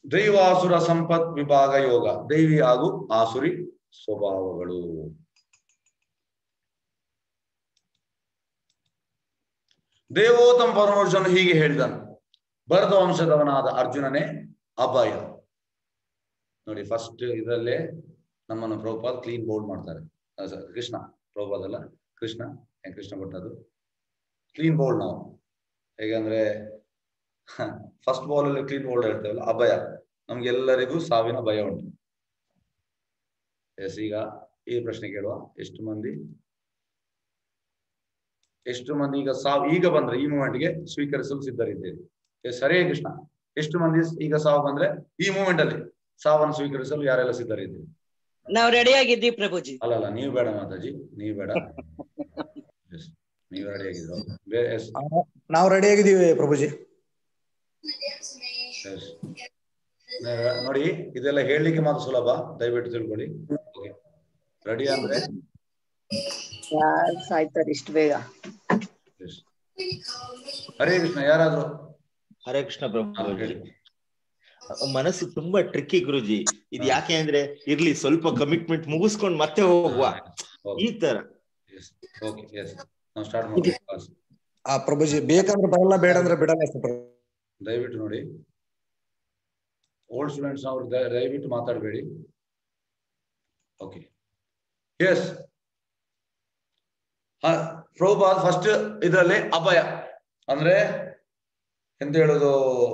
ದೈವಾಸುರ ಸಂಪತ್ ವಿಭಾಗ ಯೋಗ, ದೈವಿ ಹಾಗೂ ಆಸುರಿ ಸ್ವಭಾವಗಳು. ದೇವೋತ್ತಮ ಪರಮೇಶ್ವರನು ಹೀಗೆ ಹೇಳಿದನು, ಭರತ ವಂಶದವನಾದ ಅರ್ಜುನನೇ ಅಭಯ. ನೋಡಿ, ಫಸ್ಟ್ ಇದರಲ್ಲೇ ನಮ್ಮನ್ನು ಪ್ರಭುಪಾದ್ ಕ್ಲೀನ್ ಬೋಲ್ಡ್ ಮಾಡ್ತಾರೆ. ಕೃಷ್ಣ, ಪ್ರಭುಪಾದ್ ಅಲ್ಲ, ಕೃಷ್ಣ ಕೊಟ್ಟದ್ದು ಕ್ಲೀನ್ ಬೋಲ್ಡ್. ನಾವು ಹೇಗಂದ್ರೆ ಫಸ್ಟ್ ಬಾಲ್ ಅಲ್ಲಿ ಕ್ಲೀನ್ ಬೋಲ್ಡ್ ಹೇಳ್ತೇವಲ್ಲ, ಅಭಯ. ನಮ್ಗೆಲ್ಲರಿಗೂ ಸಾವಿನ ಭಯ ಉಂಟು. ಎಸ್, ಈಗ ಈ ಪ್ರಶ್ನೆ ಕೇಳುವ, ಎಷ್ಟು ಮಂದಿ ಈಗ ಸಾವು ಈಗ ಬಂದ್ರೆ ಈ ಮೂಮೆಂಟ್ಗೆ ಸ್ವೀಕರಿಸಲು ಸಿದ್ಧರಿದ್ದೇವೆ? ಎಸ್, ಹರೇ ಕೃಷ್ಣ. ಎಷ್ಟು ಮಂದಿ ಈಗ ಸಾವು ಬಂದ್ರೆ ಈ ಮೂಮೆಂಟ್ ಅಲ್ಲಿ ಸಾವನ್ನು ಸ್ವೀಕರಿಸಲು ಯಾರೆಲ್ಲ ಸಿದ್ಧರಿದ್ದೀರಿ? ನಾವು ರೆಡಿ ಆಗಿದ್ದೀವಿ ಪ್ರಭುಜಿ. ಅಲ್ಲ, ನೀವು ಬೇಡ ಮಾತಾಜಿ, ನೀವು ಬೇಡ. ನೀವು ರೆಡಿ ಆಗಿದ್ರು? ನಾವು ರೆಡಿ ಆಗಿದ್ದೀವಿ ಪ್ರಭುಜಿ. ನೋಡಿ, ಇದೆಲ್ಲ ಹೇಳಲಿಕ್ಕೆ ಮಾತ್ರ ಸುಲಭ, ದಯವಿಟ್ಟು ತಿಳ್ಕೊಳ್ಳಿ. ರೆಡಿ ಅಂದ್ರೆ ಸಾಯ್ತಾರೆ ಇಷ್ಟು ಬೇಗ. ಹರೇ ಕೃಷ್ಣ. ಯಾರಾದ್ರು? ಹರೇ ಕೃಷ್ಣ ಪ್ರಭು. ಮನಸ್ಸು ತುಂಬಾ ಟ್ರಿಕ್ಕಿ ಗುರುಜಿ. ಇದು ಯಾಕೆ ಅಂದ್ರೆ, ಇರ್ಲಿ ಸ್ವಲ್ಪ ಕಮಿಟ್ಮೆಂಟ್ ಮುಗಿಸ್ಕೊಂಡು ಮತ್ತೆ ಹೋಗುವ, ಈ ತರ. ಪ್ರಭುಜಿ, ಬೇಕಂದ್ರೆ ಬರಲ್ಲ, ಬೇಡ ಅಂದ್ರೆ ಬಿಡಲ್ಲ. ದಯವಿಟ್ಟು ನೋಡಿ, ಓಲ್ಡ್ ಸ್ಟೂಡೆಂಟ್ಸ್ ಅವ್ರು ದಯವಿಟ್ಟು ಮಾತಾಡಬೇಡಿ. Okay, S. ಪ್ರಭುಪಾದ್ ಫಸ್ಟ್ ಇದರಲ್ಲಿ ಅಭಯ ಅಂದ್ರೆ ಎಂತ ಹೇಳುದು?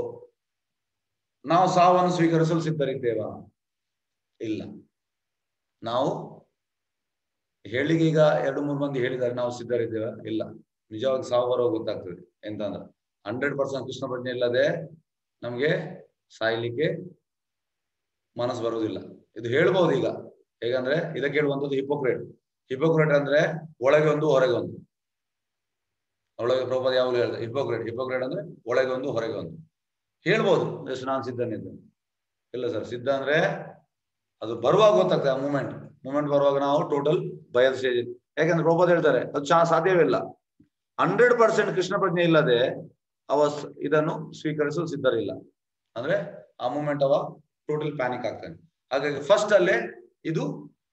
ನಾವು ಸಾವನ್ನು ಸ್ವೀಕರಿಸಲು ಸಿದ್ಧರಿದ್ದೇವಾ? ಇಲ್ಲ. ನಾವು ಹೇಳಿಗೆ ಈಗ 2-3 ಮಂದಿ ಹೇಳಿದ್ದಾರೆ ನಾವು ಸಿದ್ಧರಿದ್ದೇವ? ಇಲ್ಲ. ನಿಜವಾಗಿ ಸಾವು ಬರೋ ಗೊತ್ತಾಗ್ತದೆ. ಎಂತಂದ್ರೆ 100% ಕೃಷ್ಣ ಪ್ರಜ್ಞೆ ಇಲ್ಲದೆ ನಮ್ಗೆ ಸಾಯ್ಲಿಕ್ಕೆ ಮನಸ್ಸು ಬರುವುದಿಲ್ಲ. ಇದು ಹೇಳ್ಬಹುದು ಈಗ. ಹೇಗಂದ್ರೆ ಇದಕ್ಕೆ ಹೇಳುವಂಥದ್ದು ಹಿಪೋಕ್ರೇಟ್ ಅಂದ್ರೆ ಒಳಗೆ ಒಂದು ಹೊರಗೆ ಒಂದು. ಒಳಗೆ ಪ್ರಭುಪಾದ ಯಾವಾಗಲೂ ಹೇಳಿದೆ, ಹಿಪೋಕ್ರೇಟ್ ಅಂದ್ರೆ ಒಳಗೆ ಒಂದು ಹೊರಗೆ ಒಂದು. ಹೇಳ್ಬೋದು, ಎಷ್ಟು ನಾನು ಸಿದ್ಧನಿದ್ದೇನೆ. ಇಲ್ಲ ಸರ್, ಸಿದ್ಧ ಅಂದ್ರೆ ಅದು ಬರುವಾಗ ಗೊತ್ತಾಗ್ತದೆ. ಆ ಮೂಮೆಂಟ್ ಬರುವಾಗ ನಾವು ಟೋಟಲ್ ಭಯದ ಸ್ಟೇಜ್. ಯಾಕಂದ್ರೆ ಪ್ರಭುಪಾದ ಹೇಳ್ತಾರೆ ಅದು ಸಾಧ್ಯವೇ ಇಲ್ಲ. 100% ಕೃಷ್ಣ ಪ್ರಜ್ಞೆ ಇಲ್ಲದೆ ಇದನ್ನು ಸ್ವೀಕರಿಸಲು ಸಿದ್ಧರಿಲ್ಲ. ಅಂದ್ರೆ ಆ ಮೂಮೆಂಟ್ ಅವ ಟೋಟಲ್ ಪ್ಯಾನಿಕ್ ಆಗ್ತಾನೆ. ಹಾಗಾಗಿ ಫಸ್ಟ್ ಅಲ್ಲೇ ಇದು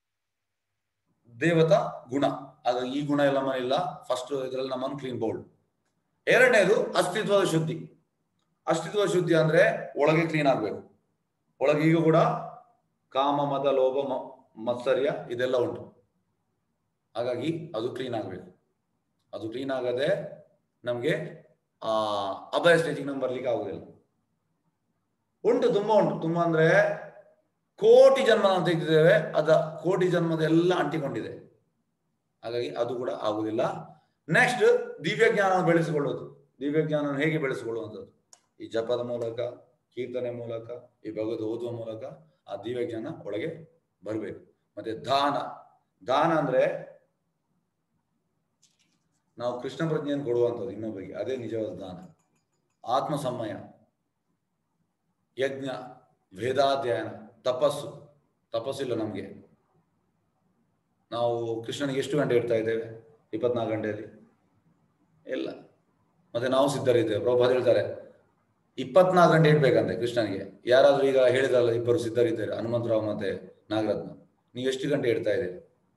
ದೇವತಾ ಗುಣ. ಹಾಗಾಗಿ ಈ ಗುಣ ಎಲ್ಲ ಇಲ್ಲ. ಫಸ್ಟ್ ಇದರಲ್ಲಿ ನಮ್ಮನ್ನು ಕ್ಲೀನ್ ಬೋಲ್ಡ್. ಎರಡನೇದು ಅಸ್ತಿತ್ವದ ಶುದ್ಧಿ ಅಂದ್ರೆ ಒಳಗೆ ಕ್ಲೀನ್ ಆಗ್ಬೇಕು. ಒಳಗೆ ಈಗ ಕೂಡ ಕಾಮ, ಮದ, ಲೋಭ, ಮತ್ಸರ್ಯ ಇದೆಲ್ಲ ಉಂಟು. ಹಾಗಾಗಿ ಅದು ಕ್ಲೀನ್ ಆಗ್ಬೇಕು. ಅದು ಕ್ಲೀನ್ ಆಗದೆ ನಮ್ಗೆ ಅಭಯ ಸ್ಟೇಜಿಗೆ ನಮ್ಗೆ ಬರ್ಲಿಕ್ಕೆ ಆಗುದಿಲ್ಲ. ತುಂಬಾ ಉಂಟು. ತುಂಬಾ ಅಂದ್ರೆ ಕೋಟಿ ಜನ್ಮ ನಾವು ತೆಗೆದಿದ್ದೇವೆ, ಕೋಟಿ ಜನ್ಮದ ಎಲ್ಲ ಅಂಟಿಕೊಂಡಿದೆ. ಹಾಗಾಗಿ ಅದು ಕೂಡ ಆಗುದಿಲ್ಲ. ನೆಕ್ಸ್ಟ್, ದಿವ್ಯಜ್ಞಾನ ಬೆಳೆಸಿಕೊಳ್ಳೋದು. ದಿವ್ಯಜ್ಞಾನ ಹೇಗೆ ಬೆಳೆಸಿಕೊಳ್ಳುವಂಥದ್ದು? ಈ ಜಪದ ಮೂಲಕ, ಕೀರ್ತನೆ ಮೂಲಕ, ಈ ಭಗವದ್ ಓದುವ ಮೂಲಕ ಆ ದಿವ್ಯಜ್ಞಾನ ಒಳಗೆ ಬರಬೇಕು. ಮತ್ತೆ ದಾನ ಅಂದ್ರೆ ನಾವು ಕೃಷ್ಣ ಪ್ರಜ್ಞೆಯನ್ನು ಕೊಡುವಂಥದ್ದು ಇನ್ನೊಬ್ಬರಿಗೆ. ಅದೇ ನಿಜವಾದ ದಾನ. ಆತ್ಮ ಸಂಮಯ, ಯಜ್ಞ, ವೇದಾಧ್ಯಯನ, ತಪಸ್ಸಿಲ್ಲ ನಮಗೆ. ನಾವು ಕೃಷ್ಣನಿಗೆ ಎಷ್ಟು ಗಂಟೆ ಇಡ್ತಾ ಇದ್ದೇವೆ? 24 ಗಂಟೆಯಲ್ಲಿ ಇಲ್ಲ. ಮತ್ತೆ ನಾವು ಸಿದ್ಧರಿದ್ದೇವೆ. ಪ್ರಭುಪಾದ ಹೇಳ್ತಾರೆ 24 ಗಂಟೆ ಇಡ್ಬೇಕಂತೆ ಕೃಷ್ಣನಿಗೆ. ಯಾರಾದ್ರೂ ಈಗ ಹೇಳಿದ್ರಲ್ಲ, 2 ಸಿದ್ಧರಿದ್ದಾರೆ, ಹನುಮಂತರಾವ್ ಮತ್ತೆ ನಾಗರತ್ನ. ನೀವು ಎಷ್ಟು ಗಂಟೆ ಇಡ್ತಾ ಇದ್ದೀರಿ?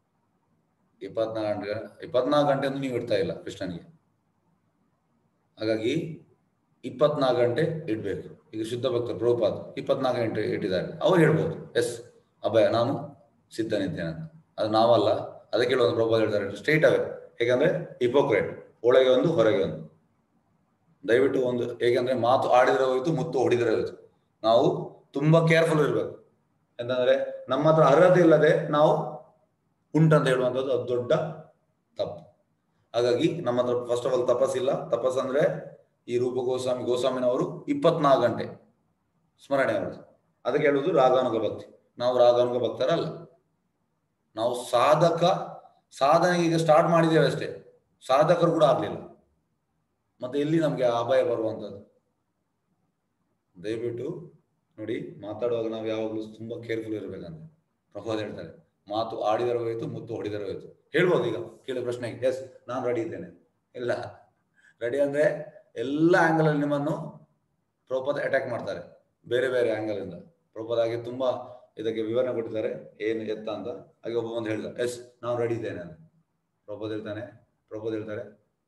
24 ಗಂಟೆ ಅಂದ್ರೆ ನೀವು ಇಡ್ತಾ ಇಲ್ಲ ಕೃಷ್ಣನಿಗೆ. ಹಾಗಾಗಿ 24 ಗಂಟೆ ಇಡ್ಬೇಕು. ಈಗ ಶುದ್ಧ ಭಕ್ತರು ಪ್ರಭುಪಾದ 24 ಗಂಟೆ ಇಟ್ಟಿದ್ದಾರೆ. ಅವ್ರು ಹೇಳ್ಬೋದು, ಎಸ್ ಅಭಯ, ನಾನು ಸಿದ್ಧನಿದ್ದೇನೆ ಅಂತ. ಅದು ನಾವಲ್ಲ. ಅದಕ್ಕೆ ಹೇಳುವಂತ ಪ್ರಭುಪಾದ ಹೇಳ್ತಾರೆ ಸ್ಟ್ರೈಟ್ ಅವೇ. ಹೇಗಂದ್ರೆ ಹಿಪೋಕ್ರೇಟ್, ಒಳಗೆ ಒಂದು ಹೊರಗೆ ಒಂದು. ದಯವಿಟ್ಟು ಒಂದು, ಹೇಗೆಂದ್ರೆ ಮಾತು ಆಡಿದ್ರೆ ಹೋಯ್ತು, ಮುತ್ತು ಹೊಡಿದ್ರೆ ಹೋಯ್ತು. ನಾವು ತುಂಬಾ ಕೇರ್ಫುಲ್ ಇರ್ಬೇಕು. ಎಂತಂದ್ರೆ ನಮ್ಮ ಹತ್ರ ಅರ್ಹತೆ ಇಲ್ಲದೆ ನಾವು ಉಂಟಂತ ಹೇಳುವಂಥದ್ದು ಅದು ದೊಡ್ಡ ತಪ್ಪು. ಹಾಗಾಗಿ ನಮ್ಮ ಹತ್ರ ಫಸ್ಟ್ ಆಫ್ ಆಲ್ ತಪಸ್ಸಿಲ್ಲ. ತಪಸ್ಸಂದ್ರೆ ಈ ರೂಪ ಗೋಸ್ವಾಮಿನವರು 24 ಗಂಟೆ ಸ್ಮರಣೆ ಅವರು. ಅದಕ್ಕೆ ಹೇಳುವುದು ರಾಗಾನುಗ ಭಕ್ತಿ. ನಾವು ರಾಗಾನುಗ ಭಕ್ತರಲ್ಲ. ನಾವು ಸಾಧನೆಗೆ ಈಗ ಸ್ಟಾರ್ಟ್ ಮಾಡಿದ್ದೇವೆ ಅಷ್ಟೇ. ಸಾಧಕರು ಕೂಡ ಆಗ್ಲಿಲ್ಲ. ಮತ್ತೆ ಎಲ್ಲಿ ನಮ್ಗೆ ಅಭಯ ಬರುವಂಥದ್ದು? ದಯವಿಟ್ಟು ನೋಡಿ, ಮಾತಾಡುವಾಗ ನಾವು ಯಾವಾಗಲೂ ತುಂಬಾ ಕೇರ್ಫುಲ್ ಇರ್ಬೇಕಂತ ಪ್ರಭುಪಾದ ಹೇಳ್ತಾರೆ. ಮಾತು ಆಡಿದರೆ ಹೋಯ್ತು, ಮುತ್ತು ಹೊಡಿದರೆ ಹೋಯ್ತು. ಹೇಳ್ಬೋದು ಈಗ ಕೇಳಿದ ಪ್ರಶ್ನೆಗೆ, ಎಸ್ ನಾನು ರೆಡಿ ಇದ್ದೇನೆ. ಇಲ್ಲ, ರೆಡಿ ಅಂದ್ರೆ ಎಲ್ಲ ಆಂಗಲ್ ಅಲ್ಲಿ ನಿಮ್ಮನ್ನು ಪ್ರಭುಪಾದ ಅಟ್ಯಾಕ್ ಮಾಡ್ತಾರೆ. ಬೇರೆ ಬೇರೆ ಆಂಗಲ್ ಇಂದ ಪ್ರಭುಪಾದ ಹಾಗೆ ತುಂಬಾ ಇದಕ್ಕೆ ವಿವರಣೆ ಕೊಟ್ಟಿದ್ದಾರೆ ಏನು ಎತ್ತ ಅಂತ. ಹಾಗೆ ಒಬ್ಬ ಬಂದು ಹೇಳಿದ, ಎಸ್ ನಾವು ರೆಡಿ ಇದ್ದೇನೆ ಅಂತ. ಪ್ರಭುಪಾದ ಹೇಳ್ತಾರೆ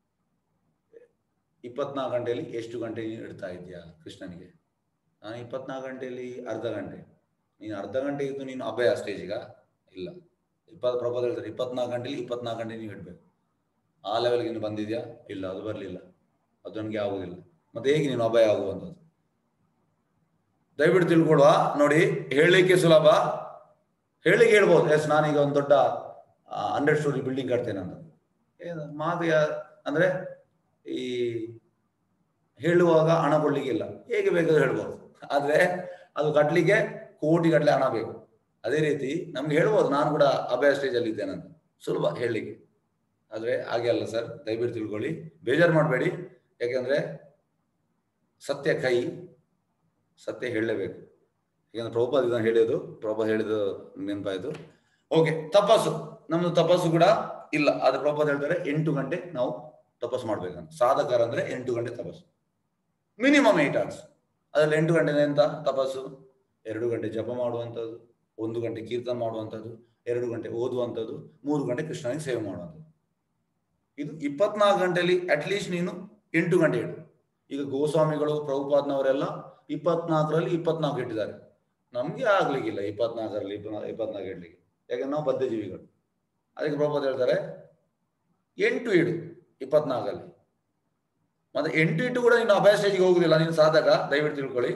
24 ಗಂಟೆಯಲ್ಲಿ ಎಷ್ಟು ಗಂಟೆ ನೀನು ಇಡ್ತಾ ಇದೆಯಾ ಕೃಷ್ಣನಿಗೆ? ನಾನು 24 ಗಂಟೆಯಲ್ಲಿ ಅರ್ಧ ಗಂಟೆ. ನೀನು ಅರ್ಧ ಗಂಟೆ ಇದ್ದು ನೀನು ಅಭಯ ಸ್ಟೇಜಿಗ ಇಲ್ಲ. ಪ್ರಭುಪಾದ ಹೇಳ್ತಾರೆ 24 ಗಂಟೆಯಲ್ಲಿ 24 ಗಂಟೆ ನೀವು ಇಡಬೇಕು. ಆ ಲೆವೆಲ್ಗೆ ನೀನು ಬಂದಿದ್ಯಾ? ಇಲ್ಲ, ಅದು ಬರಲಿಲ್ಲ, ಅದು ನನಗೆ ಆಗುವುದಿಲ್ಲ. ಮತ್ತೆ ಹೇಗೆ ನೀನು ಅಭಯ ಆಗುವಂಥದ್ದು? ದಯವಿಟ್ಟು ತಿಳ್ಕೊಳುವ. ನೋಡಿ, ಹೇಳಲಿಕ್ಕೆ ಸುಲಭ, ಹೇಳಿಕೆ ಹೇಳ್ಬೋದು, ಎಸ್ ನಾನೀಗ ಒಂದು ದೊಡ್ಡ 100 ಸ್ಟೋರಿ ಬಿಲ್ಡಿಂಗ್ ಕಟ್ತೇನೆ ಅಂತ. ಮಾತು ಅಂದ್ರೆ ಈ ಹೇಳುವಾಗ ಹಣ ಕೊಡ್ಲಿಕ್ಕಿಲ್ಲ, ಹೇಗೆ ಬೇಕಾದ್ರೂ ಹೇಳ್ಬೋದು. ಆದ್ರೆ ಅದು ಕಟ್ಲಿಕ್ಕೆ ಕೋಟಿ ಗಟ್ಟಲೆ ಹಣ ಬೇಕು. ಅದೇ ರೀತಿ ನಮ್ಗೆ ಹೇಳ್ಬೋದು ನಾನು ಕೂಡ ಅಭಯ ಸ್ಟೇಜ್ ಅಲ್ಲಿ ಇದ್ದೇನಂತ, ಸುಲಭ ಹೇಳಲಿಕ್ಕೆ. ಆದ್ರೆ ಹಾಗೆ ಅಲ್ಲ ಸರ್, ದಯವಿಟ್ಟು ತಿಳ್ಕೊಳ್ಳಿ, ಬೇಜಾರು ಮಾಡಬೇಡಿ. ಯಾಕೆಂದ್ರೆ ಸತ್ಯ ಕೈ, ಸತ್ಯ ಹೇಳಲೇಬೇಕು. ಯಾಕಂದ್ರೆ ಪ್ರಭುಪಾದ ಇದನ್ನು ಹೇಳಿದ್ದು, ಪ್ರಭುಪಾದ ಹೇಳಿದ್ದು ನೆನಪಾಯ್ತು. ಓಕೆ, ತಪಸ್ಸು, ನಮ್ದು ತಪಸ್ಸು ಕೂಡ ಇಲ್ಲ. ಆದ್ರೆ ಪ್ರಭುಪಾದ ಹೇಳ್ತಾರೆ 8 ಗಂಟೆ ನಾವು ತಪಸ್ಸು ಮಾಡ್ಬೇಕಂತ. ಸಾಧಕರ ಅಂದ್ರೆ 8 ಗಂಟೆ ತಪಸ್ಸು, ಮಿನಿಮಮ್ 8 hours. ಅದ್ರಲ್ಲಿ 8 ಗಂಟೆ ಎಂತ ತಪಸ್ಸು? 2 ಗಂಟೆ ಜಪ ಮಾಡುವಂಥದ್ದು, 1 ಗಂಟೆ ಕೀರ್ತನ ಮಾಡುವಂಥದ್ದು, 2 ಗಂಟೆ ಓದುವಂಥದ್ದು, 3 ಗಂಟೆ ಕೃಷ್ಣನಿಗೆ ಸೇವೆ ಮಾಡುವಂಥದ್ದು. ಇದು 24 ಗಂಟೆಯಲ್ಲಿ ಅಟ್ಲೀಸ್ಟ್ ನೀನು 8 ಗಂಟೆ ಇಡು. ಈಗ ಗೋಸ್ವಾಮಿಗಳು ಪ್ರಭುಪಾದನವರೆಲ್ಲ 24ರಲ್ಲಿ 24 ಇಟ್ಟಿದ್ದಾರೆ. ನಮ್ಗೆ ಆಗ್ಲಿಕ್ಕಿಲ್ಲ 24ರಲ್ಲಿ 24 ಇಡ್ಲಿಕ್ಕೆ, ಯಾಕಂದ್ರೆ ನಾವು ಬದ್ಧ ಜೀವಿಗಳು. ಅದಕ್ಕೆ ಪ್ರಭುಪಾದ ಹೇಳ್ತಾರೆ 8 ಇಡು 24ಅಲ್ಲಿ. ಮತ್ತೆ 8 ಇಟ್ಟು ಕೂಡ ನೀನು ಅಭಯ ಸ್ಟೇಜಿಗೆ ಹೋಗುದಿಲ್ಲ, ನೀನು ಸಾಧಕ, ದಯವಿಟ್ಟು ತಿಳ್ಕೊಳ್ಳಿ.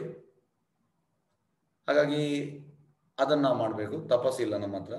ಹಾಗಾಗಿ ಅದನ್ನ ನಾವು ಮಾಡಬೇಕು. ತಪಸ್ಸಿಲ್ಲ ನಮ್ಮ ಹತ್ರ.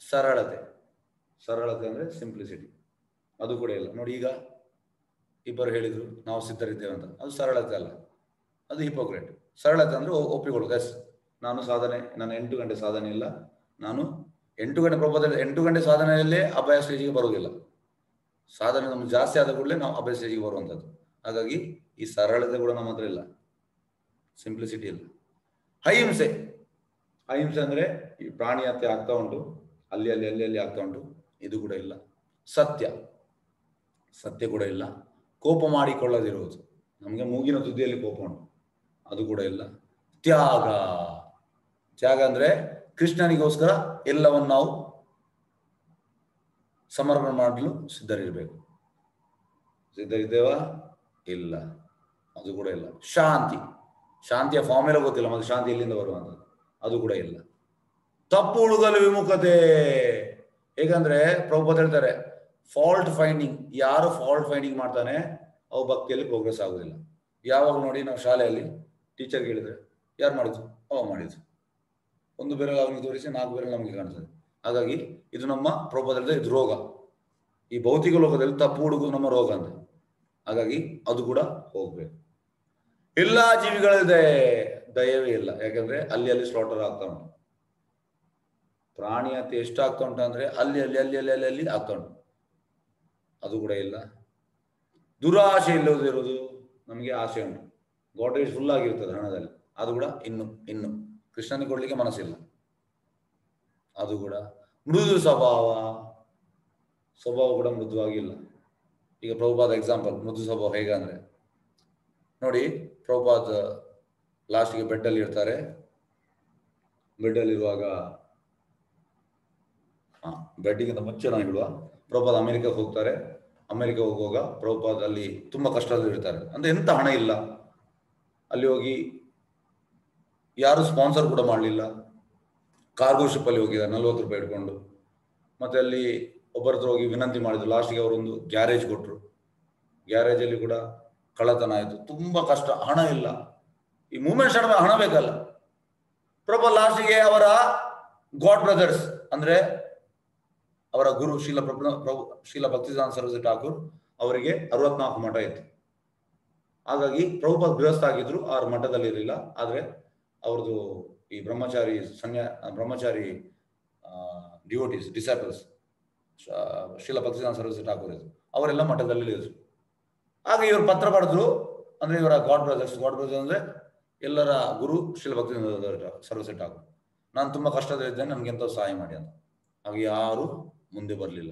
ಸರಳತೆ ಅಂದ್ರೆ ಸಿಂಪ್ಲಿಸಿಟಿ, ಅದು ಕೂಡ ಇಲ್ಲ. ನೋಡಿ, ಈಗ ಇಬ್ಬರು ಹೇಳಿದ್ರು ನಾವು ಸಿದ್ಧರಿದ್ದೇವೆ ಅಂತ, ಅದು ಸರಳತೆ ಅಲ್ಲ, ಅದು ಹಿಪೋಕ್ರೇಟ್. ಸರಳತೆ ಅಂದ್ರೆ ಒಪ್ಪಿಕೊಳ್ಳೋದು, ಎಸ್ ನಾನು ಸಾಧನೆ, ನಾನು 8 ಗಂಟೆ ಸಾಧನೆ ಇಲ್ಲ, ನಾನು 8 ಗಂಟೆ ಪ್ರಭಾವದಲ್ಲಿ 8 ಗಂಟೆ ಸಾಧನೆಯಲ್ಲೇ ಅಭಯ ಸ್ಟೇಜಿಗೆ ಬರುವುದಿಲ್ಲ. ಸಾಧನೆ ನಮ್ಗೆ ಜಾಸ್ತಿ ಆದ ಕೂಡಲೇ ನಾವು ಅಭಯ ಸ್ಟೇಜಿಗೆ ಬರುವಂಥದ್ದು. ಹಾಗಾಗಿ ಈ ಸರಳತೆ ಕೂಡ ನಮ್ಮ ಹತ್ರ ಇಲ್ಲ, ಸಿಂಪ್ಲಿಸಿಟಿ ಇಲ್ಲ. ಅಹಿಂಸೆ ಅಂದ್ರೆ ಈ ಪ್ರಾಣಿ ಹತ್ಯೆ ಆಗ್ತಾ ಉಂಟು, ಅಲ್ಲಿ ಆಗ್ತಾ ಉಂಟು, ಇದು ಕೂಡ ಇಲ್ಲ. ಸತ್ಯ ಕೂಡ ಇಲ್ಲ. ಕೋಪ ಮಾಡಿಕೊಳ್ಳದಿರುವುದು, ನಮಗೆ ಮೂಗಿನ ತುದಿಯಲ್ಲಿ ಕೋಪ ಉಂಟು, ಅದು ಕೂಡ ಇಲ್ಲ. ತ್ಯಾಗ ಅಂದ್ರೆ ಕೃಷ್ಣನಿಗೋಸ್ಕರ ಎಲ್ಲವನ್ನು ನಾವು ಸಮರ್ಪಣೆ ಮಾಡಲು ಸಿದ್ಧರಿರಬೇಕು. ಸಿದ್ಧರಿದ್ದೇವಾ? ಇಲ್ಲ, ಅದು ಕೂಡ ಇಲ್ಲ. ಶಾಂತಿಯ ಫಾರ್ಮುಲಾ ಗೊತ್ತಿಲ್ಲ, ಮತ್ತೆ ಶಾಂತಿ ಎಲ್ಲಿಂದ ಬರುವಂಥದ್ದು, ಅದು ಕೂಡ ಇಲ್ಲ. ತಪ್ಪು ಹುಡುಗಲು ವಿಮುಖತೆ. ಹೇಗಂದ್ರೆ ಪ್ರಭುಪಾದ ಹೇಳ್ತಾರೆ, ಫಾಲ್ಟ್ ಫೈಂಡಿಂಗ್, ಯಾರು ಫಾಲ್ಟ್ ಫೈಂಡಿಂಗ್ ಮಾಡ್ತಾನೆ ಅವು ಭಕ್ತಿಯಲ್ಲಿ ಪ್ರೋಗ್ರೆಸ್ ಆಗುದಿಲ್ಲ. ಯಾವಾಗ ನೋಡಿ ನಾವು ಶಾಲೆಯಲ್ಲಿ ಟೀಚರ್ಗೆ ಹೇಳಿದ್ರೆ ಯಾರು ಮಾಡಿದ್ರು, ಅವ ಮಾಡಿದ್ರು, ಒಂದು ಬೆರಳು ಅವನಿಗೆ ತೋರಿಸಿ 4 ಬೆರಳು ನಮಗೆ ಕಾಣ್ತದೆ. ಹಾಗಾಗಿ ಇದು ನಮ್ಮ ಪ್ರಭುಪಾದ ಇದು ರೋಗ. ಈ ಭೌತಿಕ ಲೋಕದಲ್ಲಿ ತಪ್ಪು ಹುಡುಗುದು ನಮ್ಮ ರೋಗ ಅಂತ. ಹಾಗಾಗಿ ಅದು ಕೂಡ ಹೋಗ್ಬೇಕು. ಎಲ್ಲಾ ಜೀವಿಗಳಿದೆ ದಯವೇ ಇಲ್ಲ, ಯಾಕಂದ್ರೆ ಅಲ್ಲಿ ಸ್ಲಾಟರ್ ಆಗ್ತಾ ಉಂಟು. ಪ್ರಾಣಿ ಹತ್ಯೆ ಎಷ್ಟು ಆಗ್ತಾ ಉಂಟು ಅಂದ್ರೆ ಅಲ್ಲಿ ಆಗ್ತಾ ಉಂಟು, ಅದು ಕೂಡ ಇಲ್ಲ. ದುರಾಶೆ ಇಲ್ಲದಿರುವುದು, ನಮಗೆ ಆಸೆ ಉಂಟು, ಗಾಡ್ರೇಜ್ ಫುಲ್ ಆಗಿರ್ತದೆ ಹಣದಲ್ಲಿ, ಅದು ಕೂಡ ಇನ್ನು ಕೃಷ್ಣನಿಗೆ ಕೊಡ್ಲಿಕ್ಕೆ ಮನಸ್ಸಿಲ್ಲ, ಅದು ಕೂಡ. ಮೃದು ಸ್ವಭಾವ ಕೂಡ ಮೃದುವಾಗಿಲ್ಲ. ಈಗ ಪ್ರಭುಪಾದ ಎಕ್ಸಾಂಪಲ್, ಮೃದು ಸ್ವಭಾವ ಹೇಗಂದ್ರೆ ನೋಡಿ, ಪ್ರಭುಪಾದ ಲಾಸ್ಟ್ಗೆ ಬೆಡ್ಡಲ್ಲಿ ಇರ್ತಾರೆ. ಬೆಡ್ಡಲ್ಲಿರುವಾಗ ಬೆಡ್ಡಿಗಿಂತ ಮುಂಚೆ ನಾವು ಹೇಳುವ, ಪ್ರಭುಪಾದ ಅಮೆರಿಕಕ್ಕೆ ಹೋಗ್ತಾರೆ. ಅಮೆರಿಕ ಹೋಗುವಾಗ ಪ್ರಭುಪಾದ ಅಲ್ಲಿ ತುಂಬಾ ಕಷ್ಟದಲ್ಲಿ ಇರ್ತಾರೆ. ಅಂದ್ರೆ ಎಂತ ಹಣ ಇಲ್ಲ, ಅಲ್ಲಿ ಹೋಗಿ ಯಾರು ಸ್ಪಾನ್ಸರ್ ಕೂಡ ಮಾಡಲಿಲ್ಲ. ಕಾರ್ಗೋ ಶಿಪ್ ಅಲ್ಲಿ ಹೋಗಿದ್ದಾರೆ 40 ರೂಪಾಯಿ ಇಟ್ಕೊಂಡು. ಮತ್ತೆ ಅಲ್ಲಿ ಒಬ್ಬರ ಹತ್ರ ಹೋಗಿ ವಿನಂತಿ ಮಾಡಿದ್ರು. ಲಾಸ್ಟ್ಗೆ ಅವರೊಂದು ಗ್ಯಾರೇಜ್ ಕೊಟ್ಟರು. ಗ್ಯಾರೇಜಲ್ಲಿ ಕೂಡ ಕಳ್ಳತನ ಆಯಿತು. ತುಂಬಾ ಕಷ್ಟ, ಹಣ ಇಲ್ಲ. ಈ ಮೂವ್ಮೆಂಟ್ ಹಣ ಬೇಕಲ್ಲ. ಪ್ರಭುಪಾದ ಲಾಸ್ಟ್ಗೆ ಅವರ ಗಾಡ್ ಬ್ರದರ್ಸ್ ಅಂದ್ರೆ ಅವರ ಗುರು ಶ್ರೀಲ ಭಕ್ತಿಸಿದ್ಧಾಂತ ಸರಸ್ವತಿ ಠಾಕೂರ್ ಅವರಿಗೆ 64 ಮಠ ಇತ್ತು. ಹಾಗಾಗಿ ಪ್ರಭುಪಾದ ಗೃಹಸ್ಥ ಆಗಿದ್ರು, ಅವ್ರ ಮಠದಲ್ಲಿ ಇರಲಿಲ್ಲ. ಆದ್ರೆ ಅವ್ರದ್ದು ಈ ಬ್ರಹ್ಮಚಾರಿ ಡಿವೋಟೀಸ್ ಡಿಸೈಪಲ್ಸ್ ಶ್ರೀಲ ಭಕ್ತಿಸಿದ್ಧಾಂತ ಸರಸ್ವತಿ ಠಾಕೂರ್ ಇದ್ರು, ಅವರೆಲ್ಲ ಮಠದಲ್ಲಿ ಇದ್ರು. ಹಾಗೆ ಇವರು ಪತ್ರ ಬರೆದ್ರು, ಅಂದ್ರೆ ಇವರ ಗಾಡ್ ಬ್ರದರ್ಸ್ ಅಂದ್ರೆ ಎಲ್ಲರ ಗುರು ಶ್ರೀಲ ಭಕ್ತಿಸಿದ್ಧಾಂತ ಸರಸ್ವತಿ ಠಾಕೂರ್, ನಾನು ತುಂಬಾ ಕಷ್ಟದಲ್ಲಿದ್ದೇನೆ, ನನ್ಗೆ ಎಂತ ಸಹಾಯ ಮಾಡಿ ಅಂತ. ಹಾಗೆ ಯಾರು ಮುಂದೆ ಬರಲಿಲ್ಲ.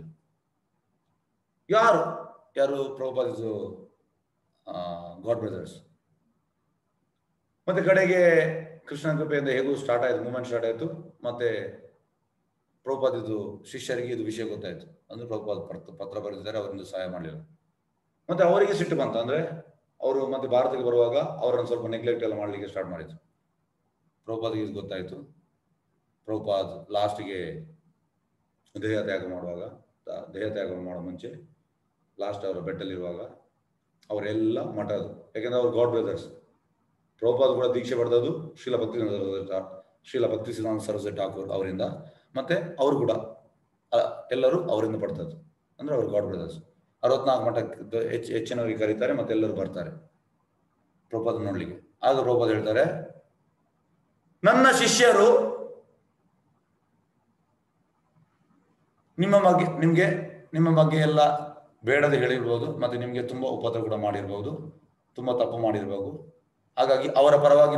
ಯಾರು ಪ್ರಭುಪಾದ ಗಾಡ್ ಬ್ರದರ್ಸ್ ಮತ್ತೆ ಕಡೆಗೆ ಕೃಷ್ಣನ ಕೃಪೆಯಿಂದ ಹೇಗೂ ಸ್ಟಾರ್ಟ್ ಆಯ್ತು, ಮೂವ್ಮೆಂಟ್ ಸ್ಟಾರ್ಟ್ ಆಯ್ತು. ಮತ್ತೆ ಪ್ರಭುಪಾದಿದ್ದು ಶಿಷ್ಯರಿಗೆ ಇದು ವಿಷಯ ಗೊತ್ತಾಯ್ತು. ಅಂದ್ರೆ ಪ್ರಭುಪಾದ ಪತ್ರ ಬರೆದಿದ್ದಾರೆ, ಅವರಿಂದ ಸಹಾಯ ಮಾಡಲಿಲ್ಲ. ಮತ್ತೆ ಅವರಿಗೆ ಸಿಟ್ಟು ಬಂತು. ಅಂದ್ರೆ ಅವರು ಮತ್ತೆ ಭಾರತಕ್ಕೆ ಬರುವಾಗ ಅವರನ್ನು ಸ್ವಲ್ಪ ನೆಗ್ಲೆಕ್ಟ್ ಎಲ್ಲ ಮಾಡ್ಲಿಕ್ಕೆ ಸ್ಟಾರ್ಟ್ ಮಾಡಿದ್ರು. ಪ್ರಭುಪಾದಿಗೆ ಇದು ಗೊತ್ತಾಯ್ತು. ಪ್ರಭುಪಾದ್ ಲಾಸ್ಟ್ಗೆ ದೇಹ ತ್ಯಾಗ ಮಾಡೋ ಮುಂಚೆ ಲಾಸ್ಟ್ ಅವರ ಬೆಟ್ಟಲ್ಲಿರುವಾಗ ಅವರೆಲ್ಲ ಮಠದ್ದು, ಯಾಕೆಂದ್ರೆ ಅವ್ರು ಗಾಡ್ ಬ್ರದರ್ಸ್. ಪ್ರಭುಪಾದ್ ಕೂಡ ದೀಕ್ಷೆ ಪಡೆದದ್ದು ಶ್ರೀಲ ಭಕ್ತಿ ಸಿದ್ಧಾಂತ ಸರಸ್ವತಿ ಠಾಕೂರ್ ಅವರಿಂದ, ಮತ್ತೆ ಅವರು ಕೂಡ ಎಲ್ಲರೂ ಅವರಿಂದ ಪಡ್ತದ್ದು. ಅಂದ್ರೆ ಅವರು ಗಾಡ್ ಬ್ರದರ್ಸ್. 64 ಮಠಕ್ಕೆ ಹೆಚ್ಚಿನವರಿಗೆ ಕರೀತಾರೆ, ಮತ್ತೆ ಎಲ್ಲರೂ ಬರ್ತಾರೆ ಪ್ರಭುಪಾದ ನೋಡ್ಲಿಕ್ಕೆ. ಆಗ ಪ್ರಭುಪಾದ ಹೇಳ್ತಾರೆ, ನನ್ನ ಶಿಷ್ಯರು ನಿಮ್ಮ ಬಗ್ಗೆ ಎಲ್ಲ ಬೇಡದೆ ಹೇಳಿರ್ಬೋದು, ಮತ್ತೆ ನಿಮ್ಗೆ ತುಂಬಾ ಉಪದ್ರ ಕೂಡ ಮಾಡಿರ್ಬೋದು, ತುಂಬಾ ತಪ್ಪು ಮಾಡಿರ್ಬೋದು. ಹಾಗಾಗಿ ಅವರ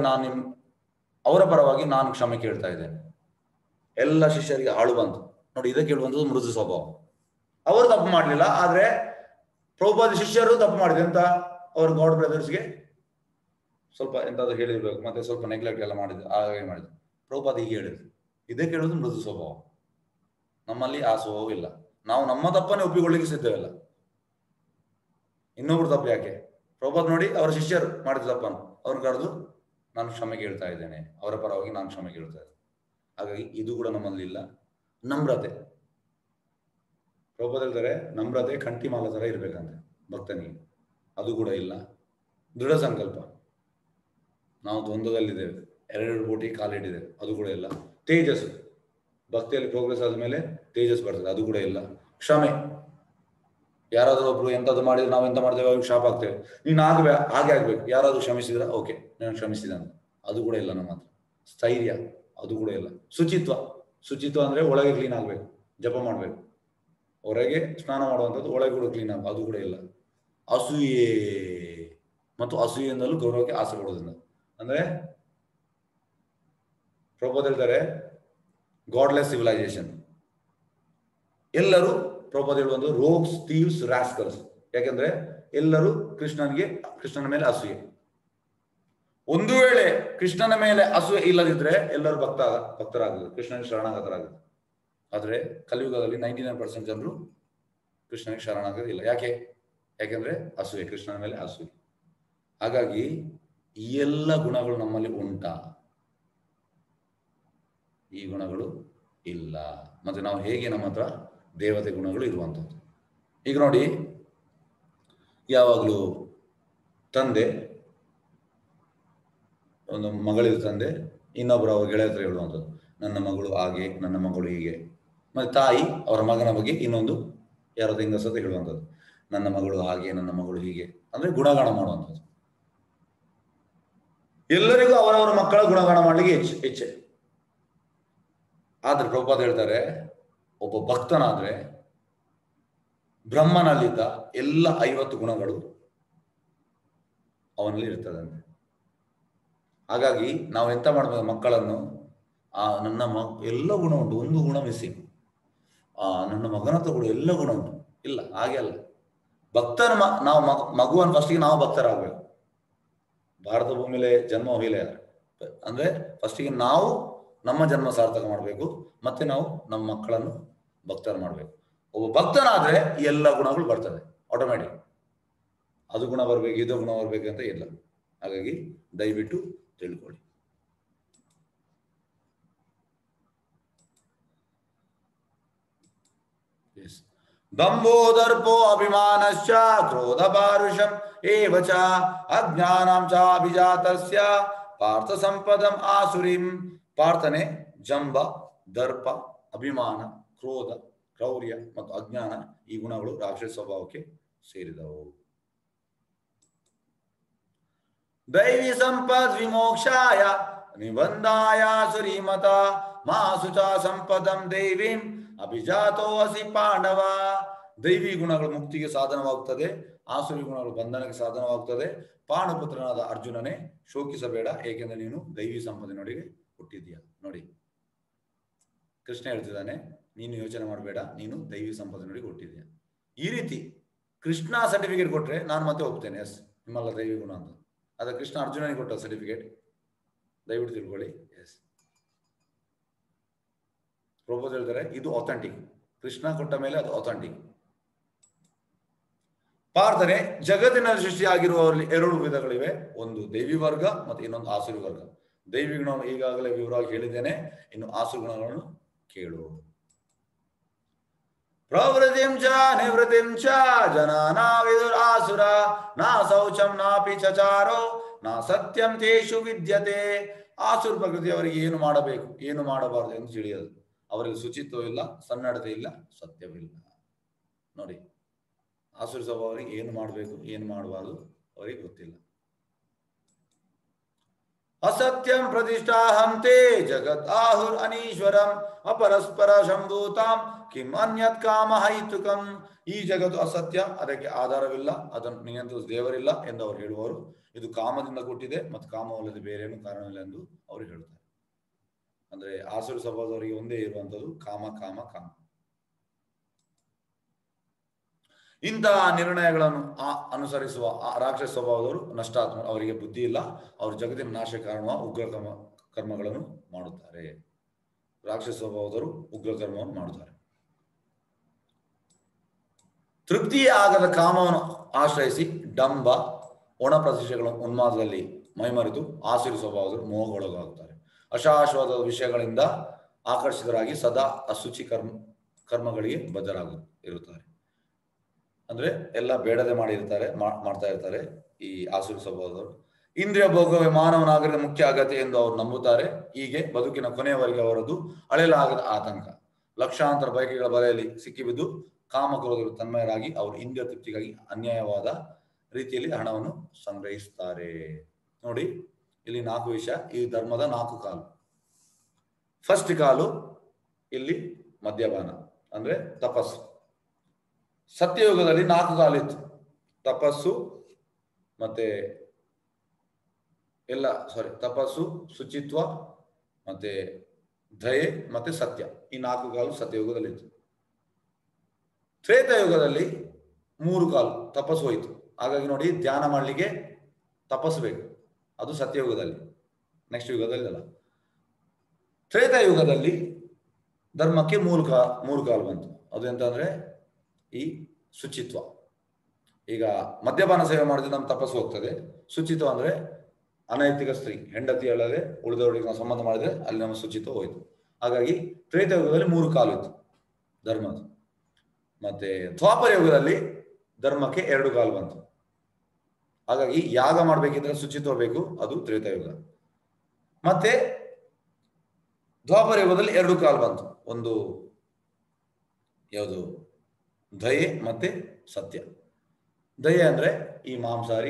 ಪರವಾಗಿ ನಾನು ಕ್ಷಮೆ ಕೇಳ್ತಾ ಇದ್ದೇನೆ. ಎಲ್ಲ ಶಿಷ್ಯರಿಗೆ ಆಳು ಬಂತು. ನೋಡಿ, ಇದಕ್ಕೆ ಹೇಳುವಂಥದ್ದು ಮೃದು ಸ್ವಭಾವ. ಅವರು ತಪ್ಪು ಮಾಡಲಿಲ್ಲ, ಆದ್ರೆ ಪ್ರಭುಪಾದ ಶಿಷ್ಯರು ತಪ್ಪು ಮಾಡಿದೆ ಅಂತ ಅವರು ಗಾಡ್ ಬ್ರದರ್ಸ್ಗೆ ಸ್ವಲ್ಪ ಎಂತಾದ್ರು ಹೇಳಿರ್ಬೇಕು, ಮತ್ತೆ ಸ್ವಲ್ಪ ನೆಗ್ಲೆಕ್ಟ್ ಎಲ್ಲ ಮಾಡಿದ್ರು. ಹಾಗೆ ಮಾಡಿದ್ರು. ಪ್ರಭುಪಾದ ಹೀಗೆ ಹೇಳಿದ್ರು. ಇದಕ್ಕೆ ಹೇಳುವುದು ಮೃದು ಸ್ವಭಾವ. ನಮ್ಮಲ್ಲಿ ಆ ಸ್ವಭಾವ ಇಲ್ಲ. ನಾವು ನಮ್ಮ ತಪ್ಪನ್ನೇ ಒಪ್ಪಿಕೊಳ್ಳಿಕ್ಕೆ ಸಿದ್ಧವಿಲ್ಲ. ಇನ್ನೊಬ್ರು ತಪ್ಪು ಯಾಕೆ? ಪ್ರಭುಪಾದ ನೋಡಿ, ಅವರ ಶಿಷ್ಯರು ಮಾಡಿದ ತಪ್ಪನ್ನು ಅವ್ರು ಕರೆದು ನಾನು ಕ್ಷಮೆ ಕೇಳ್ತಾ ಇದ್ದೇನೆ, ಅವರ ಪರವಾಗಿ ನಾನು ಕ್ಷಮೆ ಕೇಳ್ತಾ ಇದ್ದೇನೆ. ಹಾಗಾಗಿ ಇದು ಕೂಡ ನಮ್ಮಲ್ಲಿ ಇಲ್ಲ. ನಮ್ರತೆ, ಪ್ರಭುಪಾದ ಹೇಳ್ತಾರೆ, ನಮ್ರತೆ ಕಂಠಿಮಾಲ ತರ ಇರ್ಬೇಕಂತೆ ಭಕ್ತನಿಗೆ. ಅದು ಕೂಡ ಇಲ್ಲ. ದೃಢ ಸಂಕಲ್ಪ, ನಾವು ದ್ವಂದ್ವದಲ್ಲಿದ್ದೇವೆ, 2 ಕೋಟಿ ಕಾಲಿಟ್ಟಿದ್ದೇವೆ, ಅದು ಕೂಡ ಇಲ್ಲ. ತೇಜಸ್ಸು, ಭಕ್ತಿಯಲ್ಲಿ ಪ್ರೋಗ್ರೆಸ್ ಆದ್ಮೇಲೆ ತೇಜಸ್ ಬರ್ತದೆ, ಅದು ಕೂಡ ಇಲ್ಲ. ಕ್ಷಮೆ, ಯಾರಾದ್ರೂ ಒಬ್ರು ಎಂತದ್ದು ಮಾಡಿದ್ರೆ ನಾವು ಎಂತ ಮಾಡ್ತೇವೆ, ಅವ್ರಿಗೆ ಶಾಪ್ ಆಗ್ತೇವೆ, ನೀನು ಹಾಗೆ ಆಗ್ಬೇಕು, ಯಾರಾದ್ರೂ ಕ್ಷಮಿಸಿದ್ರ ಓಕೆ ನಾನು ಕ್ಷಮಿಸಿದ ಅಂತ, ಅದು ಕೂಡ ಇಲ್ಲ ನಮ್ಮ ಹತ್ರ. ಸ್ಥೈರ್ಯ, ಅದು ಕೂಡ ಇಲ್ಲ. ಶುಚಿತ್ವ ಅಂದ್ರೆ ಒಳಗೆ ಕ್ಲೀನ್ ಆಗ್ಬೇಕು, ಜಪ ಮಾಡ್ಬೇಕು. ಹೊರಗೆ ಸ್ನಾನ ಮಾಡುವಂಥದ್ದು, ಒಳಗೆ ಕೂಡ ಕ್ಲೀನ್ ಆಗ್ಬೇಕು, ಅದು ಕೂಡ ಇಲ್ಲ. ಅಸೂಯೆ ಮತ್ತು ಅಸೂಯೆಯಿಂದಲೂ ಗೌರವಕ್ಕೆ ಆಸೆ ಪಡೋದ್ರಿಂದ, ಅಂದ್ರೆ ಪ್ರಭುಪಾದ ಹೇಳ್ತಾರೆ ಗಾಡ್ಲೆಸ್ ಸಿವಿಲೈಸೇಷನ್. ಎಲ್ಲರೂ ಪ್ರಭುಪಾದ ಹೇಳುವಂತ ರೋಗ್ಸ್, ಥೀವ್ಸ್, ರಾಸ್ಕಲ್ಸ್. ಯಾಕೆಂದ್ರೆ ಎಲ್ಲರೂ ಕೃಷ್ಣನ ಮೇಲೆ ಅಸೂಯೆ. ಒಂದು ವೇಳೆ ಕೃಷ್ಣನ ಮೇಲೆ ಅಸೂಯೆ ಇಲ್ಲದಿದ್ರೆ ಎಲ್ಲರೂ ಭಕ್ತರಾಗುದು, ಕೃಷ್ಣನಿಗೆ ಶರಣಾಗತರಾಗುದು. ಆದ್ರೆ ಕಲಿಯುಗದಲ್ಲಿ 99% ಜನರು ಕೃಷ್ಣನಿಗೆ ಶರಣಾಗೋದಿಲ್ಲ. ಯಾಕೆಂದ್ರೆ ಅಸೂಯೆ, ಕೃಷ್ಣನ ಮೇಲೆ ಅಸೂಯೆ. ಹಾಗಾಗಿ ಈ ಎಲ್ಲ ಗುಣಗಳು ನಮ್ಮಲ್ಲಿ ಉಂಟಾ? ಈ ಗುಣಗಳು ಇಲ್ಲ. ಮತ್ತೆ ನಾವು ಹೇಗೆ ನಮ್ಮ ಹತ್ರ ದೇವತೆ ಗುಣಗಳು ಇರುವಂಥದ್ದು. ಈಗ ನೋಡಿ, ಯಾವಾಗಲೂ ತಂದೆ, ಒಂದು ಮಗಳಿದ ತಂದೆ ಇನ್ನೊಬ್ಬರು ಅವ್ರ ಗೆಳೆಯ ಹತ್ರ ಹೇಳುವಂಥದ್ದು, ನನ್ನ ಮಗಳು ಹಾಗೆ, ನನ್ನ ಮಗಳು ಹೀಗೆ. ಮತ್ತೆ ತಾಯಿ ಅವರ ಮಗನ ಬಗ್ಗೆ ಇನ್ನೊಂದು ಯಾರಾದ್ರೂ ಹೆಂಗಸತೆ ಹೇಳುವಂಥದ್ದು, ನನ್ನ ಮಗಳು ಹಾಗೆ, ನನ್ನ ಮಗಳು ಹೀಗೆ. ಅಂದ್ರೆ ಗುಣಗಾನ ಮಾಡುವಂಥದ್ದು. ಎಲ್ಲರಿಗೂ ಅವರವರ ಮಕ್ಕಳ ಗುಣಗಾನ ಮಾಡಲಿಕ್ಕೆ ಇಚ್ಛೆ. ಆದ್ರೆ ಪ್ರಭುಪಾದ ಹೇಳ್ತಾರೆ, ಒಬ್ಬ ಭಕ್ತನಾದ್ರೆ ಬ್ರಹ್ಮನಲ್ಲಿದ್ದ ಎಲ್ಲ 50 ಗುಣಗಳು ಅವನಲ್ಲಿ ಇರ್ತದಂತೆ. ಹಾಗಾಗಿ ನಾವು ಎಂತ ಮಾಡ್ಬೇಕು, ಮಕ್ಕಳನ್ನು ಎಲ್ಲ ಗುಣ ಉಂಟು, ಒಂದು ಗುಣ ಮಿಸ್ಸಿಂಗ್, ನನ್ನ ಮಗನ ಹತ್ರ ಕೂಡ ಎಲ್ಲ ಗುಣ ಉಂಟು, ಇಲ್ಲ, ಹಾಗೆ ಅಲ್ಲ. ನಾವು ಮಗುವನ್ನು ಫಸ್ಟಿಗೆ ನಾವು ಭಕ್ತರಾಗಬೇಕು. ಭಾರತ ಭೂಮಿಲೆ ಜನ್ಮ ಹೊಯ್ಲೆ, ಅಂದ್ರೆ ಫಸ್ಟಿಗೆ ನಾವು ನಮ್ಮ ಜನ್ಮ ಸಾರ್ಥಕ ಮಾಡಬೇಕು, ಮತ್ತೆ ನಾವು ನಮ್ಮ ಮಕ್ಕಳನ್ನು ಭಕ್ತರು ಮಾಡಬೇಕು. ಒಬ್ಬ ಭಕ್ತನಾದ್ರೆ ಈ ಎಲ್ಲ ಗುಣಗಳು ಬರ್ತದೆ ಆಟೋಮ್ಯಾಟಿಕ್. ಅದು ಗುಣ ಬರ್ಬೇಕು, ಇದು ಗುಣ ಬರ್ಬೇಕು ಅಂತ ಇಲ್ಲ. ಹಾಗಾಗಿ ದಯವಿಟ್ಟು ತಿಳ್ಕೊಳ್ಳಿ. ದಂಭೋದರ್ಪೋ ಅಭಿಮಾನಶ್ಚ ಕ್ರೋಧ ಪಾರುಷಂ ಏವಚ ಅಜ್ಞಾನಂ ಚ ಅಭಿಜಾತಸ್ಯ ಪಾರ್ಥ ಸಂಪದಂ ಆಸುರಿಂ. ಪಾರ್ಥನೆ ಜಂಬ, ದರ್ಪ, ಅಭಿಮಾನ, ಕ್ರೋಧ, ಕ್ರೌರ್ಯ ಮತ್ತು ಅಜ್ಞಾನ, ಈ ಗುಣಗಳು ರಾಕ್ಷಸ ಸ್ವಭಾವಕ್ಕೆ ಸೇರಿದವು. ದೈವಿ ಸಂಪದ್ ವಿಮೋಕ್ಷಾಯ ನಿಬಂಧಾಯ ಸುರೀಮತ ಮಾಸುಚ ಸಂಪದಂ ದೈವೀಂ ಅಭಿಜಾತೋ ಅಸಿ ಪಾಂಡವ. ದೈವಿ ಗುಣಗಳು ಮುಕ್ತಿಗೆ ಸಾಧನವಾಗುತ್ತದೆ, ಆಸುರಿ ಗುಣಗಳು ಬಂಧನಕ್ಕೆ ಸಾಧನವಾಗುತ್ತದೆ. ಪಾಂಡುಪುತ್ರನಾದ ಅರ್ಜುನನೇ ಶೋಕಿಸಬೇಡ, ಏಕೆಂದರೆ ನೀನು ದೈವಿ ಸಂಪತ್ತಿನೊಳಗೆ ಹುಟ್ಟಿದ್ದೀಯ. ನೋಡಿ, ಕೃಷ್ಣ ಹೇಳ್ತಿದ್ದಾನೆ, ನೀನು ಯೋಚನೆ ಮಾಡಬೇಡ, ನೀನು ದೈವಿ ಸಂಪತ್ತಿನೊಳಗೆ ಹುಟ್ಟಿದ್ದೀಯ. ಈ ರೀತಿ ಕೃಷ್ಣ ಸರ್ಟಿಫಿಕೇಟ್ ಕೊಟ್ರೆ ನಾನು ಮತ್ತೆ ಒಪ್ತೇನೆ, ಎಸ್ ನಿಮ್ಮಲ್ಲ ದೈವಿ ಗುಣ ಅಂತ. ಆದ್ರೆ ಕೃಷ್ಣ ಅರ್ಜುನನಿಗೆ ಕೊಟ್ಟ ಸರ್ಟಿಫಿಕೇಟ್, ದಯವಿಟ್ಟು ತಿಳ್ಕೊಳ್ಳಿ. ಎಸ್, ಪ್ರಭು ಹೇಳ್ತಾರೆ ಇದು ಅಥೆಂಟಿಕ್. ಕೃಷ್ಣ ಕೊಟ್ಟ ಮೇಲೆ ಅದು ಅಥೆಂಟಿಕ್. ಪ್ರಾರ್ಥನೆ ಜಗತ್ತಿನಲ್ಲಿ ಸೃಷ್ಟಿಯಾಗಿರುವವರಲ್ಲಿ 2 ವಿಧಗಳಿವೆ. ಒಂದು ದೈವಿ ವರ್ಗ ಮತ್ತು ಇನ್ನೊಂದು ಆಸುರಿ ವರ್ಗ. ದೈವಿ ಗುಣವನ್ನು ಈಗಾಗಲೇ ವಿವರವಾಗಿ ಹೇಳಿದ್ದೇನೆ. ಇನ್ನು ಆಸುರಿ ಗುಣಗಳನ್ನು ಕೇಳು. ಪ್ರವೃತ್ತಿಂ ಚ ನಿವೃತ್ತಿಂ ಚ ಜನಾನಾ ವಿದುರಾಸುರ ನಾ ಶೌಚಂ ನಾಪಿ ಚಚಾರೋ ನಾ ಸತ್ಯಂ ತೇಷು ವಿದ್ಯತೆ. ಆಸುರ ಪ್ರಕೃತಿಯವರಿಗೆ ಏನು ಮಾಡಬೇಕು ಏನು ಮಾಡಬಾರದು ಎಂದು ತಿಳಿಯದು. ಅವರಿಗೆ ಶುಚಿತ್ವವಿಲ್ಲ, ಸನ್ನಡತೆ ಇಲ್ಲ, ಸತ್ಯವಿಲ್ಲ. ನೋಡಿ, ಆಸುರಿ ಸ್ವಭಾವರಿಗೆ ಏನು ಮಾಡಬೇಕು ಏನು ಮಾಡಬಾರದು ಅವರಿಗೆ ಗೊತ್ತಿಲ್ಲ. ಅಸತ್ಯಂ ಪ್ರತಿಷ್ಠಾಹಂತೆ ಜಗತ್ ಆಹುರ್ ಅನೀಶ್ವರಂ ಅಪರಸ್ಪರ ಶಂಭೂತಾಂ ಕಿಂ ಅನ್ಯತ್ ಕಾಮ ಹೈತುಕಂ. ಈ ಜಗತ್ತು ಅಸತ್ಯ, ಅದಕ್ಕೆ ಆಧಾರವಿಲ್ಲ, ಅದನ್ನು ನಿಯಂತ್ರಿಸುವ ದೇವರಿಲ್ಲ ಎಂದು ಅವರು ಹೇಳುವರು. ಇದು ಕಾಮದಿಂದ ಕೊಟ್ಟಿದೆ ಮತ್ತು ಕಾಮವಲ್ಲದೆ ಬೇರೇನು ಕಾರಣವಿಲ್ಲ ಎಂದು ಅವರು ಹೇಳುತ್ತಾರೆ. ಅಂದ್ರೆ ಆಸುರಿ ಸ್ವಭಾವದವರಿಗೆ ಒಂದೇ ಇರುವಂತದ್ದು ಕಾಮ ಕಾಮ ಕಾಮ. ಇಂತಹ ನಿರ್ಣಯಗಳನ್ನು ಅನುಸರಿಸುವ ರಾಕ್ಷಸ ಸ್ವಭಾವದವರು ನಷ್ಟಾತ್ಮ. ಅವರಿಗೆ ಬುದ್ಧಿ ಇಲ್ಲ. ಅವರು ಜಗತ್ತಿನ ನಾಶ ಕಾರಣವ ಉಗ್ರ ಕರ್ಮಗಳನ್ನು ಮಾಡುತ್ತಾರೆ. ರಾಕ್ಷಸ ಸ್ವಭಾವದವರು ಉಗ್ರ ಕರ್ಮವನ್ನು ಮಾಡುತ್ತಾರೆ. ತೃಪ್ತಿಯೇ ಆಗದ ಕಾಮವನ್ನು ಆಶ್ರಯಿಸಿ ಡಂಬ ಒಣ ಪ್ರತಿಷ್ಠೆಗಳ ಉನ್ಮಾದದಲ್ಲಿ ಮೈಮರೆತು ಆಸುರಿ ಸ್ವಭಾವದವರು ಮೋಹಗೊಳಗಾಗುತ್ತಾರೆ. ಅಶಾಶ್ವತ ವಿಷಯಗಳಿಂದ ಆಕರ್ಷಿತರಾಗಿ ಸದಾ ಅಶುಚಿ ಕರ್ಮಗಳಿಗೆ ಬದ್ಧರಾಗಿರುತ್ತಾರೆ. ಅಂದ್ರೆ ಎಲ್ಲ ಬೇಡದೆ ಮಾಡ್ತಾ ಇರ್ತಾರೆ ಈ ಆಸುರಿ ಸ್ವಭಾವದವರು. ಇಂದ್ರಿಯ ಭೋಗವೇ ಮಾನವನಾಗರಿಕ ಮುಖ್ಯ ಅಗತ್ಯ ಎಂದು ಅವರು ನಂಬುತ್ತಾರೆ. ಹೀಗೆ ಬದುಕಿನ ಕೊನೆಯವರೆಗೆ ಅವರದ್ದು ಅಳೆಯಲಾಗದ ಆತಂಕ. ಲಕ್ಷಾಂತರ ಬಯಕೆಗಳ ಬಲೆಯಲ್ಲಿ ಸಿಕ್ಕಿಬಿದ್ದು ಕಾಮಕ್ರೋಧಗಳು ತನ್ಮಯರಾಗಿ ಅವರು ಇಂದ್ರಿಯ ತೃಪ್ತಿಗಾಗಿ ಅನ್ಯಾಯವಾದ ರೀತಿಯಲ್ಲಿ ಹಣವನ್ನು ಸಂಗ್ರಹಿಸುತ್ತಾರೆ. ನೋಡಿ, ಇಲ್ಲಿ 4 ವಿಷಯ. ಈ ಧರ್ಮದ 4 ಕಾಲು. ಫಸ್ಟ್ ಕಾಲು ಇಲ್ಲಿ ಮದ್ಯಪಾನ ಅಂದ್ರೆ ತಪಸ್ಸು. ಸತ್ಯಯುಗದಲ್ಲಿ 4 ಕಾಲಿತ್ತು. ತಪಸ್ಸು ಮತ್ತೆ ತಪಸ್ಸು, ಶುಚಿತ್ವ, ಮತ್ತೆ ದಯೆ ಮತ್ತೆ ಸತ್ಯ. ಈ 4 ಕಾಲು ಸತ್ಯಯುಗದಲ್ಲಿತ್ತು. ತ್ರೇತಾಯುಗದಲ್ಲಿ 3 ಕಾಲು ತಪಸ್ಸು ಹೋಯಿತು. ಹಾಗಾಗಿ ನೋಡಿ, ಧ್ಯಾನ ಮಾಡಲಿಕ್ಕೆ ತಪಸ್ಸು ಬೇಕು. ಅದು ಸತ್ಯಯುಗದಲ್ಲಿ, ನೆಕ್ಸ್ಟ್ ಯುಗದಲ್ಲಿ ಅಲ್ಲ. ತ್ರೇತಾಯುಗದಲ್ಲಿ ಧರ್ಮಕ್ಕೆ 3 ಕಾಲು ಬಂತು. ಅದು ಎಂತಂದ್ರೆ ಈ ಶುಚಿತ್ವ. ಈಗ ಮದ್ಯಪಾನ ಸೇವೆ ಮಾಡಿದ್ರೆ ನಮ್ಮ ತಪಸ್ಸು ಹೋಗ್ತದೆ. ಶುಚಿತ್ವ ಅಂದ್ರೆ ಅನೈತಿಕ ಸ್ತ್ರೀ, ಹೆಂಡತಿ ಅಲ್ಲದೆ ಉಳಿದವರಿಗೆ ನಾವು ಸಂಬಂಧ ಮಾಡಿದ್ರೆ ಅಲ್ಲಿ ನಮ್ಮ ಶುಚಿತ್ವ ಹೋಯ್ತು. ಹಾಗಾಗಿ ತ್ರೇತಾಯುಗದಲ್ಲಿ 3 ಕಾಲು ಇತ್ತು ಧರ್ಮದ. ಮತ್ತೆ ದ್ವಾಪರ ಯುಗದಲ್ಲಿ ಧರ್ಮಕ್ಕೆ 2 ಕಾಲು ಬಂತು. ಹಾಗಾಗಿ ಯಾಗ ಮಾಡ್ಬೇಕಿದ್ರೆ ಶುಚಿತ್ವ ಬೇಕು, ಅದು ತ್ರೇತಾಯುಗ. ಮತ್ತೆ ದ್ವಾಪರ ಯುಗದಲ್ಲಿ 2 ಕಾಲು ಬಂತು. ಒಂದು ಯಾವುದು? ದಯೆ ಮತ್ತೆ ಸತ್ಯ. ದಯೆ ಅಂದ್ರೆ ಈ ಮಾಂಸಾರಿ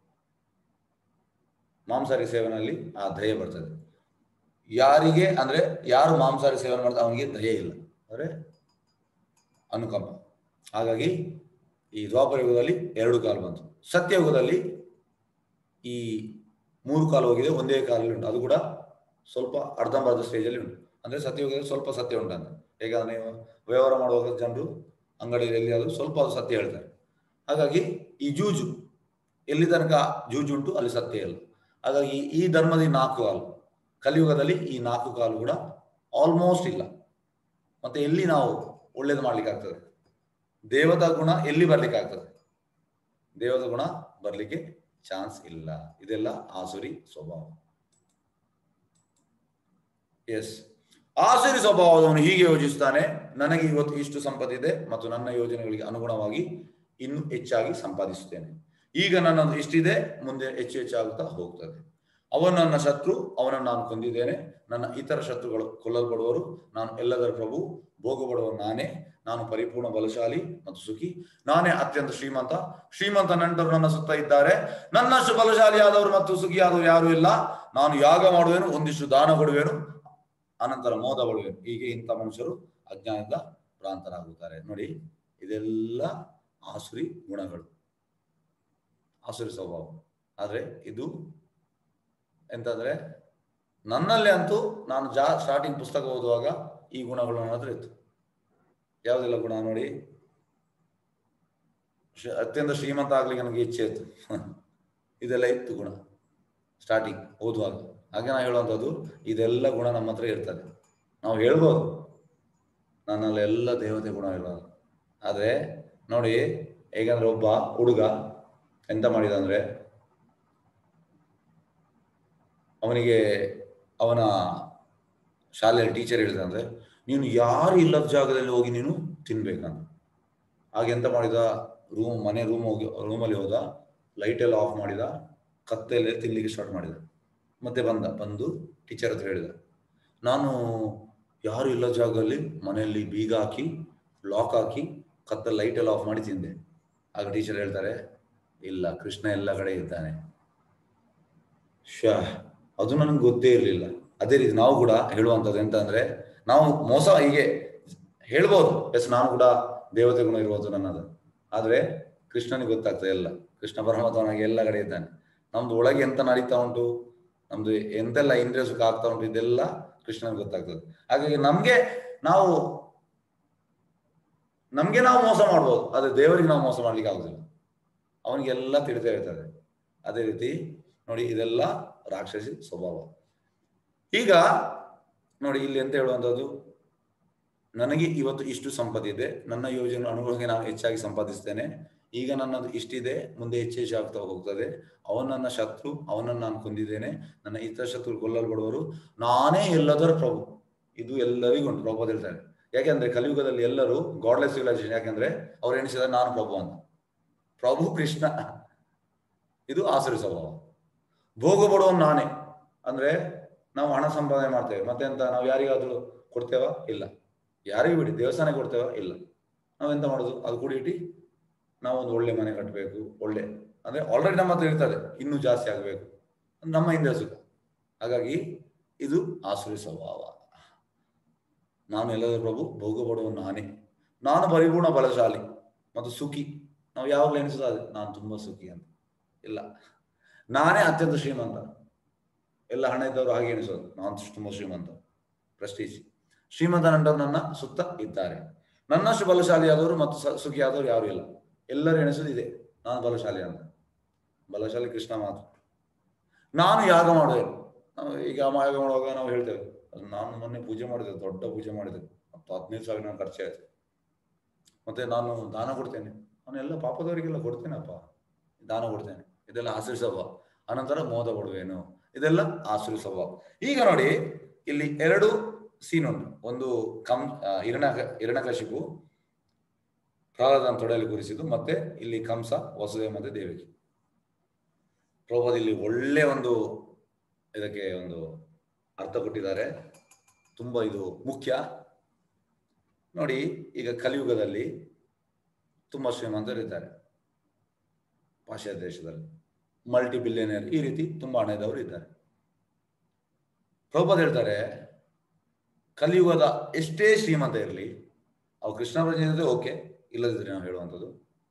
ಸೇವನೆಯಲ್ಲಿ ಆ ದಯೆ ಬರ್ತದೆ. ಯಾರಿಗೆ ಅಂದ್ರೆ ಯಾರು ಮಾಂಸಾರಿ ಸೇವನೆ ಮಾಡ್ತಾರೆ ಅವನಿಗೆ ದಯೆ ಇಲ್ಲ, ಅಂದ್ರೆ ಅನುಕಂಪ. ಹಾಗಾಗಿ ಈ ದ್ವಾಪರ ಯುಗದಲ್ಲಿ 2 ಕಾಲು ಬಂತು. ಸತ್ಯಯುಗದಲ್ಲಿ ಈ 3 ಕಾಲು ಹೋಗಿದೆ, ಒಂದೇ ಕಾಲಲ್ಲಿ ಉಂಟು. ಅದು ಕೂಡ ಸ್ವಲ್ಪ ಅರ್ಧಂಬರ್ಧ ಸ್ಟೇಜಲ್ಲಿ ಉಂಟು. ಅಂದ್ರೆ ಸತ್ಯಯುಗದಲ್ಲಿ ಸ್ವಲ್ಪ ಸತ್ಯ ಉಂಟಂತ. ಹೇಗಂದ್ರೆ ನೀವು ವ್ಯವಹಾರ ಮಾಡುವಾಗ ಜನರು ಅಂಗಡಿಯಲ್ಲಿ ಎಲ್ಲಿ ಆದರೂ ಸ್ವಲ್ಪ ಅದು ಸತ್ಯ ಹೇಳ್ತಾರೆ. ಹಾಗಾಗಿ ಈ ಜೂಜು ಎಲ್ಲಿ ತನಕ ಜೂಜು ಉಂಟು ಅಲ್ಲಿ ಸತ್ಯ ಇಲ್ಲ. ಹಾಗಾಗಿ ಈ ಧರ್ಮದ 4 ಕಾಲು, ಕಲಿಯುಗದಲ್ಲಿ ಈ 4 ಕಾಲು ಕೂಡ ಆಲ್ಮೋಸ್ಟ್ ಇಲ್ಲ. ಮತ್ತೆ ಎಲ್ಲಿ ನಾವು ಒಳ್ಳೇದು ಮಾಡ್ಲಿಕ್ಕೆ ಆಗ್ತದೆ? ದೇವತಾ ಗುಣ ಎಲ್ಲಿ ಬರ್ಲಿಕ್ಕೆ ಆಗ್ತದೆ? ದೇವತಾ ಗುಣ ಬರ್ಲಿಕ್ಕೆ ಚಾನ್ಸ್ ಇಲ್ಲ. ಇದೆಲ್ಲ ಆಸುರಿ ಸ್ವಭಾವ. ಎಸ್, ಆಸುರಿ ಸ್ವಭಾವದವನು ಹೀಗೆ ಯೋಚಿಸ್ತಾನೆ, ನನಗೆ ಇವತ್ತು ಇಷ್ಟು ಸಂಪತ್ತಿದೆ ಮತ್ತು ನನ್ನ ಯೋಜನೆಗಳಿಗೆ ಅನುಗುಣವಾಗಿ ಇನ್ನು ಹೆಚ್ಚಾಗಿ ಸಂಪಾದಿಸುತ್ತೇನೆ. ಈಗ ನನ್ನದು ಇಷ್ಟಿದೆ, ಮುಂದೆ ಹೆಚ್ಚು ಹೆಚ್ಚಾಗುತ್ತಾ ಹೋಗ್ತದೆ. ಅವನು ನನ್ನ ಶತ್ರು, ಅವನನ್ನು ನಾನು ಕೊಂದಿದ್ದೇನೆ. ನನ್ನ ಇತರ ಶತ್ರುಗಳು ಕೊಲ್ಲಲ್ಪಡುವರು. ನಾನು ಎಲ್ಲದರ ಪ್ರಭು, ಭೋಗಪಡುವ ನಾನೇ. ನಾನು ಪರಿಪೂರ್ಣ ಬಲಶಾಲಿ ಮತ್ತು ಸುಖಿ. ನಾನೇ ಅತ್ಯಂತ ಶ್ರೀಮಂತ ನಂಟರು ನನ್ನ ಸುತ್ತ ಇದ್ದಾರೆ. ನನ್ನಷ್ಟು ಬಲಶಾಲಿಯಾದವರು ಮತ್ತು ಸುಖಿಯಾದವರು ಯಾರು ಇಲ್ಲ. ನಾನು ಯಾಗ ಮಾಡುವೆನು, ಒಂದಿಷ್ಟು ದಾನ ಕೊಡುವೆನು, ಅನಂತರ ಮೋದ ಪಡುವೆನು. ಹೀಗೆ ಇಂಥ ಮನುಷ್ಯರು ಅಜ್ಞಾನದಿಂದ ಭ್ರಾಂತರಾಗುತ್ತಾರೆ. ನೋಡಿ, ಇದೆಲ್ಲ ಆಸುರಿ ಗುಣಗಳು, ಆಸುರಿ ಸ್ವಭಾವ. ಆದ್ರೆ ಇದು ಎಂತಂದ್ರೆ ನನ್ನಲ್ಲಿ ಅಂತೂ ನಾನು ಸ್ಟಾರ್ಟಿಂಗ್ ಪುಸ್ತಕ ಓದುವಾಗ ಈ ಗುಣಗಳು ನನ್ನ ಹತ್ರ ಇತ್ತು. ಯಾವುದೆಲ್ಲ ಗುಣ ನೋಡಿ? ಅತ್ಯಂತ ಶ್ರೀಮಂತ ಆಗ್ಲಿಕ್ಕೆ ನನಗೆ ಇಚ್ಛೆ ಇತ್ತು. ಇದೆಲ್ಲ ಇತ್ತು ಗುಣ. ಸ್ಟಾರ್ಟಿಂಗ್ ಓದುವಾಗ. ಹಾಗೆ ನಾವು ಹೇಳುವಂಥದ್ದು ಇದೆಲ್ಲ ಗುಣ ನಮ್ಮ ಹತ್ರ ಇರ್ತದೆ. ನಾವು ಹೇಳ್ಬೋದು ನನ್ನಲ್ಲಿ ಎಲ್ಲ ದೇವತೆ ಗುಣ ಇರೋದು. ಆದರೆ ನೋಡಿ, ಹೇಗಂದ್ರೆ ಒಬ್ಬ ಹುಡುಗ ಎಂತ ಮಾಡಿದ ಅಂದ್ರೆ, ಅವನಿಗೆ ಅವನ ಶಾಲೆಯಲ್ಲಿ ಟೀಚರ್ ಹೇಳಿದ ಅಂದ್ರೆ, ನೀನು ಯಾರು ಇಲ್ಲದ ಜಾಗದಲ್ಲಿ ಹೋಗಿ ನೀನು ತಿನ್ಬೇಕಂತ. ಹಾಗೆ ಎಂತ ಮಾಡಿದ, ರೂಮಲ್ಲಿ ಹೋದ, ಲೈಟ್ ಎಲ್ಲ ಆಫ್ ಮಾಡಿದ, ಕತ್ತೆಯಲ್ಲೇ ತಿನ್ಲಿಕ್ಕೆ ಸ್ಟಾರ್ಟ್ ಮಾಡಿದ. ಮತ್ತೆ ಬಂದು ಟೀಚರ್ ಹತ್ರ ಹೇಳಿದ, ನಾನು ಯಾರು ಇಲ್ಲ ಜಾಗದಲ್ಲಿ ಮನೆಯಲ್ಲಿ ಬೀಗ ಹಾಕಿ ಲಾಕ್ ಹಾಕಿ ಕತ್ತಲ್ಲಿ ಲೈಟ್ ಎಲ್ಲ ಆಫ್ ಮಾಡಿ ತಿಂದೆ. ಆಗ ಟೀಚರ್ ಹೇಳ್ತಾರೆ, ಇಲ್ಲ, ಕೃಷ್ಣ ಎಲ್ಲ ಕಡೆ ಇದ್ದಾನೆ. ಅದು ನನಗೆ ಗೊತ್ತೇ ಇರಲಿಲ್ಲ. ಅದೇ ರೀತಿ ನಾವು ಕೂಡ ಹೇಳುವಂಥದ್ದು ಎಂತ ಅಂದ್ರೆ, ನಾವು ಮೋಸ ಹೀಗೆ ಹೇಳ್ಬೋದು, ಎಸ್ ನಾನು ಕೂಡ ದೇವತೆ ಗುಣ ಇರುವುದು ನನ್ನದು. ಆದ್ರೆ ಕೃಷ್ಣನಿಗೆ ಗೊತ್ತಾಗ್ತದೆ ಎಲ್ಲ. ಕೃಷ್ಣ ಪರಮಾತ್ಮನಾಗಿ ಎಲ್ಲ ಕಡೆ ಇದ್ದಾನೆ. ನಮ್ದು ಒಳಗೆ ಎಂತ ನಡೀತಾ ಉಂಟು, ನಮ್ದು ಎಂತೆಲ್ಲ ಇಂದ್ರಿಯ ಸುಖ ಆಗ್ತಾ ಉಂಟು, ಇದೆಲ್ಲ ಕೃಷ್ಣನಿಗೆ ಗೊತ್ತಾಗ್ತದೆ. ಹಾಗಾಗಿ ನಮ್ಗೆ ನಾವು ಮೋಸ ಮಾಡ್ಬೋದು, ಆದ್ರೆ ದೇವರಿಗೆ ನಾವು ಮೋಸ ಮಾಡ್ಲಿಕ್ಕೆ ಆಗುದಿಲ್ಲ. ಅವನಿಗೆಲ್ಲ ತಿಳಿತಾ ಇರ್ತದೆ. ಅದೇ ರೀತಿ ನೋಡಿ, ಇದೆಲ್ಲ ರಾಕ್ಷಸಿ ಸ್ವಭಾವ. ಈಗ ನೋಡಿ, ಇಲ್ಲಿ ಎಂತ ಹೇಳುವಂಥದ್ದು, ನನಗೆ ಇವತ್ತು ಇಷ್ಟು ಸಂಪತ್ತಿದೆ, ನನ್ನ ಯೋಜನೆ ಅನುಗುಣವಾಗಿ ನಾನು ಹೆಚ್ಚಾಗಿ ಸಂಪಾದಿಸ್ತೇನೆ, ಈಗ ನನ್ನದು ಇಷ್ಟಿದೆ, ಮುಂದೆ ಹೆಚ್ಚು ಆಗ್ತಾ ಹೋಗ್ತದೆ, ಅವನು ನನ್ನ ಶತ್ರು, ಅವನನ್ನು ನಾನು ಕೊಂದಿದ್ದೇನೆ, ನನ್ನ ಇತರ ಶತ್ರು ಕೊಲ್ಲಲ್ಪಡುವರು, ನಾನೇ ಎಲ್ಲದರ ಪ್ರಭು. ಇದು ಎಲ್ಲರಿಗೂ ಉಂಟು. ಪ್ರಭು ಹೇಳ್ತಾರೆ, ಯಾಕೆಂದ್ರೆ ಕಲಿಯುಗದಲ್ಲಿ ಎಲ್ಲರೂ ಗಾಡ್ಲೆಸ್ ಸಿವಿಲೈಸೇಷನ್. ಯಾಕೆಂದ್ರೆ ಅವ್ರು ಎಣಿಸಿದ್ದಾರೆ ನಾನು ಪ್ರಭು ಅಂತ. ಪ್ರಭು ಕೃಷ್ಣ. ಇದು ಆಸುರಿ ಸ್ವಭಾವ. ಭೋಗ ಪಡುವ ನಾನೇ ಅಂದ್ರೆ, ನಾವು ಹಣ ಸಂಪಾದನೆ ಮಾಡ್ತೇವೆ, ಮತ್ತೆ ಎಂತ ನಾವು ಯಾರಿಗಾದ್ರೂ ಕೊಡ್ತೇವಾ? ಇಲ್ಲ. ಯಾರಿಗೂ ಬಿಡಿ, ದೇವಸ್ಥಾನಕ್ಕೆ ಕೊಡ್ತೇವಾ? ಇಲ್ಲ. ನಾವೆಂತ ಮಾಡೋದು, ಅದು ಕೂಡಿಟ್ಟು ನಾವೊಂದು ಒಳ್ಳೆ ಮನೆ ಕಟ್ಟಬೇಕು, ಒಳ್ಳೆ ಅಂದ್ರೆ ಆಲ್ರೆಡಿ ನಮ್ಮ ಹತ್ರ ಇರ್ತದೆ, ಇನ್ನೂ ಜಾಸ್ತಿ ಆಗಬೇಕು, ನಮ್ಮ ಹಿಂದೆ ಸುಖ. ಹಾಗಾಗಿ ಇದು ಆಸುರಿ ಸ್ವಭಾವ. ನಾನು ಎಲ್ಲದರ ಪ್ರಭು, ಭೋಗ ಪಡುವ ನಾನೇ, ನಾನು ಪರಿಪೂರ್ಣ ಬಲಶಾಲಿ ಮತ್ತು ಸುಖಿ. ನಾವು ಯಾವಾಗಲೂ ಎಣಿಸೋದು ನಾನು ತುಂಬಾ ಸುಖಿ ಅಂತ. ಇಲ್ಲ, ನಾನೇ ಅತ್ಯಂತ ಶ್ರೀಮಂತ. ಎಲ್ಲ ಹಣ ಇದ್ದವರು ಹಾಗೆ ಎಣಿಸೋದು, ನಾನು ತುಂಬಾ ಶ್ರೀಮಂತ. ಪ್ರೆಸ್ಟೀಜ್. ಶ್ರೀಮಂತ ನಂಟರು ನನ್ನ ಸುತ್ತ ಇದ್ದಾರೆ. ನನ್ನಷ್ಟು ಬಲಶಾಲಿ ಆದವರು ಮತ್ತು ಸುಖಿ ಆದವರು ಯಾರು ಇಲ್ಲ. ಎಲ್ಲರೂ ಎಣಿಸೋದು ಇದೆ, ನಾನು ಬಲಶಾಲಿ ಅಂತ. ಬಲಶಾಲಿ ಕೃಷ್ಣ ಮಾತ್ರ. ನಾನು ಯಾಗ ಮಾಡುವೆನು. ನಾವು ಈಗ ಯಾಗ ಮಾಡುವಾಗ ನಾವು ಹೇಳ್ತೇವೆ, ನಾನು ಮೊನ್ನೆ ಪೂಜೆ ಮಾಡಿದೆ, ದೊಡ್ಡ ಪೂಜೆ ಮಾಡಿದೆ, ಮತ್ತು 15,000 ನಾನು ಖರ್ಚಾಯ್ತು. ಮತ್ತೆ ನಾನು ದಾನ ಕೊಡ್ತೇನೆ, ನಾನು ಎಲ್ಲ ಪಾಪದವರಿಗೆಲ್ಲ ಕೊಡ್ತೇನಪ್ಪ, ದಾನ ಕೊಡ್ತೇನೆ. ಇದೆಲ್ಲ ಆಸುರಿ ಸ್ವಭಾವ. ಅನಂತರ ಮೋದ ಕೊಡುವೇನು, ಇದೆಲ್ಲ ಆಸುರಿ ಸ್ವಭಾವ. ಈಗ ನೋಡಿ, ಇಲ್ಲಿ 2 ಸೀನ್ ಉಂಟು. ಒಂದು ಹಿರಣ್ಯಕಶಿಪು ಪ್ರಹ್ಲಾದನ ತೊಡೆಯಲ್ಲಿ ಕೂರಿಸಿದ್ದು, ಮತ್ತೆ ಇಲ್ಲಿ ಕಂಸ, ವಸುದೇವ ಮತ್ತೆ ದೇವಕಿ. ಪ್ರಭುಪಾದ ಇಲ್ಲಿ ಒಳ್ಳೆ ಒಂದು ಇದಕ್ಕೆ ಒಂದು ಅರ್ಥ ಕೊಟ್ಟಿದ್ದಾರೆ, ತುಂಬಾ ಇದು ಮುಖ್ಯ. ನೋಡಿ, ಈಗ ಕಲಿಯುಗದಲ್ಲಿ ತುಂಬಾ ಶ್ರೀಮಂತರಿದ್ದಾರೆ ಪಾಶ್ಚಾತ್ಯ ದೇಶದಲ್ಲಿ, ಮಲ್ಟಿ ಬಿಲಿಯನಿಯರ್, ಈ ರೀತಿ ತುಂಬಾ ಹಣದವರು ಇದ್ದಾರೆ. ಪ್ರಭುಪಾದ ಹೇಳ್ತಾರೆ, ಕಲಿಯುಗದ ಎಷ್ಟೇ ಶ್ರೀಮಂತ ಇರಲಿ, ಅವು ಕೃಷ್ಣ ಪ್ರಜ್ಞೆ ಓಕೆ, ಇಲ್ಲದಿದ್ರೆ ನಾವು ಹೇಳುವಂಥದ್ದು,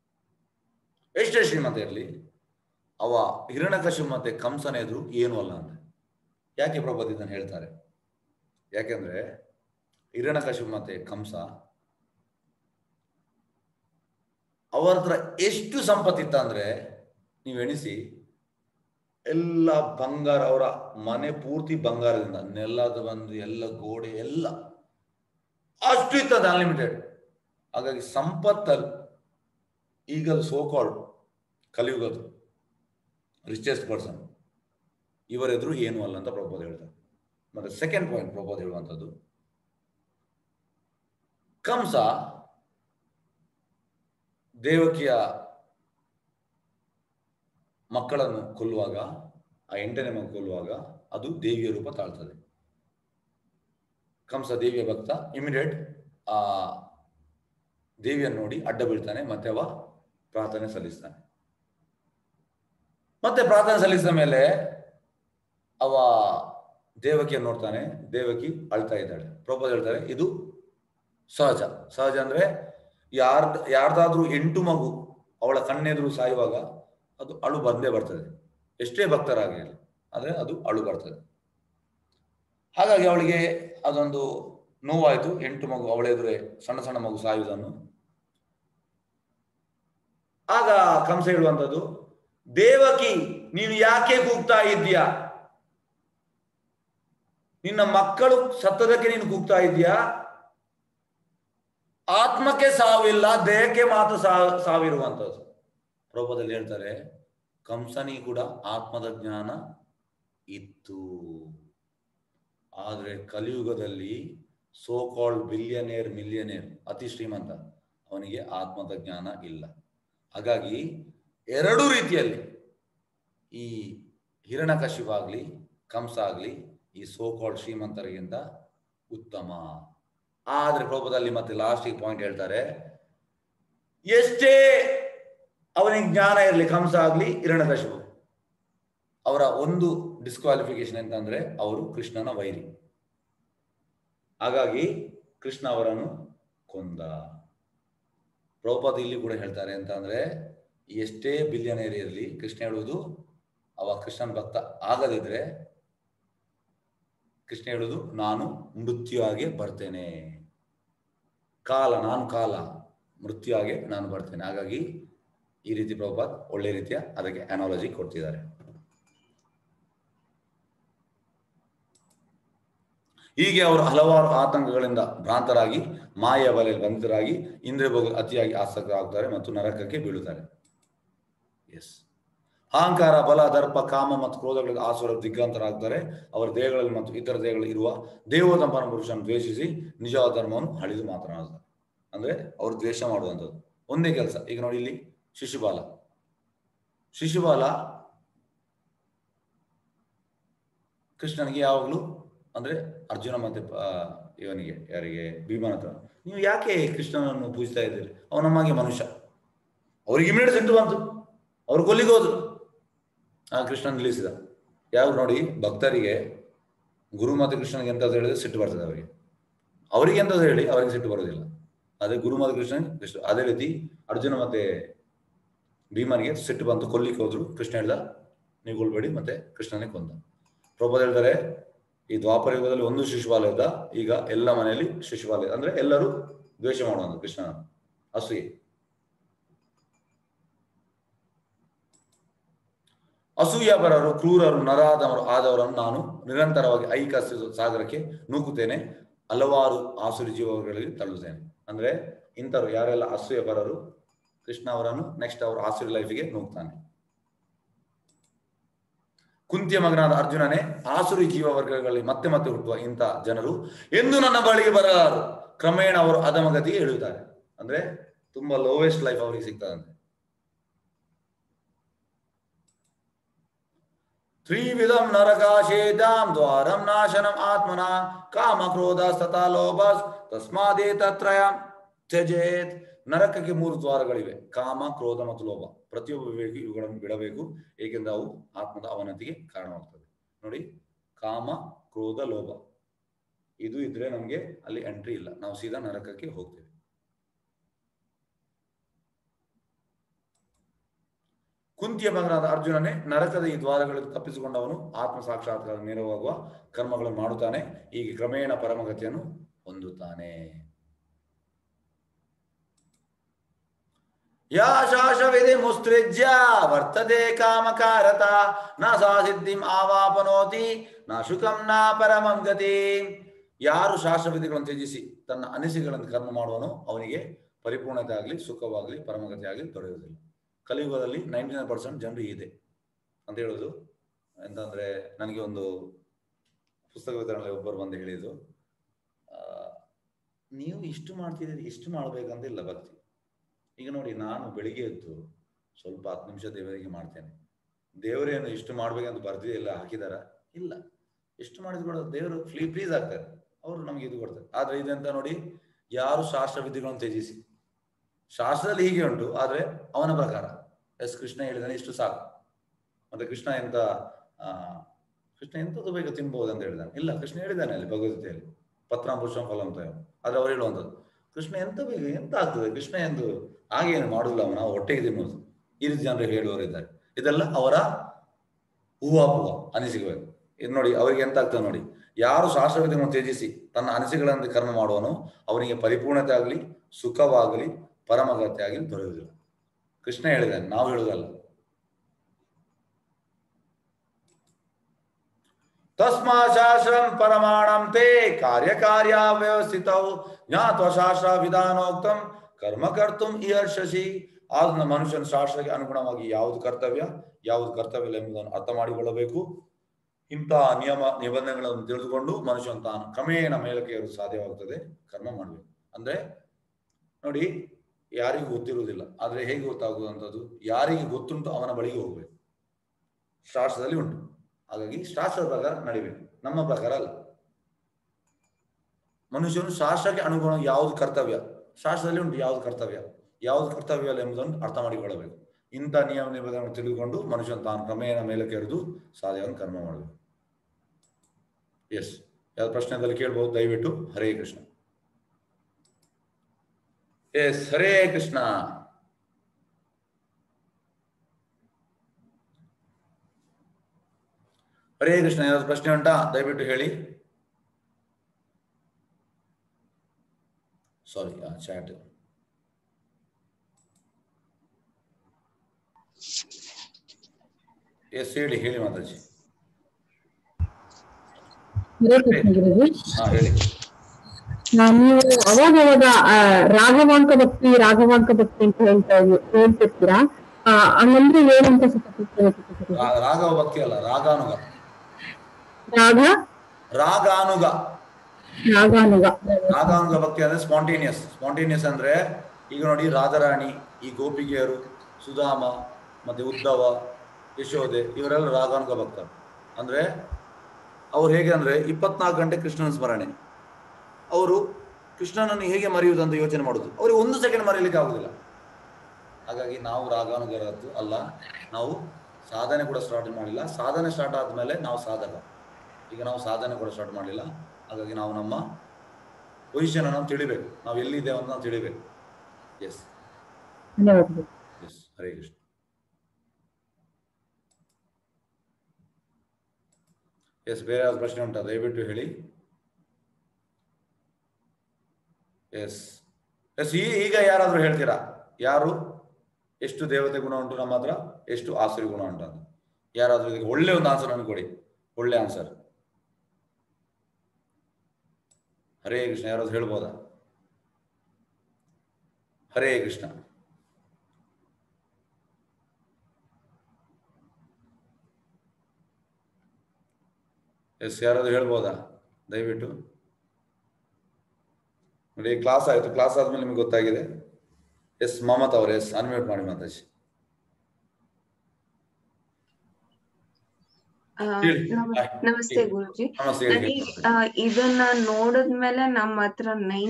ಎಷ್ಟೇ ಶ್ರೀಮಂತ ಇರಲಿ, ಅವ ಹಿರಣ್ಯಕಶಿಪು ಮತ್ತೆ ಕಂಸನ ಎದುರು ಏನೂ ಅಲ್ಲ ಅಂತ. ಯಾಕೆ ಪ್ರಭುಪಾದ ಇದನ್ನು ಹೇಳ್ತಾರೆ? ಯಾಕೆಂದ್ರೆ ಹಿರಣ್ಯಕಶಿಪು ಮತ್ತೆ ಕಂಸ ಅವರ ಹತ್ರ ಎಷ್ಟು ಸಂಪತ್ತಿತ್ತ ಅಂದ್ರೆ, ನೀವು ಎಣಿಸಿ, ಎಲ್ಲ ಬಂಗಾರ, ಅವರ ಮನೆ ಪೂರ್ತಿ ಬಂಗಾರದಿಂದ, ನೆಲದ ಬಂದು ಎಲ್ಲ ಗೋಡೆ ಎಲ್ಲ ಅಷ್ಟು ಇತ್ತದ, ಅನ್ಲಿಮಿಟೆಡ್. ಹಾಗಾಗಿ ಸಂಪತ್ತಲ್ಲಿ ಈಗ ಸೋಕಾಲ್ಡ್ ಕಲಿಯುಗದ ರಿಚೆಸ್ಟ್ ಪರ್ಸನ್ ಇವರೆದುರು ಏನು ಅಲ್ಲ ಅಂತ ಪ್ರಭುಪಾದ ಹೇಳ್ತಾರೆ. ಮತ್ತೆ ಸೆಕೆಂಡ್ ಪಾಯಿಂಟ್ ಪ್ರಭುಪಾದ ಹೇಳುವಂಥದ್ದು, ಕಂಸ ದೇವಕಿಯ ಮಕ್ಕಳನ್ನು ಕೊಲ್ಲುವಾಗ, ಆ 8ನೇ ಮಗು ಕೊಲ್ಲುವಾಗ, ಅದು ದೇವಿಯ ರೂಪ ತಾಳ್ತದೆ. ಕಂಸ ದೇವಿಯ ಭಕ್ತ, ಇಮಿಡಿಯೇಟ್ ಆ ದೇವಿಯನ್ನು ನೋಡಿ ಅಡ್ಡ ಬೀಳ್ತಾನೆ, ಮತ್ತೆ ಅವ ಪ್ರಾರ್ಥನೆ ಸಲ್ಲಿಸ್ತಾನೆ. ಮತ್ತೆ ಪ್ರಾರ್ಥನೆ ಸಲ್ಲಿಸಿದ ಮೇಲೆ ಅವ ದೇವಕಿಯನ್ನು ನೋಡ್ತಾನೆ, ದೇವಕಿ ಅಳ್ತಾ ಇದ್ದಾಳೆ. ಪ್ರಭುಪಾದ ಹೇಳ್ತಾರೆ, ಇದು ಸಹಜ. ಸಹಜ ಅಂದ್ರೆ ಯಾರ್ದಾದ್ರೂ 8 ಮಗು ಅವಳ ಕಣ್ಣೆದುರು ಸಾಯುವಾಗ ಅದು ಅಳು ಬಂದೇ ಬರ್ತದೆ, ಎಷ್ಟೇ ಭಕ್ತರಾಗಿರಲಿ, ಆದ್ರೆ ಅದು ಅಳು ಬರ್ತದೆ. ಹಾಗಾಗಿ ಅವಳಿಗೆ ಅದೊಂದು ನೋವಾಯ್ತು, 8 ಮಗು ಅವಳ ಎದುರೇ ಸಣ್ಣ ಸಣ್ಣ ಮಗು ಸಾಯುವುದನ್ನು. ಆಗ ಕಂಸ ಹೇಳುವಂಥದ್ದು, ದೇವಕಿ ನೀನು ಯಾಕೆ ಕೂಗ್ತಾ ಇದ್ದೀಯಾ? ನಿನ್ನ ಮಕ್ಕಳು ಸತ್ತದಕ್ಕೆ ನೀನು ಕೂಗ್ತಾ ಇದೀಯಾ? ಆತ್ಮಕ್ಕೆ ಸಾವಿಲ್ಲ, ದೇಹಕ್ಕೆ ಮಾತ್ರ ಸಾವಿರುವಂಥದ್ದು. ಪ್ರಭುದಲ್ಲಿ ಹೇಳ್ತಾರೆ, ಕಂಸನಿಗೆ ಕೂಡ ಆತ್ಮದ ಜ್ಞಾನ ಇತ್ತು. ಆದ್ರೆ ಕಲಿಯುಗದಲ್ಲಿ ಸೋ ಕಾಲ್ಡ್ ಬಿಲಿಯನೇರ್ ಮಿಲಿಯನೇರ್ ಅತಿ ಶ್ರೀಮಂತ, ಅವನಿಗೆ ಆತ್ಮದ ಜ್ಞಾನ ಇಲ್ಲ. ಹಾಗಾಗಿ ಎರಡು ರೀತಿಯಲ್ಲಿ ಈ ಹಿರಣ್ಯಕಶಿಪು ಆಗ್ಲಿ ಕಂಸ ಆಗ್ಲಿ ಈ ಸೋ ಕಾಲ್ಡ್ ಶ್ರೀಮಂತರಿಗಿಂತ ಉತ್ತಮ. ಆದ್ರೆ ಪ್ರಭುದಲ್ಲಿ ಮತ್ತೆ ಲಾಸ್ಟಿಗೆ ಪಾಯಿಂಟ್ ಹೇಳ್ತಾರೆ, ಎಷ್ಟೇ ಅವನಿಗೆ ಜ್ಞಾನ ಇರಲಿ, ಕಂಸ ಆಗ್ಲಿ ಹಿರಣ್ಯಕಶಿಪು, ಅವರ ಒಂದು ಡಿಸ್ಕ್ವಾಲಿಫಿಕೇಶನ್ ಅಂತಂದ್ರೆ ಅವರು ಕೃಷ್ಣನ ವೈರಿ. ಹಾಗಾಗಿ ಕೃಷ್ಣ ಅವರನ್ನು ಕೊಂದ. ಪ್ರಭುಪಾದ ಇಲ್ಲಿ ಕೂಡ ಹೇಳ್ತಾರೆ ಅಂತ ಅಂದ್ರೆ, ಎಷ್ಟೇ ಬಿಲಿಯನೇರ್ ಇರಲಿ, ಕೃಷ್ಣ ಹೇಳುವುದು ಅವ ಕೃಷ್ಣನ ಭಕ್ತ ಆಗದಿದ್ರೆ ಕೃಷ್ಣ ಹೇಳುವುದು ನಾನು ಮೃತ್ಯು ಆಗಿ ಬರ್ತೇನೆ, ನಾನು ಕಾಲ ಮೃತ್ಯು ಆಗಿ ನಾನು ಬರ್ತೇನೆ. ಹಾಗಾಗಿ ಈ ರೀತಿ ಪ್ರಭುಪಾದ್ ಒಳ್ಳೆ ರೀತಿಯ ಅದಕ್ಕೆ ಅನಾಲಜಿ ಕೊಡ್ತಿದ್ದಾರೆ. ಹೀಗೆ ಅವರು ಹಲವಾರು ಆತಂಕಗಳಿಂದ ಭ್ರಾಂತರಾಗಿ ಮಾಯೆಯ ಬಲೆಯಲ್ಲಿ ಬಂಧಿತರಾಗಿ ಇಂದ್ರಿಯ ಭೋಗ ಅತಿಯಾಗಿ ಆಸಕ್ತರಾಗುತ್ತಾರೆ ಮತ್ತು ನರಕಕ್ಕೆ ಬೀಳುತ್ತಾರೆ. ಎಸ್, ಅಹಂಕಾರ, ಬಲ, ದರ್ಪ, ಕಾಮ ಮತ್ತು ಕ್ರೋಧಗಳಿಗೆ ಆಸುರ ದಿಗ್ಗಂತರಾಗುತ್ತಾರೆ. ಅವರ ದೇಹಗಳಲ್ಲಿ ಮತ್ತು ಇತರ ದೇಹಗಳಲ್ಲಿ ಇರುವ ದೇವೋತ್ತಮ ಪುರುಷನ ದ್ವೇಷಿಸಿ ನಿಜವಾದ ಧರ್ಮವನ್ನು ಹಳಿದು ಮಾತನಾಡುತ್ತಾರೆ. ಅಂದ್ರೆ ಅವರು ದ್ವೇಷ ಮಾಡುವಂಥದ್ದು ಒಂದೇ ಕೆಲಸ. ಈಗ ನೋಡಿ, ಇಲ್ಲಿ ಶಿಶುಪಾಲ ಕೃಷ್ಣನಿಗೆ ಯಾವಾಗಲೂ ಅಂದ್ರೆ ಅರ್ಜುನ ಮತ್ತೆ ಇವನಿಗೆ ಯಾರಿಗೆ ಭೀಮನ ಹತ್ರ, ನೀವು ಯಾಕೆ ಕೃಷ್ಣನನ್ನು ಪೂಜಿಸ್ತಾ ಇದ್ದೀರಿ, ಅವನ ನಮಗೆ ಮನುಷ್ಯ. ಅವ್ರಿಗೆ ಇಮಿಡಿಯೇಟ್ ಸಿಟ್ಟು ಬಂತು, ಅವ್ರು ಕೊಲ್ಲಿಗೆ ಹೋದ್ರು. ಕೃಷ್ಣನ್ ನಿಲ್ಲಿಸಿದ. ಯಾವ ನೋಡಿ, ಭಕ್ತರಿಗೆ ಗುರು ಮತ್ತು ಕೃಷ್ಣನಿಗೆ ಎಂತ ಹೇಳಿದ್ರೆ ಸಿಟ್ಟು ಬರ್ತದೆ ಅವರಿಗೆ ಎಂತ ಹೇಳಿ ಅವರಿಗೆ ಸಿಟ್ಟು ಬರೋದಿಲ್ಲ. ಅದೇ ಗುರು ಮತ್ತು ಕೃಷ್ಣ ಅದೇ ರೀತಿ ಅರ್ಜುನ ಮತ್ತೆ ಭೀಮನಿಗೆ ಸಿಟ್ಟು ಬಂತು, ಕೊಲ್ಲಿಕ್ಕೆ ಹೋದ್ರು. ಕೃಷ್ಣ ಹೇಳ್ದ, ನೀವು ಕೊಲ್ಬೇಡಿ, ಮತ್ತೆ ಕೃಷ್ಣನೇ ಕೊಂದ. ಪ್ರಭುಪಾದ ಹೇಳ್ತಾರೆ, ಈ ದ್ವಾಪರ ಯುಗದಲ್ಲಿ ಒಂದು ಶಿಶುಪಾಲ ಇದ್ದ, ಈಗ ಎಲ್ಲ ಮನೆಯಲ್ಲಿ ಶಿಶುಪಾಲ ಇದೆ. ಅಂದ್ರೆ ಎಲ್ಲರೂ ದ್ವೇಷ ಮಾಡುವಂತ ಕೃಷ್ಣನ ಅಸೂಯೆ. ಅಸೂಯಾಪರರು, ಕ್ರೂರರು, ನರಾದವರು ಆದವರನ್ನು ನಾನು ನಿರಂತರವಾಗಿ ಐಕ ಸಾಗರಕ್ಕೆ ನೂಕುತ್ತೇನೆ, ಹಲವಾರು ಆಸುರಿ ಜೀವಗಳಿಗೆ ತಳ್ಳುತ್ತೇನೆ. ಅಂದ್ರೆ ಇಂಥವ್ರು ಯಾರೆಲ್ಲ ಅಸೂಯಪರರು, ಕೃಷ್ಣ ಅವರನ್ನು ನೆಕ್ಸ್ಟ್ ಅವರು ಆಸುರಿ ಲೈಫಿಗೆ ನೂಗ್ತಾನೆ. ಕುಂತಿಯ ಮಗನಾದ ಅರ್ಜುನನೇ, ಆಸುರಿ ಜೀವ ವರ್ಗಗಳಲ್ಲಿ ಮತ್ತೆ ಮತ್ತೆ ಹುಟ್ಟುವ ಇಂಥ ಜನರು ಎಂದು ನನ್ನ ಬಳಿಗೆ ಬರಲಾರು. ಕ್ರಮೇಣ ಅವರು ಅಧಮಗತಿಗೆ ಇಳಿಯುತ್ತಾರೆ. ಅಂದ್ರೆ ತುಂಬಾ ಲೋವೆಸ್ಟ್ ಲೈಫ್ ಅವರಿಗೆ ಸಿಗ್ತದಂತೆ. ತ್ರಿವಿಧಂ ನರಕಾಶೇದಾಂ ದ್ವಾರಂ ನಾಶನಂ ಆತ್ಮನ ಕಾಮ ಕ್ರೋಧ ತಥಾ ಲೋಭಸ್ ತಸ್ಮಾದೇತತ್ರಯಂ ತ್ಯಜೇತ್. ನರಕಕ್ಕೆ 3 ದ್ವಾರಗಳಿವೆ, ಕಾಮ, ಕ್ರೋಧ ಮತ್ತು ಲೋಭ. ಪ್ರತಿಯೊಬ್ಬ ವಿವೇಕಿ ಇವುಗಳನ್ನು ಬಿಡಬೇಕು, ಏಕೆಂದರೆ ಅವು ಆತ್ಮದ ಅವನತಿಗೆ ಕಾರಣವಾಗ್ತದೆ. ನೋಡಿ, ಕಾಮ, ಕ್ರೋಧ, ಲೋಭ ಇದು ಇದ್ರೆ ನಮ್ಗೆ ಅಲ್ಲಿ ಎಂಟ್ರಿ ಇಲ್ಲ, ನಾವು ಸೀದಾ ನರಕಕ್ಕೆ ಹೋಗ್ತೇವೆ. ಕುಂತಿಯ ಮಗನಾದ ಅರ್ಜುನನೇ, ನರಕದ ಈ ದ್ವಾರಗಳಲ್ಲಿ ತಪ್ಪಿಸಿಕೊಂಡವನು ಆತ್ಮ ಸಾಕ್ಷಾತ್ಕಾರ ನೆರವಾಗುವ ಕರ್ಮಗಳನ್ನು ಮಾಡುತ್ತಾನೆ. ಹೀಗೆ ಕ್ರಮೇಣ ಪರಮಗತಿಯನ್ನು ಹೊಂದುತ್ತಾನೆ. ಯಾ ಶಾಶ್ವವಿಧಿ ಮುಸ್ತ್ರಿಜ್ಯ ವರ್ತದೆ ಕಾಮಕಾರತ ನ ಸಾ ಸಿದ್ಧಿಂ ಆವಾಪನೋತಿ ನ ಶುಕಂ ನ ಪರಮಂ ಗತಿ. ಯಾರು ಶಾಸ್ತ್ರವಿಧಿಗಳನ್ನು ತ್ಯಜಿಸಿ ತನ್ನ ಅನಿಸಿಕೆಗಳನ್ನು ಕರ್ಮ ಮಾಡುವನೋ ಅವನಿಗೆ ಪರಿಪೂರ್ಣತೆ ಆಗಲಿ, ಸುಖವಾಗಲಿ, ಪರಮಗತಿ ಆಗಲಿ ದೊರೆಯುವುದಿಲ್ಲ. ಕಲಿಯುಗದಲ್ಲಿ 99% ಜನರು ಇದೆ ಅಂತ ಹೇಳೋದು. ಎಂತಂದ್ರೆ, ನನಗೆ ಒಂದು ಪುಸ್ತಕ ವಿತರಣೆ ಒಬ್ಬರು ಬಂದು ಹೇಳಿದ್ರು, ನೀವು ಇಷ್ಟು ಮಾಡ್ತಿದ್ದೀರಿ, ಇಷ್ಟು ಮಾಡ್ಬೇಕಂತಿಲ್ಲ ಭಕ್ತಿ. ಈಗ ನೋಡಿ, ನಾನು ಬೆಳಿಗ್ಗೆ ಎದ್ದು ಸ್ವಲ್ಪ 10 ನಿಮಿಷ ದೇವರಿಗೆ ಮಾಡ್ತೇನೆ. ದೇವರೇನು ಇಷ್ಟು ಮಾಡ್ಬೇಕಂತ ಬರ್ದಿ ಎಲ್ಲ ಹಾಕಿದಾರ? ಇಲ್ಲ. ಎಷ್ಟು ಮಾಡಿದ್ರು ಕೂಡ ದೇವರು ಪ್ಲೀಸ್ ಆಗ್ತಾರೆ, ಅವರು ನಮ್ಗೆ ಇದು ಕೊಡ್ತಾರೆ. ಆದ್ರೆ ಇದೆಂತ ನೋಡಿ, ಯಾರು ಶಾಸ್ತ್ರ ವಿಧಿಗಳನ್ನು ತ್ಯಜಿಸಿ, ಶಾಸ್ತ್ರದಲ್ಲಿ ಹೀಗೆ ಉಂಟು, ಆದ್ರೆ ಅವನ ಪ್ರಕಾರ ಕೃಷ್ಣ ಹೇಳಿದಾನೆ ಇಷ್ಟು ಸಾಕು, ಮತ್ತೆ ಕೃಷ್ಣ ಎಂತದ್ದು ಬೇಕು ತಿನ್ಬಹುದು ಅಂತ ಹೇಳಿದಾನೆ. ಇಲ್ಲ, ಕೃಷ್ಣ ಹೇಳಿದಾನೆ ಅಲ್ಲಿ ಭಗವದ್ಗೀತೆಯಲ್ಲಿ, ಪತ್ರಂ ಪುರುಷಂ ಫಲಂ ತಯಂ. ಆದ್ರೆ ಅವ್ರು ಹೇಳುವಂಥದ್ದು ಕೃಷ್ಣ ಎಂತ ಬೇಕು, ಎಂತ ಆಗ್ತದೆ, ಕೃಷ್ಣ ಎಂದು ಹಾಗೇನು ಮಾಡುದಿಲ್ಲ, ನಾವು ಹೊಟ್ಟೆಗೆ ತಿನ್ನೋದು. ಈ ರೀತಿ ಜನರು ಹೇಳುವವರಿದ್ದಾರೆ. ಇದೆಲ್ಲ ಅವರ ಹೂವಾಪುವ ಅನಿಸಿಕೆ. ಇದು ನೋಡಿ, ಅವರಿಗೆ ಎಂತ ಆಗ್ತದೆ ನೋಡಿ, ಯಾರು ಶಾಸ್ತ್ರವಿಧಿಗಳನ್ನು ತ್ಯಜಿಸಿ ತನ್ನ ಅನಿಸಿಕೆಗಳನ್ನು ಕರ್ಮ ಮಾಡುವನು ಅವನಿಗೆ ಪರಿಪೂರ್ಣತೆ ಆಗಲಿ, ಸುಖವಾಗಲಿ, ಪರಮಗತಿ ಆಗಲಿ ದೊರೆಯುವುದಿಲ್ಲ. ಕೃಷ್ಣ ಹೇಳಿದಾನೆ, ನಾವು ಹೇಳುವುದಲ್ಲ. ತಸ್ಮಾ ಶಾಸ್ತ್ರಂ ಪರಮಾಣಂ ತೇ ಕಾರ್ಯ ವ್ಯವಸ್ಥಿತೌ ಜ್ಞಾತ್ವ ಶಾಸ್ತ್ರ ವಿಧಾನೋಕ್ತಂ ಕರ್ಮ ಕರ್ತುಂ ಇಹರ್ಷಸಿ. ಆದ ಮನುಷ್ಯನ ಶಾಸ್ತ್ರಕ್ಕೆ ಅನುಗುಣವಾಗಿ ಯಾವುದು ಕರ್ತವ್ಯ ಯಾವುದು ಕರ್ತವ್ಯ ಎಂಬುದನ್ನು ಅರ್ಥ ಮಾಡಿಕೊಳ್ಳಬೇಕು. ಇಂತಹ ನಿಯಮ ನಿಬಂಧನೆಗಳನ್ನು ತಿಳಿದುಕೊಂಡು ಮನುಷ್ಯನ ತಾನು ಕ್ರಮೇಣ ಮೇಲಕ್ಕೆ ಏರಲು ಸಾಧ್ಯವಾಗುತ್ತದೆ. ಕರ್ಮ ಮಾಡಬೇಕು ಅಂದ್ರೆ ನೋಡಿ, ಯಾರಿಗೂ ಗೊತ್ತಿರುವುದಿಲ್ಲ, ಆದ್ರೆ ಹೇಗೆ ಗೊತ್ತಾಗುವಂಥದ್ದು? ಯಾರಿಗೆ ಗೊತ್ತುಂಟು ಅವನ ಬಳಿಗೆ ಹೋಗ್ಬೇಕು. ಶಾಸ್ತ್ರದಲ್ಲಿ ಉಂಟು, ಹಾಗಾಗಿ ಶಾಸ್ತ್ರದ ಪ್ರಕಾರ ನಡಿಬೇಕು, ನಮ್ಮ ಪ್ರಕಾರ ಅಲ್ಲ. ಮನುಷ್ಯನು ಶಾಸ್ತ್ರಕ್ಕೆ ಅನುಗುಣ ಯಾವುದು ಕರ್ತವ್ಯ, ಶಾಸ್ತ್ರದಲ್ಲಿ ಉಂಟು ಯಾವುದು ಕರ್ತವ್ಯ ಯಾವುದು ಕರ್ತವ್ಯ ಅಲ್ಲ ಎಂಬುದನ್ನು ಅರ್ಥ ಮಾಡಿಕೊಳ್ಳಬೇಕು. ಇಂಥ ನಿಯಮ ನಿಬಂಧನೆಗಳನ್ನು ತಿಳಿದುಕೊಂಡು ಮನುಷ್ಯನು ತಾನು ಕ್ರಮೇಣ ಮೇಲಕ್ಕೆ ಎರೆದು ಸಾಧ್ಯವನ್ನು ಕರ್ಮ ಮಾಡಬೇಕು. ಎಸ್, ಯಾವ್ದು ಪ್ರಶ್ನೆದಲ್ಲಿ ಕೇಳ್ಬಹುದು, ದಯವಿಟ್ಟು. ಹರೇ ಕೃಷ್ಣ. ಎಸ್, ಹರೇ ಕೃಷ್ಣ. ಹರೇ ಕೃಷ್ಣ. ಯಾವ್ದು ಪ್ರಶ್ನೆ ಉಂಟಾ? ದಯವಿಟ್ಟು ಹೇಳಿ. ಸಾರಿ, ಚಾಟ್. ಎಸ್, ಹೇಳಿ ಮಾತಾಜಿ. ಹಾ, ಹೇಳಿ. ನೀವು ಅವಾಗವಾಗ ರಾಘವಾಂಕ ಭಕ್ತಿ ಅಂತ ಹೇಳ್ತಿರ್ತೀರಾ, ಹಂಗಂದ್ರೆ ಏನಂತ ರಾಘವ ಭಕ್ತಿ ಅಲ್ಲ, ರಾಗಾನುಗ. ರಾಗಾನುಗ ಭಕ್ತಿ ಅಂದ್ರೆ ಸ್ಪಾಂಟೇನಿಯಸ್ ಅಂದ್ರೆ, ಈಗ ನೋಡಿ, ರಾಧಾರಾಣಿ, ಈ ಗೋಪಿಗೆಯರು, ಸುಧಾಮ, ಮತ್ತೆ ಉದ್ಧವ, ಯಶೋದೆ, ಇವರೆಲ್ಲ ರಾಗಾನುಗ ಭಕ್ತರು. ಅಂದ್ರೆ ಅವ್ರು ಹೇಗೆ ಅಂದ್ರೆ 24 ಗಂಟೆ ಕೃಷ್ಣನ ಸ್ಮರಣೆ. ಅವರು ಕೃಷ್ಣನನ್ನು ಹೇಗೆ ಮರೆಯುವುದಂತ ಯೋಚನೆ ಮಾಡುದು, ಅವ್ರಿಗೆ 1 ಸೆಕೆಂಡ್ ಮರೆಯಲಿಕ್ಕೆ ಆಗುದಿಲ್ಲ. ಹಾಗಾಗಿ ನಾವು ರಾಗಾನುಗರದ್ದು ಅಲ್ಲ, ನಾವು ಸಾಧನೆ ಕೂಡ ಸ್ಟಾರ್ಟ್ ಮಾಡಿಲ್ಲ. ಸಾಧನೆ ಸ್ಟಾರ್ಟ್ ಆದ್ಮೇಲೆ ನಾವು ಸಾಧಕ. ಈಗ ನಾವು ಸಾಧನೆ ಕೂಡ ಸ್ಟಾರ್ಟ್ ಮಾಡಲಿಲ್ಲ. ಹಾಗಾಗಿ ನಾವು ನಮ್ಮ ಪೊಸಿಷನ್ ಅನ್ನು ತಿಳಿಬೇಕು, ನಾವು ಎಲ್ಲಿದ್ದೇವೆ ಅಂತ ನಾವು ತಿಳಿಬೇಕು. ಎಸ್, ಹರೇ ಕೃಷ್ಣ. ಎಸ್, ಬೇರೆ ಯಾವ್ದು ಪ್ರಶ್ನೆ ಉಂಟಾ? ದಯವಿಟ್ಟು ಹೇಳಿ. ಎಸ್, ಈಗ ಯಾರಾದ್ರೂ ಹೇಳ್ತೀರಾ? ಯಾರು ಎಷ್ಟು ದೇವತೆ ಗುಣ ಉಂಟು ನಮ್ಮ ಹತ್ರ, ಎಷ್ಟು ಆಸುರಿ ಗುಣ ಉಂಟು ಅಂತ ಯಾರಾದ್ರೂ ಇದಕ್ಕೆ ಒಳ್ಳೆ ಒಂದು ಆನ್ಸರ್ ನನ್ಗೆ ಕೊಡಿ, ಒಳ್ಳೆ ಆನ್ಸರ್. ಹರೇ ಕೃಷ್ಣ. ಯಾರಾದ್ರೂ ಹೇಳ್ಬೋದಾ? ಹರೇ ಕೃಷ್ಣ. ಎಸ್, ಯಾರಾದ್ರೂ ಹೇಳ್ಬೋದಾ? ದಯವಿಟ್ಟು ನೋಡಿ, ಕ್ಲಾಸ್ ಆಯ್ತು. ಕ್ಲಾಸ್ ಆದ್ಮೇಲೆ ನಿಮ್ಗೆ ಗೊತ್ತಾಗಿದೆ. ಎಸ್, ಮಮತಾ ಅವ್ರೆ, ಎಸ್, ಅನ್ಮ್ಯೂಟ್ ಮಾಡಿ ಮಾತಾಜಿ. ನಮಸ್ತೆ ಗುರುಜಿ. ಇದನ್ನ ನೋಡಿದ್ಮೇಲೆ ನಮ್ಮ ಹತ್ರ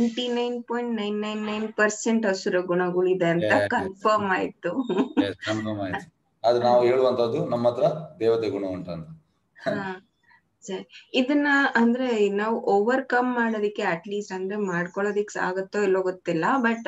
99.999% ಹಸುರ ಗುಣಗಳಿದೆ ಅಂತ ಕನ್ಫರ್ಮ್ ಆಯ್ತು. ಅದು ನಾವು ಹೇಳುವಂತದ್ದು ನಮ್ಮ ಹತ್ರ ದೇವತೆ ಗುಣ ಉಂಟಂತ. ಇದನ್ನ ಅಂದ್ರೆ ನಾವು ಓವರ್ಕಮ್ ಮಾಡೋದಿಕ್ಕೆ ಅಟ್ಲೀಸ್ಟ್ ಅಂದ್ರೆ ಮಾಡ್ಕೊಳ್ಳೋದಿಕ್ ಆಗುತ್ತೋ ಇಲ್ಲೋ ಗೊತ್ತಿಲ್ಲ, ಬಟ್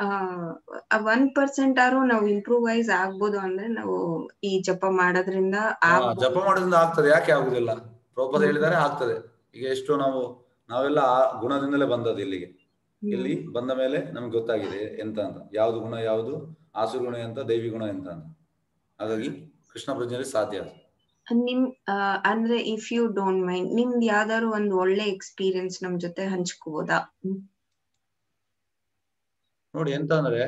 1% ಆದ್ರೂ ನಾವು ಇಂಪ್ರೂವೈಸ್ ಆಗ್ಬೋದು ಅಂದ್ರೆ ನಾವು ಈ ಜಪ ಮಾಡೋದ್ರಿಂದ ಆಗ್ತದೆ. ಯಾಕೆ ಆಗುದಿಲ್ಲ? ಪ್ರಭುಪಾದ ಹೇಳಿದ್ದಾರೆ ಆಗ್ತದೆ. ಈಗ ಎಷ್ಟು ನಾವೆಲ್ಲ ಆ ಗುಣದಿಂದಲೇ ಬಂದದ್ದು ಇಲ್ಲಿಗೆ. ಇಲ್ಲಿ ಬಂದ ಮೇಲೆ ನಮ್ಗೆ ಗೊತ್ತಾಗಿದೆ ಎಂತ ಅಂತ, ಯಾವ್ದು ಗುಣ ಯಾವ್ದು ಆಸು ಗುಣ ಎಂತ, ದೈವಿ ಗುಣ ಎಂತ ಅಂತ. ಹಾಗಾಗಿ ಕೃಷ್ಣ ಪ್ರಜ್ಞೆಯಲ್ಲಿ ಸಾಧ್ಯ. ಅಂದ್ರೆ ಇಫ್ ಯು ಡೋಂಟ್ ಮೈಂಡ್, ನಿಮ್ದು ಯಾವ್ದಾದ್ರು ಒಂದು ಒಳ್ಳೆ ಎಕ್ಸ್ಪೀರಿಯನ್ಸ್ ನಮ್ ಜೊತೆ ಹಂಚ್ಕೋಬೋದಾ? ನೋಡಿ, ಎಂತ ಅಂದ್ರೆ,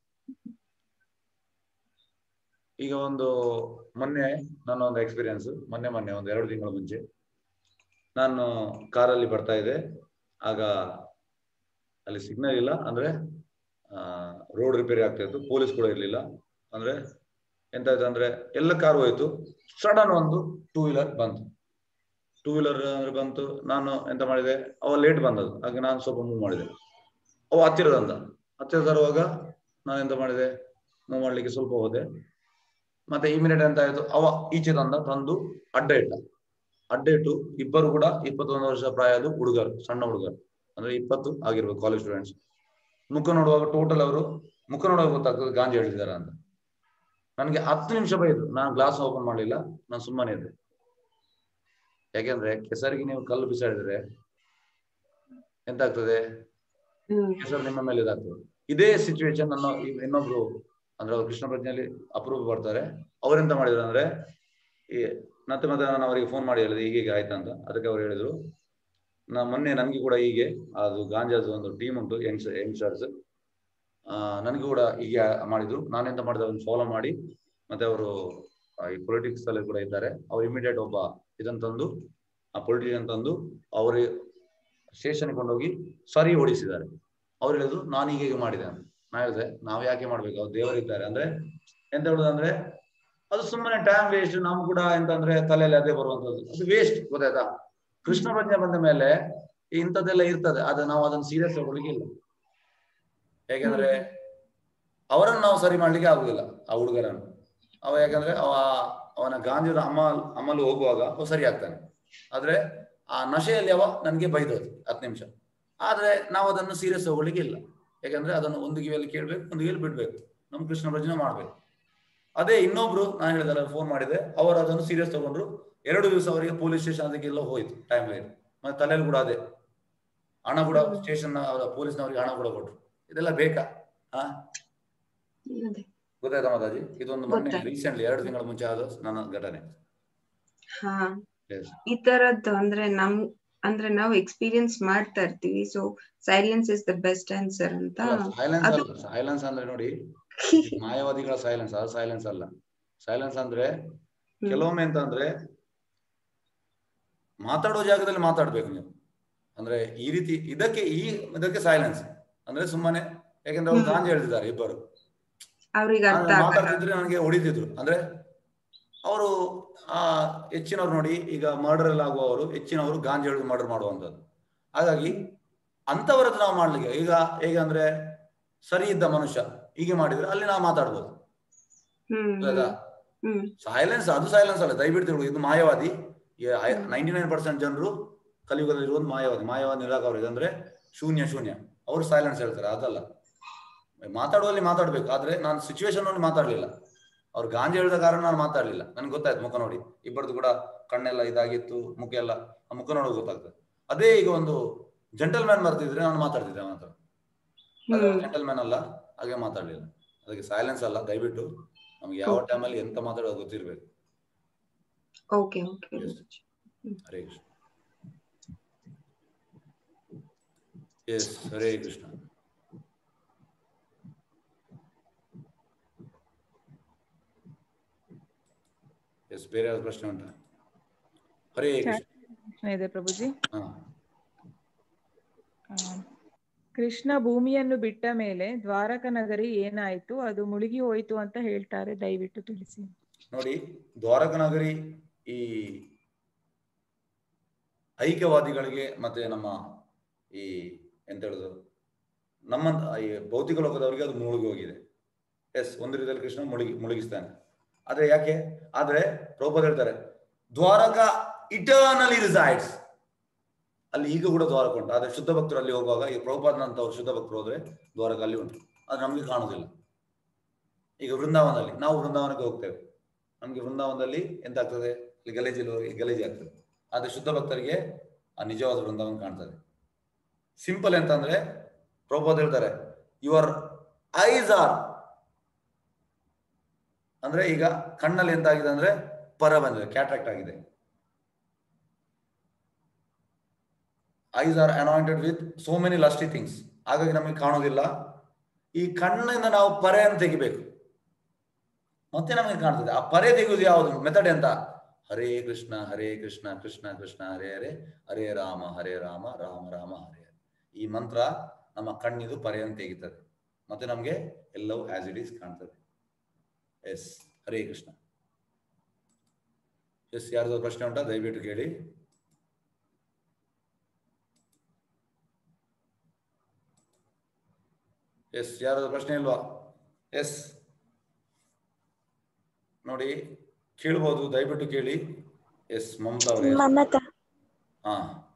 ಈಗ ಮೊನ್ನೆ ನನ್ನ ಒಂದು ಎಕ್ಸ್ಪೀರಿಯನ್ಸ್, ಮೊನ್ನೆ ಒಂದು 2 ತಿಂಗಳ ಮುಂಚೆ ನಾನು ಕಾರಲ್ಲಿ ಬರ್ತಾ ಇದ್ದೆ. ಆಗ ಅಲ್ಲಿ ಸಿಗ್ನಲ್ ಇಲ್ಲ, ಅಂದ್ರೆ ರೋಡ್ ರಿಪೇರಿ ಆಗ್ತಾ ಇತ್ತು, ಪೊಲೀಸ್ ಕೂಡ ಇರ್ಲಿಲ್ಲ. ಅಂದ್ರೆ ಎಂತ ಆಯ್ತು ಅಂದ್ರೆ, ಎಲ್ಲ ಕಾರು ಹೋಯ್ತು. ಸಡನ್ ಒಂದು 2 ವೀಲರ್ ಬಂತು. 2 ವೀಲರ್ ಅಂದ್ರೆ ಬಂತು. ನಾನು ಎಂತ ಮಾಡಿದೆ, ಅವ ಲೇಟ್ ಬಂದದ್ದು, ಹಾಗೆ ನಾನು ಸ್ವಲ್ಪ ಮೂವ್ ಮಾಡಿದೆ. ಅವ ಹತ್ತಿರ ತರುವಾಗ ನಾನು ಎಂತ ಮಾಡಿದೆ, ಮೂವ್ ಮಾಡ್ಲಿಕ್ಕೆ ಸ್ವಲ್ಪ ಹೋದೆ. ಮತ್ತೆ ಇಮಿಡಿಯೇಟ್ ಎಂತ ಆಯ್ತು, ಅವ ಈಚೆ ತಂದು ಅಡ್ಡ ಇಟ್ಟು ಇಬ್ಬರು ಕೂಡ 21 ವರ್ಷ ಪ್ರಾಯದ ಹುಡುಗರು, ಸಣ್ಣ ಹುಡುಗರು, ಅಂದ್ರೆ 20 ಆಗಿರ್ಬೇಕು, ಕಾಲೇಜ್ ಸ್ಟೂಡೆಂಟ್ಸ್. ಮುಖ ನೋಡುವಾಗ ಟೋಟಲ್ ಅವರು ಮುಖ ನೋಡುವಾಗ ಗೊತ್ತಾಗ್ತದೆ ಗಾಂಜಿ ಹೇಳಿದಾರ ಅಂತ. ನನಗೆ 10 ನಿಮಿಷ ಬೈದು, ನಾನು ಗ್ಲಾಸ್ ಓಪನ್ ಮಾಡಲಿಲ್ಲ, ನಾನು ಸುಮ್ಮನೆ ಇದ್ದೆ. ಯಾಕೆಂದ್ರೆ ಕೆಸರಿಗೆ ನೀವು ಕಲ್ಲು ಬಿಸಾಡಿದ್ರೆ ಎಂತ ಆಗ್ತದೆ, ಕೆಸರು ನಿಮ್ಮ ಮೇಲೆ ಇದಾಗ್ತದೆ. ಇದೇ ಸಿಚುವೇಶನ್ ನನ್ನ ಇನ್ನೊಬ್ರು ಅಂದ್ರೆ ಅವ್ರು ಕೃಷ್ಣ ಪ್ರಜ್ಞೆಯಲ್ಲಿ ಅಪರೂಪ ಬರ್ತಾರೆ. ಅವರೆಂತ ಮಾಡಿದ್ರು ಅಂದ್ರೆ, ಈ ಮತ್ತೆ ನಾನು ಅವರಿಗೆ ಫೋನ್ ಮಾಡಿ ಹೇಳಿದೆ ಹೀಗೆ ಆಯ್ತಂತ. ಅದಕ್ಕೆ ಅವ್ರು ಹೇಳಿದ್ರು ಮೊನ್ನೆ ನನಗೆ ಕೂಡ ಹೀಗೆ ಅದು ಗಾಂಜಾದ ಒಂದು ಟೀಮ್ ಉಂಟು ಯಂಗ್ಸ್ಟರ್ಸ್, ನನಗೆ ಕೂಡ ಹೀಗೆ ಮಾಡಿದ್ರು. ನಾನೆಂತ ಮಾಡಿದೆ, ಅದನ್ನು ಫಾಲೋ ಮಾಡಿ ಮತ್ತೆ ಅವರು ಈ ಪೊಲಿಟಿಕ್ಸ್ ಅಲ್ಲಿ ಕೂಡ ಇದ್ದಾರೆ, ಅವ್ರು ಇಮಿಡಿಯೇಟ್ ಒಬ್ಬ ಇದನ್ನು ತಂದು ಆ ಪೊಲಿಟಿಷಿಯನ್ ತಂದು ಅವರು ಸ್ಟೇಷನ್ಗೆ ಕೊಂಡೋಗಿ ಸಾರಿ ಓಡಿಸಿದ್ದಾರೆ. ಅವ್ರು ಹೇಳಿದ್ರು ನಾನು ಹೀಗೆ ಮಾಡಿದೆ ಅಂತ. ನಾ ಹೇಳಿದೆ ನಾವು ಯಾಕೆ ಮಾಡ್ಬೇಕು, ಅವ್ರು ದೇವರಿದ್ದಾರೆ. ಅಂದ್ರೆ ಎಂತ ಹೇಳುದಂದ್ರೆ ಅದು ಸುಮ್ಮನೆ ಟೈಮ್ ವೇಸ್ಟ್. ನಮ್ ಕೂಡ ಎಂತಂದ್ರೆ ತಲೆಯಲ್ಲಿ ಅದೇ ಬರುವಂತದ್ದು, ಅದು ವೇಸ್ಟ್. ಗೊತ್ತಾಯ್ತಾ? ಕೃಷ್ಣ ಪ್ರಜ್ಞೆ ಬಂದ ಮೇಲೆ ಇಂಥದ್ದೆಲ್ಲ ಇರ್ತದೆ, ಅದು ನಾವು ಅದನ್ನು ಸೀರಿಯಸ್ ತಗೊಳ್ಳಿಕ್ಕೆ ಇಲ್ಲ. ಯಾಕೆಂದ್ರೆ ಅವರನ್ನು ನಾವು ಸರಿ ಮಾಡ್ಲಿಕ್ಕೆ ಆಗುದಿಲ್ಲ, ಆ ಹುಡುಗರನ್ನು. ಯಾಕಂದ್ರೆ ಅವನ ಗಾಂಜಾದ ಅಮಲು ಹೋಗುವಾಗ ಅವ ಸರಿ ಆಗ್ತಾನೆ. ಆದ್ರೆ ಆ ನಶೆಯಲ್ಲಿ ನನ್ಗೆ ಬೈದೋದು 10 ನಿಮಿಷ. ಆದ್ರೆ ನಾವು ಅದನ್ನು ಸೀರಿಯಸ್ ತಗೊಳ್ಳಿಕ್ಕೆ ಇಲ್ಲ. ಯಾಕಂದ್ರೆ ಅದನ್ನು ಒಂದು ಕಿವಿಯಲ್ಲಿ ಕೇಳ್ಬೇಕು, ಒಂದು ಕಿವಿಯಲ್ಲಿ ಬಿಡ್ಬೇಕು, ನಮ್ ಕೃಷ್ಣ ಭಜನೆ ಮಾಡ್ಬೇಕು. ಅದೇ ಇನ್ನೊಬ್ರು ನಾನು ಹೇಳಿದಲ್ಲ, ಫೋನ್ ಮಾಡಿದೆ, ಅವರು ಅದನ್ನು ಸೀರಿಯಸ್ ತಗೊಂಡ್ರು. 2 ದಿವಸ ಅವರಿಗೆ ಪೊಲೀಸ್ ಸ್ಟೇಷನ್ ಅದಕ್ಕೆಲ್ಲ ಹೋಯ್ತು, ಟೈಮ್ ವೇಸ್ಟ್. ಮತ್ತೆ ತಲೆಯಲ್ಲಿ ಕೂಡ ಅದೇ ಹಣ ಕೂಡ ಸ್ಟೇಷನ್ ಪೊಲೀಸ್ನವರಿಗೆ ಹಣ ಕೂಡ ಕೊಟ್ರು. ಇದೆಲ್ಲ ಬೇಕಾ? ಗೊತ್ತಾಯ್ತಾ ಮಾತಾಜಿ? ಇದೊಂದು ಮೊನ್ನೆ ರೀಸೆಂಟ್ಲಿ 2 ತಿಂಗಳ ಮುಂಚೆ ಆದ ನನ್ನ ಘಟನೆ. ಈ ತರದ್ದು ಅಂದ್ರೆ ನಾವು ಎಕ್ಸ್ಪೀರಿಯನ್ಸ್ ಮಾಡ್ತಾ ಇರ್ತೀವಿ. So silence is the best answer ಅಂತ. ಸೈಲೆನ್ಸ್ ಅಂದ್ರೆ ನೋಡಿ, ಮಾಯಾವಾದಿಗಳ ಸೈಲೆನ್ಸ್, ಅದು ಸೈಲೆನ್ಸ್ ಅಲ್ಲ. ಸೈಲೆನ್ಸ್ ಅಂದ್ರೆ ಕೆಲವೊಮ್ಮೆ ಅಂತ ಅಂದ್ರೆ ಮಾತಾಡೋ ಜಾಗದಲ್ಲಿ ಮಾತಾಡ್ಬೇಕು ನೀವು. ಅಂದ್ರೆ ಈ ರೀತಿ ಇದಕ್ಕೆ ಸೈಲೆನ್ಸ್ ಅಂದ್ರೆ ಸುಮ್ಮನೆ. ಯಾಕಂದ್ರೆ ಅವ್ರು ಗಾಂಜಾ ಹೇಳ್ತಿದ್ದಾರೆ ಇಬ್ಬರು, ಮಾತಾಡ್ತಿದ್ರೆ ನನಗೆ ಹೊಡಿತಿದ್ರು. ಅಂದ್ರೆ ಅವರು ಹೆಚ್ಚಿನವ್ರು ನೋಡಿ, ಈಗ ಮರ್ಡರ್ ಎಲ್ಲ ಆಗುವವರು ಹೆಚ್ಚಿನವರು ಗಾಂಜಾ ಹಿಡಿದು ಮರ್ಡರ್ ಮಾಡುವಂಥದ್ದು. ಹಾಗಾಗಿ ಅಂತವರದ್ದು ನಾವು ಮಾಡ್ಲಿಕ್ಕೆ ಈಗ ಹೇಗಂದ್ರೆ ಸರಿ ಇದ್ದ ಮನುಷ್ಯ ಹೀಗೆ ಮಾಡಿದ್ರೆ ಅಲ್ಲಿ ನಾವು ಮಾತಾಡ್ಬೋದು. ಸೈಲೆನ್ಸ್ ಅದು ಸೈಲೆನ್ಸ್ ಅಲ್ಲ, ದಯವಿಟ್ಟು ತಿಳ್ಕೊ. ಇದು ಮಾಯಾವಾದಿ. 99% ಜನರು ಕಲಿಯುಗದಲ್ಲಿ ಇರುವುದು ಮಾಯಾವಾದಿ ನಿರಾಕರಿಸಿದೆ ಅಂದ್ರೆ ಶೂನ್ಯ. ಅವರು ಸೈಲೆನ್ಸ್ ಹೇಳ್ತಾರೆ, ಅದಲ್ಲ. ಮಾತಾಡುವಲ್ಲಿ ಮಾತಾಡ್ಬೇಕು. ಆದ್ರೆ ನಾನು ಸಿಚುವೇಶನ್ ಅಲ್ಲಿ ಮಾತಾಡ್ಲಿಲ್ಲ. ಅವ್ರು ಗಾಂಜಾ ಹೇಳಿದ ಕಾರಣ ನಾನು ಮಾತಾಡ್ಲಿಲ್ಲ. ನನ್ಗೆ ಗೊತ್ತಾಯ್ತು ಮುಖ ನೋಡಿ, ಇಬ್ಬರದು ಕೂಡ ಕಣ್ಣೆಲ್ಲ ಇದಾಗಿತ್ತು, ಮುಖ ಎಲ್ಲ, ಆ ಮುಖ ನೋಡೋದು ಗೊತ್ತಾಗ್ತದೆ. ಅದೇ ಈಗ ಒಂದು ಜೆಂಟಲ್ ಮ್ಯಾನ್ ಬರ್ತಿದ್ರೆ ನಾನು ಮಾತಾಡ್ತಿದ್ದೆ ಮಾತ್ರ. ಜೆಂಟಲ್ ಮ್ಯಾನ್ ಅಲ್ಲ, ಹಾಗೆ ಮಾತಾಡ್ಲಿಲ್ಲ. ಅದಕ್ಕೆ ಸೈಲೆನ್ಸ್ ಅಲ್ಲ. ದಯವಿಟ್ಟು ನಮ್ಗೆ ಯಾವ ಟೈಮಲ್ಲಿ ಎಂತ ಮಾತಾಡೋದು ಗೊತ್ತಿರ್ಬೇಕು. ಹರೇ ಕೃಷ್ಣ. ಎಸ್, ಹರೇ ಕೃಷ್ಣ. ಎಸ್, ಬೇರೆ ಯಾವ್ದು ಪ್ರಶ್ನೆ ಉಂಟಾ? ಹರೇ ಕೃಷ್ಣ ಇದೆ ಪ್ರಭುಜಿ. ಕೃಷ್ಣ ಭೂಮಿಯನ್ನು ಬಿಟ್ಟ ಮೇಲೆ ದ್ವಾರಕ ನಗರಿ ಏನಾಯ್ತು? ಅದು ಮುಳುಗಿ ಹೋಯ್ತು ಅಂತ ಹೇಳ್ತಾರೆ, ದಯವಿಟ್ಟು ತಿಳಿಸಿ. ನೋಡಿ, ದ್ವಾರಕ ನಗರಿ ಈ ಐಕ್ಯವಾದಿಗಳಿಗೆ ಮತ್ತೆ ನಮ್ಮ ಈ ಎಂತ ಹೇಳುದು, ನಮ್ಮ ಈ ಭೌತಿಕ ಲೋಕದವರಿಗೆ ಅದು ಮುಳುಗಿ ಹೋಗಿದೆ. ಎಸ್, ಒಂದು ರೀತಿಯಲ್ಲಿ ಕೃಷ್ಣ ಮುಳುಗಿಸ್ತಾನೆ. ಆದ್ರೆ ಯಾಕೆ? ಆದ್ರೆ ಪ್ರಭುಪಾದ ಹೇಳ್ತಾರೆ ದ್ವಾರಕ ಇಟರ್ನಲಿ ರಿಸೈಡ್ಸ್. ಅಲ್ಲಿ ಈಗ ಕೂಡ ದ್ವಾರಕ ಉಂಟು. ಆದ್ರೆ ಶುದ್ಧ ಭಕ್ತರು ಅಲ್ಲಿ ಹೋಗುವಾಗ, ಈ ಪ್ರಭುಪಾದನಂತವ್ರು ಶುದ್ಧ ಭಕ್ತರು ಹೋದ್ರೆ ದ್ವಾರಕ ಅಲ್ಲಿ ಉಂಟು, ಅದು ನಮ್ಗೆ ಕಾಣುದಿಲ್ಲ. ಈಗ ವೃಂದಾವನದಲ್ಲಿ ನಾವು ವೃಂದಾವನಕ್ಕೆ ಹೋಗ್ತೇವೆ, ನಮ್ಗೆ ವೃಂದಾವನದಲ್ಲಿ ಎಂತ ಆಗ್ತದೆ, ಅಲ್ಲಿ ಗಲೀಜಿ ಆಗ್ತದೆ. ಆದ್ರೆ ಶುದ್ಧ ಭಕ್ತರಿಗೆ ಆ ನಿಜವಾದ ವೃಂದಾವನ ಕಾಣ್ತದೆ. ಸಿಂಪಲ್ ಎಂತಂದ್ರೆ ಪ್ರಭುಪಾದ ಹೇಳ್ತಾರೆ ಯುವರ್ ಐಸ್ ಆರ್, ಅಂದ್ರೆ ಈಗ ಕಣ್ಣಲ್ಲಿ ಎಂತಾಗಿದೆ ಅಂದ್ರೆ ಪರ ಬಂದಿದೆ, ಕ್ಯಾಟ್ರಾಕ್ಟ್ ಆಗಿದೆ. Eyes are anointed with so many lusty things. ಹಾಗಾಗಿ ನಮಗೆ ಕಾಣೋದಿಲ್ಲ. ಈ ಕಣ್ಣಿಂದ ನಾವು ಪರೆಯನ್ನು ತೆಗಿಬೇಕು, ಮತ್ತೆ ನಮಗೆ ಕಾಣ್ತದೆ. ಆ ಪರೆ ತೆಗೆಯುವುದು ಯಾವುದು ಮೆಥಡ್ ಅಂತ? ಹರೇ ಕೃಷ್ಣ ಹರೇ ಕೃಷ್ಣ ಕೃಷ್ಣ ಕೃಷ್ಣ ಹರೇ ಹರೇ, ಹರೇ ರಾಮ ರಾಮ ರಾಮ ಹರೇ ಹರೇ. ಈ ಮಂತ್ರ ನಮ್ಮ ಕಣ್ಣಿದು ಪರೆಯನ್ನು ತೆಗಿತದೆ, ಮತ್ತೆ ನಮ್ಗೆ ಎಲ್ಲವೂ ಆಸ್ ಇಟ್ ಈಸ್ ಕಾಣ್ತದೆ. ಎಸ್, ಹರೇ ಕೃಷ್ಣ. ಎಸ್, ಯಾರ್ದು ಪ್ರಶ್ನೆ ಉಂಟಾ? ದಯವಿಟ್ಟು ಕೇಳಿ. ಎಸ್, ಯಾರಾದ್ರೂ ಪ್ರಶ್ನೆ ಇಲ್ವಾ? ಎಸ್, ನೋಡಿ ಕೇಳ್ಬೋದು, ದಯವಿಟ್ಟು ಕೇಳಿ. ಎಸ್, ಮಮತಾ ಅವರೇ. ಹಾ,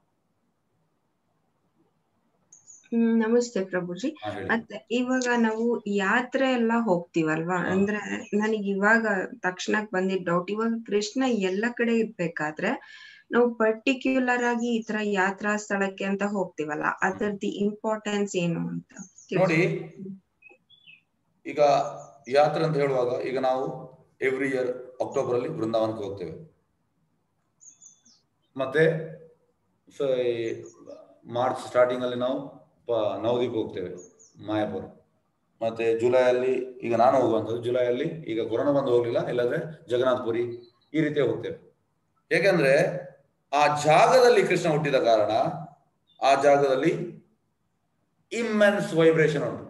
ನಮಸ್ತೆ ಪ್ರಭುಜಿ. ಮತ್ತೆ ಇವಾಗ ನಾವು ಯಾತ್ರೆ ಎಲ್ಲ ಹೋಗ್ತೀವಲ್ವಾ, ಅಂದ್ರೆ ನನಗೆ ಇವಾಗ ತಕ್ಷಣಕ್ ಬಂದಿದ್ದ ಡೌಟ್, ಇವಾಗ ಕೃಷ್ಣ ಎಲ್ಲ ಕಡೆ ಇರ್ಬೇಕಾದ್ರೆ ನಾವು ಪರ್ಟಿಕ್ಯುಲರ್ ಆಗಿ ಈ ತರ ಯಾತ್ರಾ ಸ್ಥಳಕ್ಕೆ ಅಂತ ಹೋಗ್ತೀವಲ್ಲ, ಅದರದ್ದು ಇಂಪಾರ್ಟೆನ್ಸ್ ಏನು ಅಂತ ನೋಡಿ. ಈಗ ಯಾತ್ರೆ ಅಂತ ಹೇಳುವಾಗ, ಈಗ ನಾವು ಎವ್ರಿ ಇಯರ್ ಅಕ್ಟೋಬರ್ ಅಲ್ಲಿ ವೃಂದಾವನಕ್ಕೆ ಹೋಗ್ತೇವೆ. ಮತ್ತೆ ಮಾರ್ಚ್ ಸ್ಟಾರ್ಟಿಂಗ್ ಅಲ್ಲಿ ನಾವು ನವದೀಪ್ ಹೋಗ್ತೇವೆ, ಮಾಯಾಪುರ. ಮತ್ತೆ ಜುಲೈಯಲ್ಲಿ ಈಗ ನಾನು ಹೋಗುವಂಥದ್ದು, ಜುಲೈಯಲ್ಲಿ ಈಗ ಕೊರೋನಾ ಬಂದು ಹೋಗ್ಲಿಲ್ಲ, ಇಲ್ಲಾಂದ್ರೆ ಜಗನ್ನಾಥಪುರಿ ಈ ರೀತಿ ಹೋಗ್ತೇವೆ. ಯಾಕಂದ್ರೆ ಆ ಜಾಗದಲ್ಲಿ ಕೃಷ್ಣ ಹುಟ್ಟಿದ ಕಾರಣ ಆ ಜಾಗದಲ್ಲಿ ಇಮ್ಮೆನ್ಸ್ ವೈಬ್ರೇಷನ್ ಉಂಟು.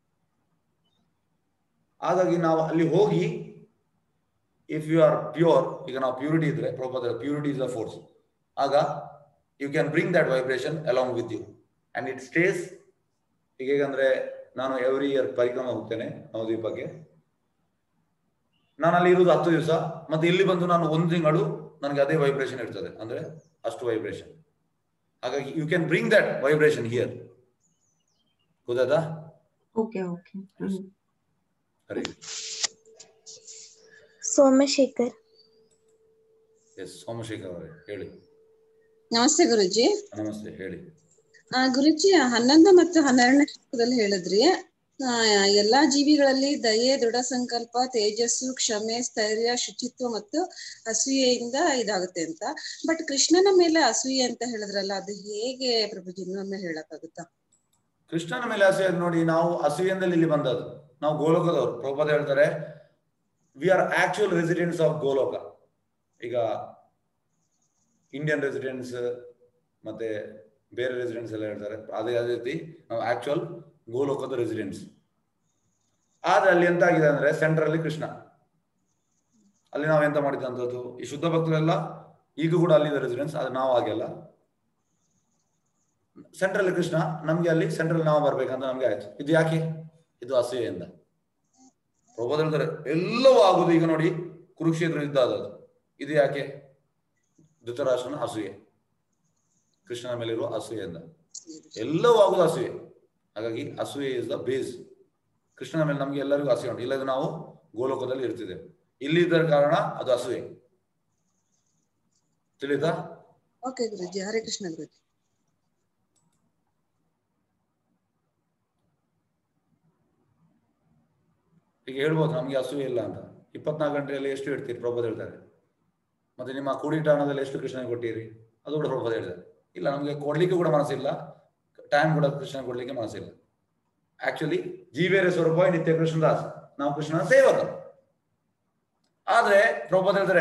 ಹಾಗಾಗಿ ನಾವು ಅಲ್ಲಿ ಹೋಗಿ ಇಫ್ ಯು ಆರ್ ಪ್ಯೂರ್, ಈಗ ನಾವು ಪ್ಯೂರಿಟಿ ಇದ್ರೆ ಪ್ಯೂರಿಟಿ ಇಸ್ ಅ ಫೋರ್ಸ್, ಆಗ you can bring that vibration along with you and it stays. ಈಗ ಹೇಗಂದ್ರೆ ನಾನು ಎವ್ರಿ ಇಯರ್ ಪರಿಕ್ರಮ ಹೋಗ್ತೇನೆ ನವದ್ವೀಪಕ್ಕೆ, ನಾನು ಅಲ್ಲಿ ಇರುವುದು 10 ದಿವಸ, ಮತ್ತೆ ಇಲ್ಲಿ ಬಂದು ನಾನು 1 ತಿಂಗಳು ನನಗೆ ಅದೇ ವೈಬ್ರೇಷನ್ ಇರ್ತದೆ, ಅಂದ್ರೆ ಅಷ್ಟು ವೈಬ್ರೇಷನ್. ಹಾಗಾಗಿ you can bring that vibration here. ಗೊತ್ತಾಯ್ತಾ? Okay okay. Hari Somashekar. Yes, Somashekar ಅವರೇ ಹೇಳಿ. ನಮಸ್ತೆ ಗುರುಜಿ. ನಮಸ್ತೆ, ಹೇಳಿ. ಗುರುಜಿ 11 ಮತ್ತು 12ನೇ ಶ್ಲೋಕದಲ್ಲಿ ಹೇಳಿದ್ರಿ, ಎಲ್ಲಾ ಜೀವಿಗಳಲ್ಲಿ ದಯೆ, ದೃಢ ಸಂಕಲ್ಪ, ತೇಜಸ್ಸು, ಕ್ಷಮೆ, ಸ್ಥೈರ್ಯ, ಶುಚಿತ್ವ ಮತ್ತು ಅಸೂಯೆಯಿಂದ ಇದಾಗುತ್ತೆ ಅಂತ. ಬಟ್ ಕೃಷ್ಣನ ಮೇಲೆ ಅಸೂಯೆ ಅಂತ ಹೇಳಿದ್ರಲ್ಲ, ಅದು ಹೇಗೆ ಪ್ರಭುಜಿ ಇನ್ನೊಮ್ಮೆ ಹೇಳಕ್ಕಾಗುತ್ತಾ? ಕೃಷ್ಣನ ಮೇಲೆ ಅಸೂಯೆ ನೋಡಿ, ನಾವು ಅಸೂಯೆಂದಲ್ಲಿ ಇಲ್ಲಿ ಬಂದದ್ದು, ನಾವು ಗೋಲೋಕದವರು. ಪ್ರಭುಪಾದ ಹೇಳ್ತಾರೆ we are actual residents of Goloka. ಈಗ ಇಂಡಿಯನ್ ರೆಸಿಡೆಂಟ್ಸ್ ಮತ್ತೆ ಬೇರೆ ರೆಸಿಡೆಂಟ್ಸ್ ಎಲ್ಲ ಹೇಳ್ತಾರೆ, ಅದೇ ರೀತಿ ನಾವು ಆಕ್ಚುಯಲ್ ಗೋಲೋಕದ ರೆಸಿಡೆಂಟ್ಸ್. ಆದ್ರೆ ಅಲ್ಲಿ ಎಂತ ಆಗಿದೆ ಅಂದ್ರೆ ಸೆಂಟ್ರಲ್ಲಿ ಕೃಷ್ಣ, ಅಲ್ಲಿ ನಾವು ಎಂತ ಮಾಡಿದಂಥದ್ದು, ಈ ಶುದ್ಧ ಭಕ್ತರೆಲ್ಲ ಈಗ ಕೂಡ ಅಲ್ಲಿದ್ದ ರೆಸಿಡೆನ್ಸ್, ಆದ್ರೆ ನಾವು ಹಾಗೆಲ್ಲ ಸೆಂಟ್ರಲ್ಲಿ ಕೃಷ್ಣ, ನಮ್ಗೆ ಅಲ್ಲಿ ಸೆಂಟ್ರಲ್ಲಿ ನಾವು ಬರ್ಬೇಕಂತ ನಮ್ಗೆ ಆಯ್ತು. ಇದು ಯಾಕೆ? ಇದು ಅಸೂಯೆಯಿಂದ. ಪ್ರಭುಪಾದ ಹೇಳ್ತಾರೆ ಎಲ್ಲವೂ ಆಗುದು. ಈಗ ನೋಡಿ ಕುರುಕ್ಷೇತ್ರ ಯುದ್ಧ ಆದದ್ದು, ಇದು ಯಾಕೆ? ಧೃತರಾಷ್ಟ್ರನ ಅಸೂಯೆ, ಕೃಷ್ಣನ ಮೇಲೆ ಇರುವ ಅಸೂಯೆಯಿಂದ ಎಲ್ಲವೂ ಆಗುದು ಅಸೂಯೆ. ಹಾಗಾಗಿ ಅಸೂಯೆ ಇಸ್ ದ ಬೇಸ್. ಕೃಷ್ಣನ ಮೇಲೆ ನಮ್ಗೆ ಎಲ್ಲರಿಗೂ ಅಸೂಯೆ ಉಂಟು, ಇಲ್ಲದ್ರೆ ನಾವು ಗೋಲೋಕದಲ್ಲಿ ಇರ್ತಿದ್ದೇವೆ. ಇಲ್ಲಿ ಇದರ ಕಾರಣ ಅದು ಅಸೂಯೆ. ತಿಳಿತಾ? ಓಕೆ ಗುರುಜಿ, ಹರೇ ಕೃಷ್ಣ ಗುರುಜಿ. ಈಗ ಹೇಳ್ಬೋದು ನಮ್ಗೆ ಅಸೂಯೆ ಇಲ್ಲ ಅಂತ. 24 ಗಂಟೆಯಲ್ಲಿ ಎಷ್ಟು ಇಡ್ತೀರಿ? ಪ್ರಭುಪಾದ ಹೇಳ್ತಾರೆ. ಮತ್ತೆ ನಿಮ್ಮ ಕೂಡಿಟಾಣದಲ್ಲಿ ಎಷ್ಟು ಕೃಷ್ಣನಿಗೆ ಕೊಟ್ಟಿರಿ? ಅದು ಕೂಡ ಪ್ರಭುಪಾದ ಹೇಳಿದ್ದಾರೆ. ಇಲ್ಲ, ನಮ್ಗೆ ಕೊಡ್ಲಿಕ್ಕೆ ಕೂಡ ಮನಸ್ಸಿಲ್ಲ, ಟೈಮ್ ಕೂಡ ಕೃಷ್ಣ ಕೊಡ್ಲಿಕ್ಕೆ ಮನಸ್ಸಿಲ್ಲ. ಆಕ್ಚುಲಿ ಜೀವೇರ ಸ್ವರೂಪ ನಿತ್ಯ ಕೃಷ್ಣದಾಸ್, ನಾವು ಕೃಷ್ಣನ ಸೇವಕ. ಆದ್ರೆ ಪ್ರಭುಪಾದ ಹೇಳ್ತಾರೆ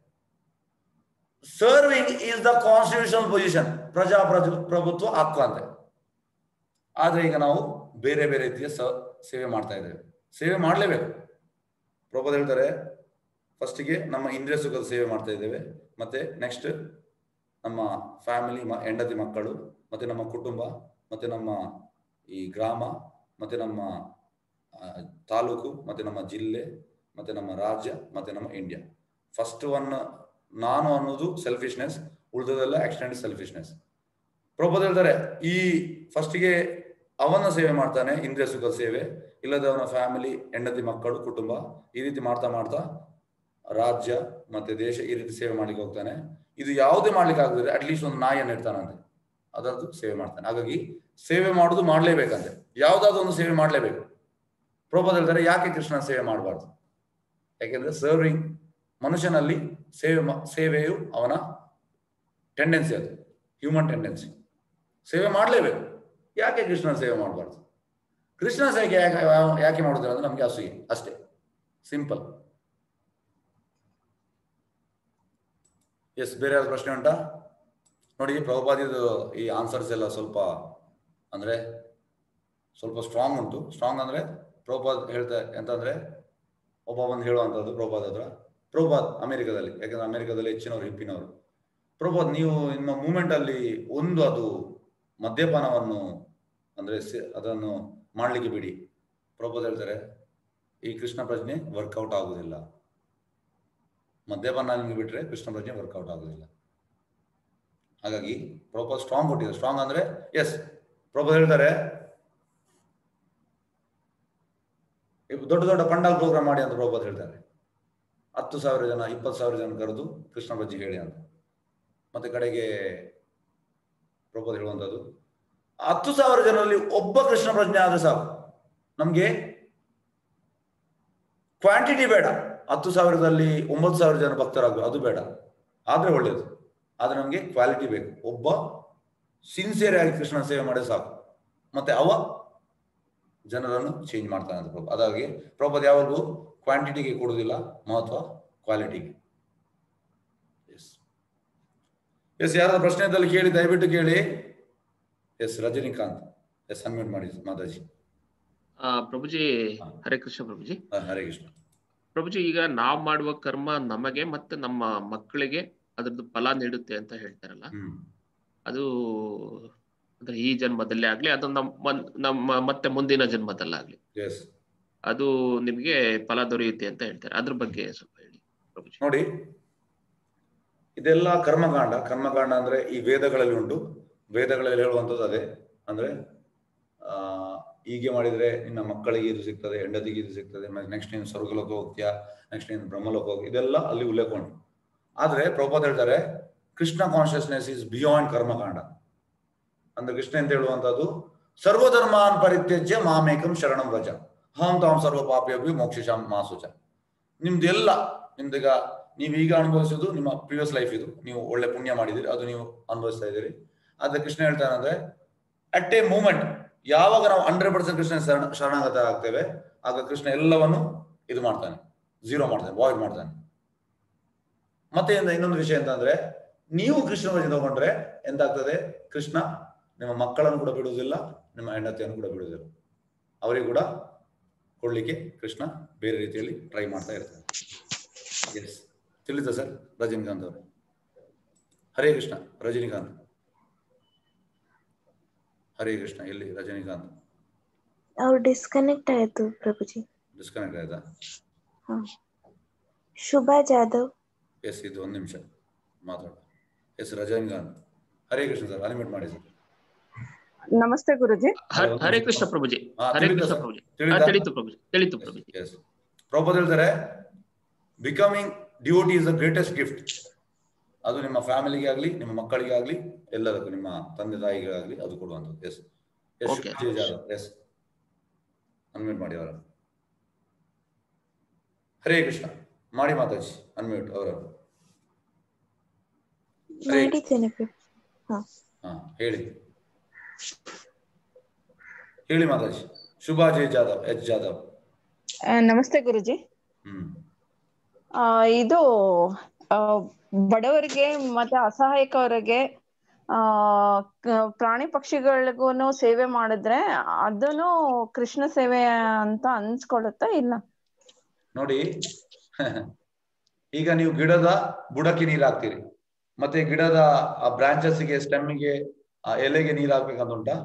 serving is the constitutional position, ಪ್ರಭುತ್ವ ಹಕ್ಕು ಅಂತ. ಆದ್ರೆ ಈಗ ನಾವು ಬೇರೆ ಬೇರೆ ರೀತಿಯ ಸೇವೆ ಮಾಡ್ತಾ ಇದ್ದೇವೆ. ಸೇವೆ ಮಾಡಲೇಬೇಕು. ಪ್ರಭುಪಾದ ಹೇಳ್ತಾರೆ ಫಸ್ಟಿಗೆ ನಮ್ಮ ಇಂದ್ರಿಯ ಸುಖದ ಸೇವೆ ಮಾಡ್ತಾ ಇದ್ದೇವೆ, ಮತ್ತೆ ನೆಕ್ಸ್ಟ್ ನಮ್ಮ ಫ್ಯಾಮಿಲಿ, ಹೆಂಡತಿ ಮಕ್ಕಳು, ಮತ್ತೆ ನಮ್ಮ ಕುಟುಂಬ, ಮತ್ತೆ ನಮ್ಮ ಈ ಗ್ರಾಮ, ಮತ್ತೆ ನಮ್ಮ ತಾಲೂಕು, ಮತ್ತೆ ನಮ್ಮ ಜಿಲ್ಲೆ, ಮತ್ತೆ ನಮ್ಮ ರಾಜ್ಯ, ಮತ್ತೆ ನಮ್ಮ ಇಂಡಿಯಾ. ಫಸ್ಟ್ ಒನ್ ನಾನು ಅನ್ನೋದು ಸೆಲ್ಫಿಶ್ನೆಸ್, ಉಳಿದದೆಲ್ಲ ಎಕ್ಸ್ಟೆಂಡ್ ಸೆಲ್ಫಿಶ್ನೆಸ್. ಪ್ರಭುಪಾದ ಹೇಳ್ತಾರೆ ಈ ಫಸ್ಟಿಗೆ ಅವನ ಸೇವೆ ಮಾಡ್ತಾನೆ, ಇಂದ್ರಿಯ ಸುಖದ ಸೇವೆ, ಇಲ್ಲದ ಅವನ ಫ್ಯಾಮಿಲಿ, ಹೆಂಡತಿ ಮಕ್ಕಳು, ಕುಟುಂಬ, ಈ ರೀತಿ ಮಾಡ್ತಾ ಮಾಡ್ತಾ ರಾಜ್ಯ ಮತ್ತೆ ದೇಶ, ಈ ರೀತಿ ಸೇವೆ ಮಾಡ್ಲಿಕ್ಕೆ ಹೋಗ್ತಾನೆ. ಇದು ಯಾವುದೇ ಮಾಡ್ಲಿಕ್ಕೆ ಆಗದಿದ್ರೆ ಅಟ್ಲೀಸ್ಟ್ ಒಂದು ನಾಯಿಯನ್ನು ಇಡ್ತಾನಂತೆ, ಅದರದ್ದು ಸೇವೆ ಮಾಡ್ತಾನೆ. ಹಾಗಾಗಿ ಸೇವೆ ಮಾಡುದು ಮಾಡ್ಲೇಬೇಕಂತೆ, ಯಾವ್ದಾದ್ರು ಒಂದು ಸೇವೆ ಮಾಡ್ಲೇಬೇಕು. ಪ್ರಭುಪಾದ ಹೇಳ್ತಾರೆ ಯಾಕೆ ಕೃಷ್ಣನ ಸೇವೆ ಮಾಡಬಾರ್ದು? ಯಾಕೆಂದ್ರೆ ಸರ್ವಿಂಗ್ ಮನುಷ್ಯನಲ್ಲಿ ಸೇವೆಯು ಅವನ ಟೆಂಡೆನ್ಸಿ, ಅದು ಹ್ಯೂಮನ್ ಟೆಂಡೆನ್ಸಿ. ಸೇವೆ ಮಾಡಲೇಬೇಕು. ಯಾಕೆ ಕೃಷ್ಣನ ಸೇವೆ ಮಾಡಬಾರ್ದು? ಕೃಷ್ಣನ ಸೇವೆ ಯಾಕೆ ಮಾಡುದಿಲ್ಲ ಅಂದ್ರೆ ನಮ್ಗೆ ಅಸೂಯೆ ಅಷ್ಟೇ, ಸಿಂಪಲ್. ಎಸ್, ಬೇರೆ ಯಾವ್ದು ಪ್ರಶ್ನೆ ಉಂಟಾ? ನೋಡಿ ಪ್ರಭುಪಾದಿದು ಈ ಆನ್ಸರ್ಸ್ ಎಲ್ಲ ಸ್ವಲ್ಪ ಅಂದ್ರೆ ಸ್ವಲ್ಪ ಸ್ಟ್ರಾಂಗ್ ಉಂಟು. ಸ್ಟ್ರಾಂಗ್ ಅಂದ್ರೆ ಪ್ರಭುಪಾದ್ ಹೇಳ್ತಾ ಎಂತಂದ್ರೆ ಒಬ್ಬ ಬಂದು ಹೇಳುವಂಥದ್ದು ಪ್ರಭುಪಾದ್ ಹತ್ರ, ಪ್ರಭುಪಾದ್ ಅಮೆರಿಕದಲ್ಲಿ, ಯಾಕಂದ್ರೆ ಅಮೆರಿಕದಲ್ಲಿ ಹೆಚ್ಚಿನವರು ಹಿಪ್ಪಿನವರು. ಪ್ರಭುಪಾದ್ ನೀವು ನಿಮ್ಮ ಮೂಮೆಂಟ್ ಅಲ್ಲಿ ಒಂದು ಅದು ಮದ್ಯಪಾನವನ್ನು ಅಂದ್ರೆ ಅದನ್ನು ಮಾಡ್ಲಿಕ್ಕೆ ಬಿಡಿ. ಪ್ರಭುಪಾದ್ ಹೇಳ್ತಾರೆ ಈ ಕೃಷ್ಣ ಪ್ರಜ್ಞೆ ವರ್ಕೌಟ್ ಆಗುದಿಲ್ಲ, ಮದ್ಯಪಾನ ನಿಮ್ಗೆ ಬಿಟ್ರೆ ಕೃಷ್ಣ ಪ್ರಜ್ಞೆ ವರ್ಕೌಟ್ ಆಗುದಿಲ್ಲ. ಹಾಗಾಗಿ ಪ್ರಭುಪಾದ್ ಸ್ಟ್ರಾಂಗ್ ಕೊಟ್ಟಿದ್ದಾರೆ. ಸ್ಟ್ರಾಂಗ್ ಅಂದ್ರೆ ಎಸ್, ಪ್ರಭುಪಾದ್ ಹೇಳ್ತಾರೆ ದೊಡ್ಡ ದೊಡ್ಡ ಪಂಡಾಲ್ ಪ್ರೋಗ್ರಾಮ್ ಮಾಡಿ ಅಂತ ಪ್ರಭುಪಾದ್ ಹೇಳ್ತಾರೆ. 10,000 ಜನ 20,000 ಜನ ಕರೆದು ಕೃಷ್ಣ ಪ್ರಜ್ಞೆ ಹೇಳಿ ಅಂತ. ಮತ್ತೆ ಕಡೆಗೆ ಪ್ರಭುಪಾದ್ ಹೇಳುವಂಥದ್ದು 10,000 ಜನರಲ್ಲಿ ಒಬ್ಬ ಕೃಷ್ಣ ಪ್ರಜ್ಞೆ ಆದ್ರೆ ಸಾಕು, ನಮ್ಗೆ ಕ್ವಾಂಟಿಟಿ ಬೇಡ. 10,000ದಲ್ಲಿ 9,000 ಜನ ಭಕ್ತರಾಗಬೇಕು, ಅದು ಬೇಡ, ಆದ್ರೆ ಒಳ್ಳೇದು. ಆದ್ರೆ ನಮ್ಗೆ ಕ್ವಾಲಿಟಿ ಬೇಕು. ಒಬ್ಬ ಸಿನ್ಸಿಯರ್ ಆಗಿ ಕೃಷ್ಣನ ಸೇವೆ ಮಾಡಿದ್ರೆ ಸಾಕು, ಮತ್ತೆ ಅವ ಜನರನ್ನು ಚೇಂಜ್ ಮಾಡ್ತಾನೆ ಅಂತ ಪ್ರಭು. ಅದಾಗಿ ಪ್ರಭುಪಾದ ಯಾವಾಗೂ ಕ್ವಾಂಟಿಟಿಗೆ ಕೊಡುವುದಿಲ್ಲ, ಮಹತ್ವ ಕ್ವಾಲಿಟಿಗೆ. ಎಸ್ ಎಸ್, ಯಾರಾದ್ರೂ ಪ್ರಶ್ನೆ ಇದ್ದಲ್ಲಿ ಕೇಳಿ, ದಯವಿಟ್ಟು ಕೇಳಿ. ಎಸ್ ರಜನಿಕಾಂತ್, ಎಸ್ ಅನ್ಮ್ಯೂಟ್ ಮಾಡಿ ಮಾತಾಜಿ. ಪ್ರಭುಜಿ ಹರೇ ಕೃಷ್ಣ. ಪ್ರಭುಜಿ ಹರೇ ಕೃಷ್ಣ. ಪ್ರಭುಜಿ, ಈಗ ನಾವ್ ಮಾಡುವ ಕರ್ಮ ನಮಗೆ ಮತ್ತೆ ನಮ್ಮ ಮಕ್ಕಳಿಗೆ ಅದ್ರದ್ದು ಫಲ ನೀಡುತ್ತೆ ಅಂತ ಹೇಳ್ತಾರಲ್ಲ, ಅದು ಅಂದ್ರೆ ಈ ಜನ್ಮದಲ್ಲೇ ಆಗ್ಲಿ ಅದು ನಮ್ಮ ಮತ್ತೆ ಮುಂದಿನ ಜನ್ಮದಲ್ಲಾಗ್ಲಿ ಅದು ನಿಮ್ಗೆ ಫಲ ದೊರೆಯುತ್ತೆ ಅಂತ ಹೇಳ್ತಾರೆ, ಅದ್ರ ಬಗ್ಗೆ ಸ್ವಲ್ಪ ಹೇಳಿ ಪ್ರಭುಜಿ. ನೋಡಿ, ಇದೆಲ್ಲ ಕರ್ಮಕಾಂಡ. ಕರ್ಮಕಾಂಡ ಅಂದ್ರೆ ಈ ವೇದಗಳಲ್ಲಿ ಉಂಟು. ವೇದಗಳಲ್ಲಿ ಹೇಳುವಂಥದ್ದು ಅದೇ. ಅಂದ್ರೆ ಹೀಗೆ ಮಾಡಿದ್ರೆ ನಿನ್ನ ಮಕ್ಕಳಿಗೆ ಇದು ಸಿಗ್ತದೆ, ಹೆಂಡತಿಗೆ ಇದು ಸಿಗ್ತದೆ, ನೆಕ್ಸ್ಟ್ ನೀನು ಸ್ವರ್ಗಲೋಕ ಹೋಗ್ತೀಯಾ, ನೆಕ್ಸ್ಟ್ ನೀನು ಬ್ರಹ್ಮಲೋಕ ಹೋಗಿ, ಇದೆಲ್ಲ ಅಲ್ಲಿ ಉಲ್ಲೇಖ ಉಂಟು. ಆದ್ರೆ ಪ್ರಭುಪಾದ ಹೇಳ್ತಾರೆ ಕೃಷ್ಣ ಕಾನ್ಶಿಯಸ್ನೆಸ್ ಇಸ್ ಬಿಯಾಂಡ್ ಕರ್ಮಕಾಂಡ. ಅಂದ್ರೆ ಕೃಷ್ಣ ಅಂತ ಹೇಳುವಂತದ್ದು ಸರ್ವಧರ್ಮಾನ್ ಪರಿತ್ಯಜ್ಯ ಮಾಮೇಕಂ ಶರಣಂ ವ್ರಜ ಅಹಂ ತಾಂ ಸರ್ವ ಪಾಪಿಯಭಿ ಮೋಕ್ಷಿಷಾಂ ಮಾಸುಚ. ನಿಮ್ದೆಲ್ಲ ನಿಮ್ದೀಗ ನೀವೀಗ ಅನುಭವಿಸೋದು ನಿಮ್ಮ ಪ್ರಿವಿಯಸ್ ಲೈಫ್, ಇದು ನೀವು ಒಳ್ಳೆ ಪುಣ್ಯ ಮಾಡಿದಿರಿ, ಅದು ನೀವು ಅನುಭವಿಸ್ತಾ ಇದ್ದೀರಿ. ಆದ್ರೆ ಕೃಷ್ಣ ಹೇಳ್ತಾನೆ ಅಂದ್ರೆ ಅಟ್ ಎ ಮೂಮೆಂಟ್ ಯಾವಾಗ ನಾವು 100% ಕೃಷ್ಣ ಶರಣಾಗತ ಆಗ್ತೇವೆ, ಆಗ ಕೃಷ್ಣ ಎಲ್ಲವನ್ನು ಇದು ಮಾಡ್ತಾನೆ, ಝೀರೋ ಮಾಡ್ತಾನೆ, ವಾಯ್ಡ್ ಮಾಡ್ತಾನೆ. ಮತ್ತೆ ಇನ್ನೊಂದು ವಿಷಯ ಅಂತಂದ್ರೆ, ನೀವು ಕೃಷ್ಣ ವಚನ ತಗೊಂಡ್ರೆ ಎಂತಾಗ್ತದೆ, ಕೃಷ್ಣ ನಿಮ್ಮ ಮಕ್ಕಳನ್ನು ಕೂಡ ಬಿಡುವುದಿಲ್ಲ, ನಿಮ್ಮ ಹೆಂಡತಿಯನ್ನು ಕೂಡ ಬಿಡುವುದಿಲ್ಲ, ಅವರಿಗೆ ಕೂಡ ಕೊಡ್ಲಿಕ್ಕೆ ಕೃಷ್ಣ ಬೇರೆ ರೀತಿಯಲ್ಲಿ ಟ್ರೈ ಮಾಡ್ತಾ ಇರ್ತಾರೆ. ಎಸ್, ತಿಳಿದ ಸರ್ ರಜನಿಕಾಂತ್ ಅವರು? ಹರೇ ಕೃಷ್ಣ. ರಜನಿಕಾಂತ್, ಹರೇ ಕೃಷ್ಣ. ಎಲ್ಲಿ ರಜನಿಕಾಂತ್? ಅವ್ರು ಡಿಸ್ಕನೆಕ್ಟ್ ಆಯ್ತು ಪ್ರಭುಜಿ. ಡಿಸ್ಕನೆಕ್ಟ್ ಆಯ್ತಾ? ಶುಭಾ ಜಾಧವ್. ಎಸ್, ಇದು 1 ನಿಮಿಷ ಮಾತಾಡ. Yes Rajinikanth. Hare Krishna sir, unmute ಮಾಡಿ ಸರ್. ನಮಸ್ತೆ ಗುರುಜಿ. ಹರೇ ಕೃಷ್ಣ ಪ್ರಭುಜಿ. ಹರೇ ಕೃಷ್ಣ ಪ್ರಭುಜಿ. ತಿಳಿತು ಪ್ರಭುಜಿ, ತಿಳಿತು ಪ್ರಭುಜಿ. ಎಸ್, ಪ್ರಭುಪಾದ ಹೇಳ್ತಾರೆ becoming devotee is the greatest gift. ಅದು ನಿಮ್ಮ ಫ್ಯಾಮಿಲಿಗೆ ಆಗ್ಲಿ, ನಿಮ್ಮ ಮಕ್ಕಳಿಗೆ ಆಗ್ಲಿ, ಎಲ್ಲದಕ್ಕೂ, ನಿಮ್ಮ ತಂದೆ ತಾಯಿಗಾಗ್ಲಿ ಅದು ಕೊಡುವಂಥದ್ದು. ಎಸ್ ಎಸ್, ಎಸ್ ಅನ್ಮ್ಯೂಟ್ ಮಾಡಿ ಅವರ. ಹರೇ ಕೃಷ್ಣ ಮಾಡಿ ಮಾತಾಜಿ, ಅನ್ಮ್ಯೂಟ್ ಅವರ. ಹೇಳಿ ಹೇಳಿ ಮಾತಾಜಿ. ಶುಭಾಜಯ್ ಜಾಧವ್, ಎಚ್ ಜಾಧವ್. ನಮಸ್ತೆ ಗುರುಜಿ. ಇದು ಬಡವರಿಗೆ ಮತ್ತೆ ಅಸಹಾಯಕವರಿಗೆ ಪ್ರಾಣಿ ಪಕ್ಷಿಗಳಿಗೂ ಸೇವೆ ಮಾಡಿದ್ರೆ ಅದನ್ನು ಕೃಷ್ಣ ಸೇವೆ ಅಂತ ಅನ್ಸ್ಕೊಳುತ್ತಾ ಇಲ್ಲ? ನೋಡಿ, ಈಗ ನೀವು ಗಿಡದ ಬುಡಕ್ಕೆ ನೀರ್ ಹಾಕ್ತೀರಿ, ಮತ್ತೆ ಗಿಡದ ಆ ಬ್ರಾಂಚಸ್ಗೆ, ಸ್ಟೆಮ್ಮಿಗೆ, ಆ ಎಲೆಗೆ ನೀರ್ ಹಾಕ್ಬೇಕಂತ ಉಂಟಾ?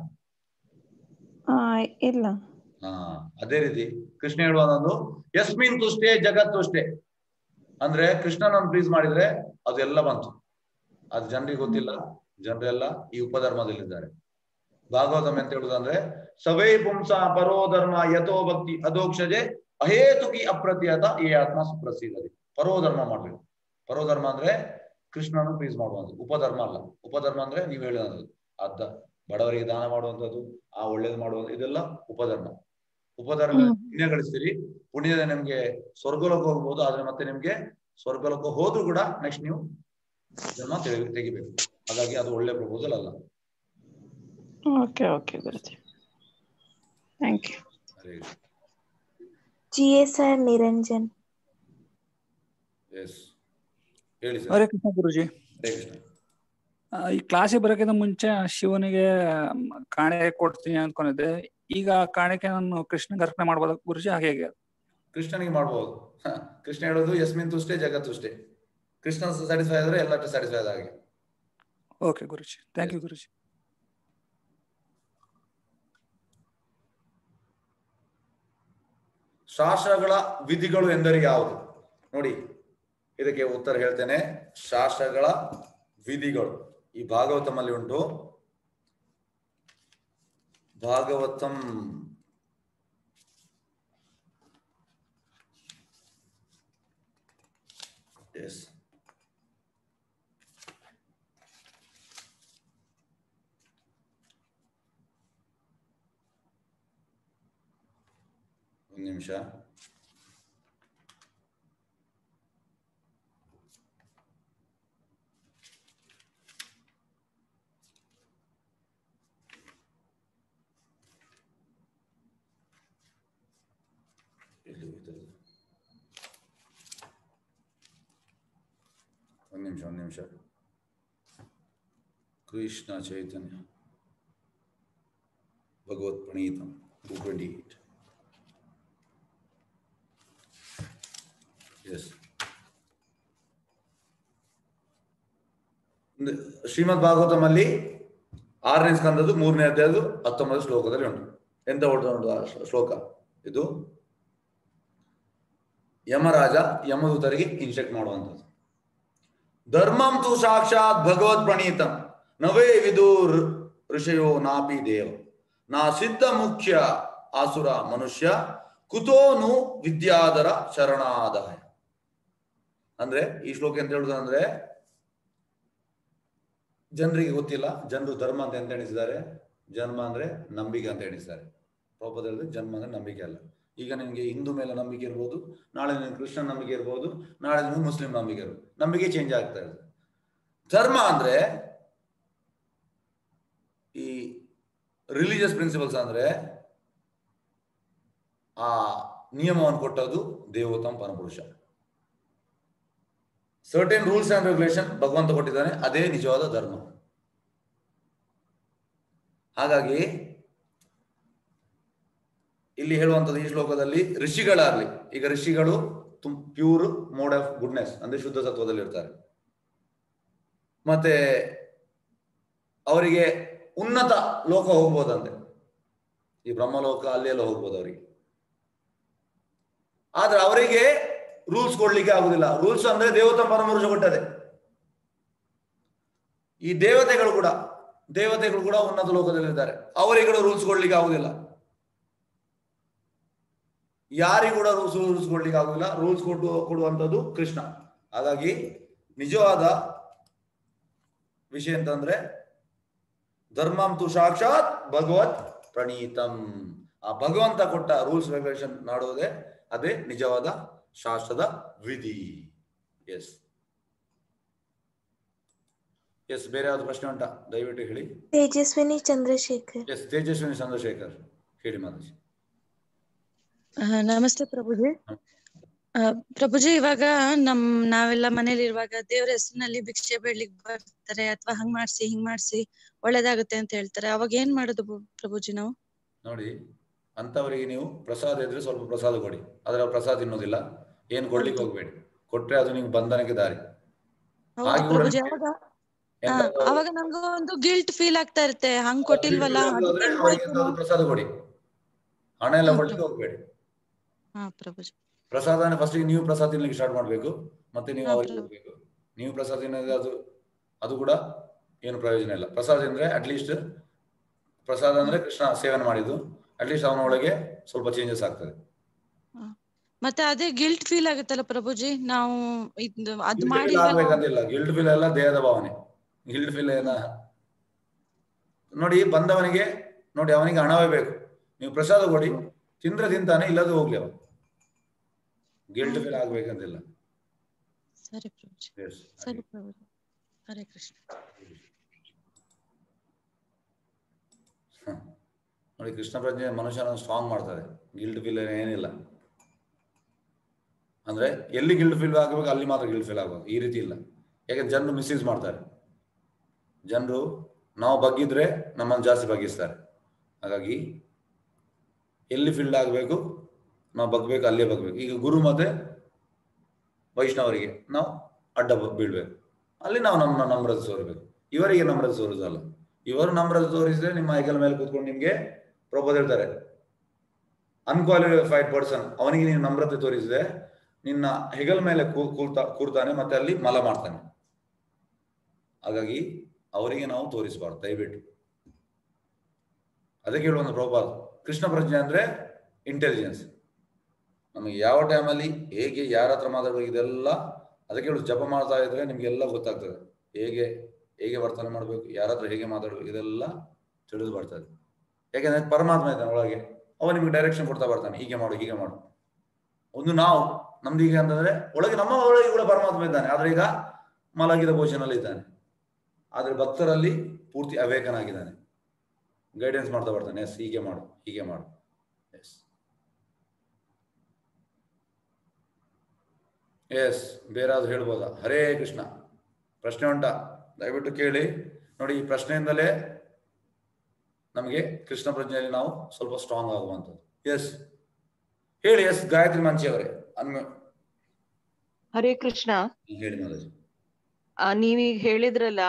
ಇಲ್ಲ. ಅದೇ ರೀತಿ ಕೃಷ್ಣ ಹೇಳುವಂತದ್ದು ಯಸ್ಮಿನ್ ತುಷ್ಟೇ ಜಗತ್ ತುಷ್ಟೇ. ಅಂದ್ರೆ ಕೃಷ್ಣನನ್ನು ಪ್ಲೀಸ್ ಮಾಡಿದ್ರೆ ಅದೆಲ್ಲ ಬಂತು. ಅದು ಜನರಿಗೆ ಗೊತ್ತಿಲ್ಲ, ಜನರೆಲ್ಲ ಈ ಉಪಧರ್ಮದಲ್ಲಿದ್ದಾರೆ. ಭಾಗವತಂ ಅಂತ ಹೇಳುದಂದ್ರೆ ಸವೇ ಪುಂಸ ಪರೋಧರ್ಮ ಯಥೋ ಭಕ್ತಿ ಅಧೋಕ್ಷಜೆ ಅಹೇತುಕಿ ಅಪ್ರತಿಹತ ಏ ಆತ್ಮ ಸುಪ್ರಸಿದ್ಧತೆ. ಪರೋಧರ್ಮ ಮಾಡ್ಬೇಕು. ಪರೋಧರ್ಮ ಅಂದ್ರೆ ಕೃಷ್ಣನನ್ನು ಪ್ಲೀಸ್ ಮಾಡುವಂಥದ್ದು, ಉಪಧರ್ಮ ಅಲ್ಲ. ಉಪಧರ್ಮ ಅಂದ್ರೆ ನೀವು ಹೇಳುವಂಥದ್ದು ಅರ್ಧ ಬಡವರಿಗೆ ದಾನ ಮಾಡುವಂಥದ್ದು, ಆ ಒಳ್ಳೇದು ಮಾಡುವಂಥದ್ದು, ಇದೆಲ್ಲ ಉಪಧರ್ಮ. ಉಪಧರ್ಮ ಪುಣ್ಯ ಗಳಿಸ್ತೀರಿ, ಪುಣ್ಯದ ನಿಮ್ಗೆ ಸ್ವರ್ಗಲೋಕ ಹೋಗ್ಬೋದು. ಆದ್ರೆ ಮತ್ತೆ ನಿಮ್ಗೆ ಸ್ವರ್ಗಲೋಕ ಹೋದ್ರೂ ಕೂಡ ನೆಕ್ಸ್ಟ್ ನೀವು ಜನ್ಮ ತೆಗಿಬೇಕು. ಹಾಗಾಗಿ ಅದು ಒಳ್ಳೆ ಪ್ರಪೋಸಲ್ ಅಲ್ಲ. ಓಕೆ ಓಕೆ ಗುರುಜಿ, thank you. GSR Niranjan. Yes ಹೇಳಿ ಸರ್. ಹರೇ ಕೃಷ್ಣ ಗುರುಜಿ. ಹರೇ ಕೃಷ್ಣ. ಈ ಕ್ಲಾಸಿಗೆ ಬರೋಕ್ಕಿಂತ ಮುಂಚೆ ಶಿವನಿಗೆ ಕಾಣಿಕೆ ಕೊಡ್ತೀನಿ ಅನ್ಕೊಂಡಿದ್ದೆ. ಈಗ ಕಾಣಿಕೆ ನಾನು ಕೃಷ್ಣಗೆ ಅರ್ಪಣೆ ಮಾಡ್ಬೋದ ಗುರುಜಿ? ಹಾಗೆ ಕೃಷ್ಣನಿಗೆ ಮಾಡ್ಬೋದು. ಕೃಷ್ಣ ಹೇಳೋದು ಯಸ್ಮಿನ್ ತುಷ್ಟೇ ಜಗತ್ ತುಷ್ಟೇ. ಕೃಷ್ಣ ಸ್ಯಾಟಿಸ್ಫೈ ಆದ್ರೆ ಎಲ್ಲ ಸ್ಯಾಟಿಸ್ಫೈ ಆದ ಹಾಗೆ. ಓಕೆ ಗುರುಜಿ, ಥ್ಯಾಂಕ್ ಯು ಗುರುಜಿ. ಶಾಸ್ತ್ರಗಳ ವಿಧಿಗಳು ಎಂದರೆ ಯಾವುದು? ನೋಡಿ, ಇದಕ್ಕೆ ಉತ್ತರ ಹೇಳ್ತೇನೆ. ಶಾಸ್ತ್ರಗಳ ವಿಧಿಗಳು ಈ ಭಾಗವತಂ ಅಲ್ಲಿ ಉಂಟು. ಭಾಗವತಂ ಎಸ್ ಒಂದು ನಿಮಿಷ. ನಿಮಿಷ. ಕೃಷ್ಣ ಚೈತನ್ಯ ಭಗವತ್ ಪ್ರಣೀತಂ 228. ಎಸ್, ಶ್ರೀಮದ್ ಭಾಗವತಂ ಅಲ್ಲಿ 6ನೇ ಸ್ಕಂದದ್ದು 3ನೇ ಅಧ್ಯಾಯದ 19 ಶ್ಲೋಕದಲ್ಲಿ ಉಂಟು. ಎಂತ ಉಂಟು ಶ್ಲೋಕ ಇದು? ಯಮರಾಜ ಯಮದೂತರಿಗೆ ಇನ್ಸ್ಟ್ರಕ್ಟ್ ಮಾಡುವಂಥದ್ದು. ಧರ್ಮಂ ತು ಸಾಕ್ಷಾತ್ ಭಗವತ್ ಪ್ರಣೀತಂ ನವೇ ವಿದೂರ್ ಋಷಯೋ ನಾಪಿ ದೇವ ನಾ ಸಿದ್ಧ ಮುಖ್ಯ ಆಸುರ ಮನುಷ್ಯ ಕುತೋನು ವಿದ್ಯಾಧರ ಶರಣಾದಾಯ. ಅಂದ್ರೆ ಈ ಶ್ಲೋಕ ಎಂತ ಹೇಳುದು ಅಂದ್ರೆ, ಜನರಿಗೆ ಗೊತ್ತಿಲ್ಲ, ಜನರು ಧರ್ಮ ಅಂತ ಎಂತ ಎಣಿಸಿದ್ದಾರೆ, ಜನ್ಮ ಅಂದ್ರೆ ನಂಬಿಕೆ ಅಂತ ಎಣಿಸಿದ್ದಾರೆ. ಪ್ರಭುದಲ್ಲಿ ಜನ್ಮ ಅಂದ್ರೆ ನಂಬಿಕೆ ಅಲ್ಲ. ಈಗ ನಿನಗೆ ಹಿಂದೂ ಮೇಲೆ ನಂಬಿಕೆ ಇರ್ಬೋದು, ನಾಳೆ ನಿನಗೆ ಕೃಷ್ಣ ನಂಬಿಕೆ ಇರ್ಬೋದು, ನಾಳೆ ನಿನಗೆ ಮುಸ್ಲಿಂ ನಂಬಿಕೆ ಇರ್ಬೋದು, ನಂಬಿಕೆ ಚೇಂಜ್ ಆಗ್ತಾ ಇರ್ತದೆ. ಧರ್ಮ ಅಂದ್ರೆ ಈ ರಿಲಿಜಿಯಸ್ ಪ್ರಿನ್ಸಿಪಲ್ಸ್, ಅಂದ್ರೆ ಆ ನಿಯಮವನ್ನು ಕೊಟ್ಟದ್ದು ದೇವೋತ್ತಮ ಪರಮಪುರುಷ. ಸರ್ಟೇನ್ ರೂಲ್ಸ್ ಅಂಡ್ ರೆಗ್ಯುಲೇಷನ್ ಭಗವಂತ ಕೊಟ್ಟಿದ್ದಾನೆ, ಅದೇ ನಿಜವಾದ ಧರ್ಮ. ಹಾಗಾಗಿ ಇಲ್ಲಿ ಹೇಳುವಂಥದ್ದು ಈ ಶ್ಲೋಕದಲ್ಲಿ, ಋಷಿಗಳಾಗ್ಲಿ, ಈಗ ಋಷಿಗಳು ಪ್ಯೂರ್ ಮೋಡ್ ಆಫ್ ಗುಡ್ನೆಸ್ ಅಂದ್ರೆ ಶುದ್ಧ ಸತ್ವದಲ್ಲಿ ಇರ್ತಾರೆ. ಮತ್ತೆ ಅವರಿಗೆ ಉನ್ನತ ಲೋಕ ಹೋಗ್ಬೋದಂತೆ, ಈ ಬ್ರಹ್ಮಲೋಕ ಅಲ್ಲೆಲ್ಲ ಹೋಗ್ಬೋದು ಅವರಿಗೆ. ಆದ್ರೆ ಅವರಿಗೆ ರೂಲ್ಸ್ ಕೊಡ್ಲಿಕ್ಕೆ ಆಗುದಿಲ್ಲ. ರೂಲ್ಸ್ ಅಂದ್ರೆ ದೇವತಾ ಪರಮಪುರುಷ ಕೊಟ್ಟದೆ. ಈ ದೇವತೆಗಳು ಕೂಡ ಉನ್ನತ ಲೋಕದಲ್ಲಿದ್ದಾರೆ, ಅವರಿಗೆ ರೂಲ್ಸ್ ಕೊಡ್ಲಿಕ್ಕೆ ಆಗುದಿಲ್ಲ. ಯಾರಿಗೂ ಕೂಡ ರೂಲ್ಸ್ ಕೊಡ್ಲಿಕ್ಕೆ ಆಗುದಿಲ್ಲ. ರೂಲ್ಸ್ ಕೊಡುವಂಥದ್ದು ಕೃಷ್ಣ. ಹಾಗಾಗಿ ನಿಜವಾದ ವಿಷಯ ಅಂತಂದ್ರೆ ಧರ್ಮಂ ತು ಸಾಕ್ಷಾತ್ ಭಗವತ್ ಪ್ರಣೀತಂ. ಆ ಭಗವಂತ ಕೊಟ್ಟ ರೂಲ್ಸ್ ರೆಗ್ಯುಲೇಷನ್ ಮಾಡುವುದೇ ಅದೇ ನಿಜವಾದ ಶಾಸ್ತ್ರದ ವಿಧಿ. ಎಸ್ ಎಸ್, ಬೇರೆ ಯಾವ್ದು ಪ್ರಶ್ನೆ ಉಂಟಾ? ದಯವಿಟ್ಟು ಹೇಳಿ. ತೇಜಸ್ವಿನಿ ಚಂದ್ರಶೇಖರ್. ಎಸ್, ತೇಜಸ್ವಿನಿ ಚಂದ್ರಶೇಖರ್ ಹೇಳಿ ಮಾತಾಡಿ. ನಮಸ್ತೆ ಪ್ರಭುಜಿ. ಪ್ರಭುಜಿ, ಇವಾಗ ನಾವೆಲ್ಲ ಮನೇಲಿ ಇರುವಾಗ ದೇವ್ರ ಹೆಸರಿನಲ್ಲಿ ಭಿಕ್ಷೆ ಬೇಡ್ಲಿಕ್ಕೆ ಬರ್ತಾರೆ, ಅಥವಾ ಹಂಗ್ ಮಾಡ್ಸಿ ಒಳ್ಳೇದಾಗುತ್ತೆ ಅಂತ ಹೇಳ್ತಾರೆ. ಅವಾಗ ಏನ್ ಮಾಡೋದು ಪ್ರಭುಜಿ ನಾವು? ನೋಡಿ, ಅಂತವರಿಗೆ ನೀವು ಪ್ರಸಾದ ಇದ್ರೆ ಸ್ವಲ್ಪ ಪ್ರಸಾದ ಕೊಡಿ. ಆದ್ರೆ ಅವ್ರು ಪ್ರಸಾದ ತಿನ್ನೋದಿಲ್ಲ, ಏನ್ ಕೊಡ್ಲಿಕ್ಕೆ ಹೋಗ್ಬೇಡಿ. ಕೊಟ್ರೆ ಅದು ನಿಮ್ಗೆ ಬಂಧನಕ್ಕೆ ದಾರಿ. ಪ್ರಭುಜಿ, ಅವಾಗ ನಮ್ಗೆ ಒಂದು ಗಿಲ್ಟ್ ಫೀಲ್ ಆಗ್ತಾ ಇರುತ್ತೆ, ಹಂಗ್ ಕೊಟ್ಟಿಲ್ವಲ್ಲ. ಪ್ರಸಾದ ಕೊಡಿ, ಹಣ ಎಲ್ಲ ಕೊಡ್ಲಿಕ್ಕೆ ಹೋಗ್ಬೇಡಿ. ಪ್ರಭುಜಿ, ಪ್ರಸಾದ ಫಸ್ಟ್ ನೀವು ಪ್ರಸಾದ ತಿನ್ಲಿಕ್ಕೆ ಸ್ಟಾರ್ಟ್ ಮಾಡ್ಬೇಕು, ಮತ್ತೆ ನೀವು ಅವ್ರಿಗೆ ಹೋಗ್ಬೇಕು. ನೀವು ಪ್ರಸಾದ ತಿನ್ನೋದು ಅದು ಕೂಡ ಏನು ಪ್ರಯೋಜನ ಇಲ್ಲ. ಪ್ರಸಾದ ಅಂದ್ರೆ ಅಟ್ಲೀಸ್ಟ್ ಪ್ರಸಾದ ಅಂದ್ರೆ ಕೃಷ್ಣ ಸೇವನೆ ಮಾಡಿದ್ದು, ಅಟ್ಲೀಸ್ಟ್ ಅವನ ಒಳಗೆ ಸ್ವಲ್ಪ ಚೇಂಜಸ್ ಆಗ್ತದೆ. ಮತ್ತೆ ಅದೇ ಗಿಲ್ಟ್ ಫೀಲ್ ಆಗುತ್ತಲ್ಲ ಪ್ರಭುಜಿ, ನಾವು ಅದು ಆಗ್ಬೇಕಂತಿಲ್ಲ. ಗಿಲ್ಟ್ ಫೀಲ್ ಎಲ್ಲ ದೇಹದ ಭಾವನೆ. ಗಿಲ್ಟ್ ಫೀಲ್ ಏನ ನೋಡಿ, ಬಂದವನಿಗೆ ನೋಡಿ, ಅವನಿಗೆ ಹಣವೇ ಬೇಕು. ನೀವು ಪ್ರಸಾದ ಕೊಡಿ, ತಿಂದ್ರೆ ತಿಂತಾನೆ, ಇಲ್ಲದು ಹೋಗ್ಲಿ. ಅವ ಗಿಲ್ಟ್ ಫೀಲ್ ಆಗ್ಬೇಕಂತಿಲ್ಲ. ಸರಿ ಪ್ರಭುಜಿ, ಸರಿ ಪ್ರಭುಜಿ. ಹರೇ ಕೃಷ್ಣ. ನೋಡಿ, ಕೃಷ್ಣ ಪ್ರಜ್ಞೆ ಮನುಷ್ಯನ ಸ್ಟ್ರಾಂಗ್ ಮಾಡ್ತಾರೆ. ಗಿಲ್ಟ್ ಫೀಲ್ ಏನಿಲ್ಲ. ಅಂದ್ರೆ ಎಲ್ಲಿ ಗಿಲ್ಟ್ ಫೀಲ್ ಆಗಬೇಕು ಅಲ್ಲಿ ಮಾತ್ರ ಗಿಲ್ಟ್ ಫೀಲ್ ಆಗಬೇಕು. ಈ ರೀತಿ ಇಲ್ಲ. ಯಾಕಂದ್ರೆ ಜನರು ಮಿಸ್ಯೂಸ್ ಮಾಡ್ತಾರೆ. ಜನರು ನಾವು ಬಗ್ಗಿದ್ರೆ ನಮ್ಮನ್ನು ಜಾಸ್ತಿ ಬಗ್ಗಿಸ್ತಾರೆ. ಹಾಗಾಗಿ ಎಲ್ಲಿ ಫೀಲ್ಡ್ ಆಗಬೇಕು ನಾವು ಬಗ್ಬೇಕು, ಅಲ್ಲೇ ಬಗ್ಬೇಕು. ಈಗ ಗುರು ಮತ್ತೆ ವೈಷ್ಣವರಿಗೆ ನಾವು ಅಡ್ಡ ಬೀಳ್ಬೇಕು, ಅಲ್ಲಿ ನಾವು ನಮ್ರತೆ ತೋರ್ಬೇಕು. ಇವರಿಗೆ ನಮ್ರತೆ ತೋರಿಸಲ್ಲ. ಇವರು ನಮ್ರತೆ ತೋರಿಸಿದ್ರೆ ನಿಮ್ಮ ಹೆಗಲ ಮೇಲೆ ಕೂತ್ಕೊಂಡು ನಿಮ್ಗೆ ಪ್ರಭು ಹೇಳ್ತಾರೆ, ಅನ್ಕ್ವಾಲಿಫೈಡ್ ಪರ್ಸನ್, ಅವನಿಗೆ ನೀನು ನಮ್ರತೆ ತೋರಿಸಿದೆ, ನಿನ್ನ ಹೆಗಲ ಮೇಲೆ ಕೂರ್ತಾನೆ, ಮತ್ತೆ ಅಲ್ಲಿ ಮಲ ಮಾಡ್ತಾನೆ. ಹಾಗಾಗಿ ಅವರಿಗೆ ನಾವು ತೋರಿಸಬಾರ್ದು ದಯವಿಟ್ಟು. ಅದಕ್ಕೆ ಹೇಳುವಂತ ಪ್ರಭುಪಾದ, ಕೃಷ್ಣ ಪ್ರಜ್ಞೆ ಅಂದ್ರೆ ಇಂಟೆಲಿಜೆನ್ಸ್. ನಮಗೆ ಯಾವ ಟೈಮಲ್ಲಿ ಹೇಗೆ ಯಾರ ಹತ್ರ ಮಾತಾಡ್ಬೇಕು ಇದೆಲ್ಲ ಅದಕ್ಕೆ ಹೇಳುದು. ಜಪ ಮಾಡ್ತಾ ಇದ್ರೆ ನಿಮ್ಗೆಲ್ಲ ಗೊತ್ತಾಗ್ತದೆ. ಹೇಗೆ ವರ್ತನೆ ಮಾಡ್ಬೇಕು, ಯಾರ ಹತ್ರ ಹೇಗೆ ಮಾತಾಡ್ಬೇಕು, ಇದೆಲ್ಲ ತಿಳಿದು ಬರ್ತದೆ. ಯಾಕೆಂದ್ರೆ ಪರಮಾತ್ಮ ಇದ್ದಾನೆ ಒಳಗೆ, ಅವ ನಿಮ್ಗೆ ಡೈರೆಕ್ಷನ್ ಕೊಡ್ತಾ ಬರ್ತಾನೆ, ಹೀಗೆ ಮಾಡು ಹೀಗೆ ಮಾಡು. ಒಂದು ನಾವು ನಮ್ದು ಹೀಗೆ ಅಂತಂದ್ರೆ ಒಳಗೆ ನಮ್ಮ ಒಳಗೆ ಕೂಡ ಪರಮಾತ್ಮ ಇದ್ದಾನೆ. ಆದ್ರೆ ಈಗ ಮಲಗಿದ ಪೋಷನಲ್ಲಿ ಇದ್ದಾನೆ. ಆದ್ರೆ ಭಕ್ತರಲ್ಲಿ ಪೂರ್ತಿ ಅವೇಕನಾಗಿದ್ದಾನೆ, ಗೈಡೆನ್ಸ್ ಮಾಡ್ತಾ ಬರ್ತಾನೆ. ಎಸ್, ಹೀಗೆ ಮಾಡು ಹೀಗೆ ಮಾಡು. ಎಸ್ ಎಸ್, ಬೇರಾದ್ರೂ ಹೇಳ್ಬೋದಾ? ಹರೇ ಕೃಷ್ಣ. ಪ್ರಶ್ನೆ ಉಂಟಾ? ದಯವಿಟ್ಟು ಕೇಳಿ. ನೋಡಿ, ಈ ಪ್ರಶ್ನೆಯಿಂದಲೇ ನಮಗೆ ಕೃಷ್ಣ ಪ್ರಜ್ಞೆಯಲ್ಲಿ ನಾವು ಸ್ವಲ್ಪ ಸ್ಟ್ರಾಂಗ್ ಆಗುವಂಥದ್ದು. ಎಸ್ ಹೇಳಿ. ಎಸ್ ಗಾಯತ್ರಿ ಮಂಚಿ ಅವರೇ, ಹರೇ ಕೃಷ್ಣ. ಹೇಳಿ ಮಾತಾಡಿ. ನೀವೀಗ ಹೇಳಿದ್ರಲ್ಲ,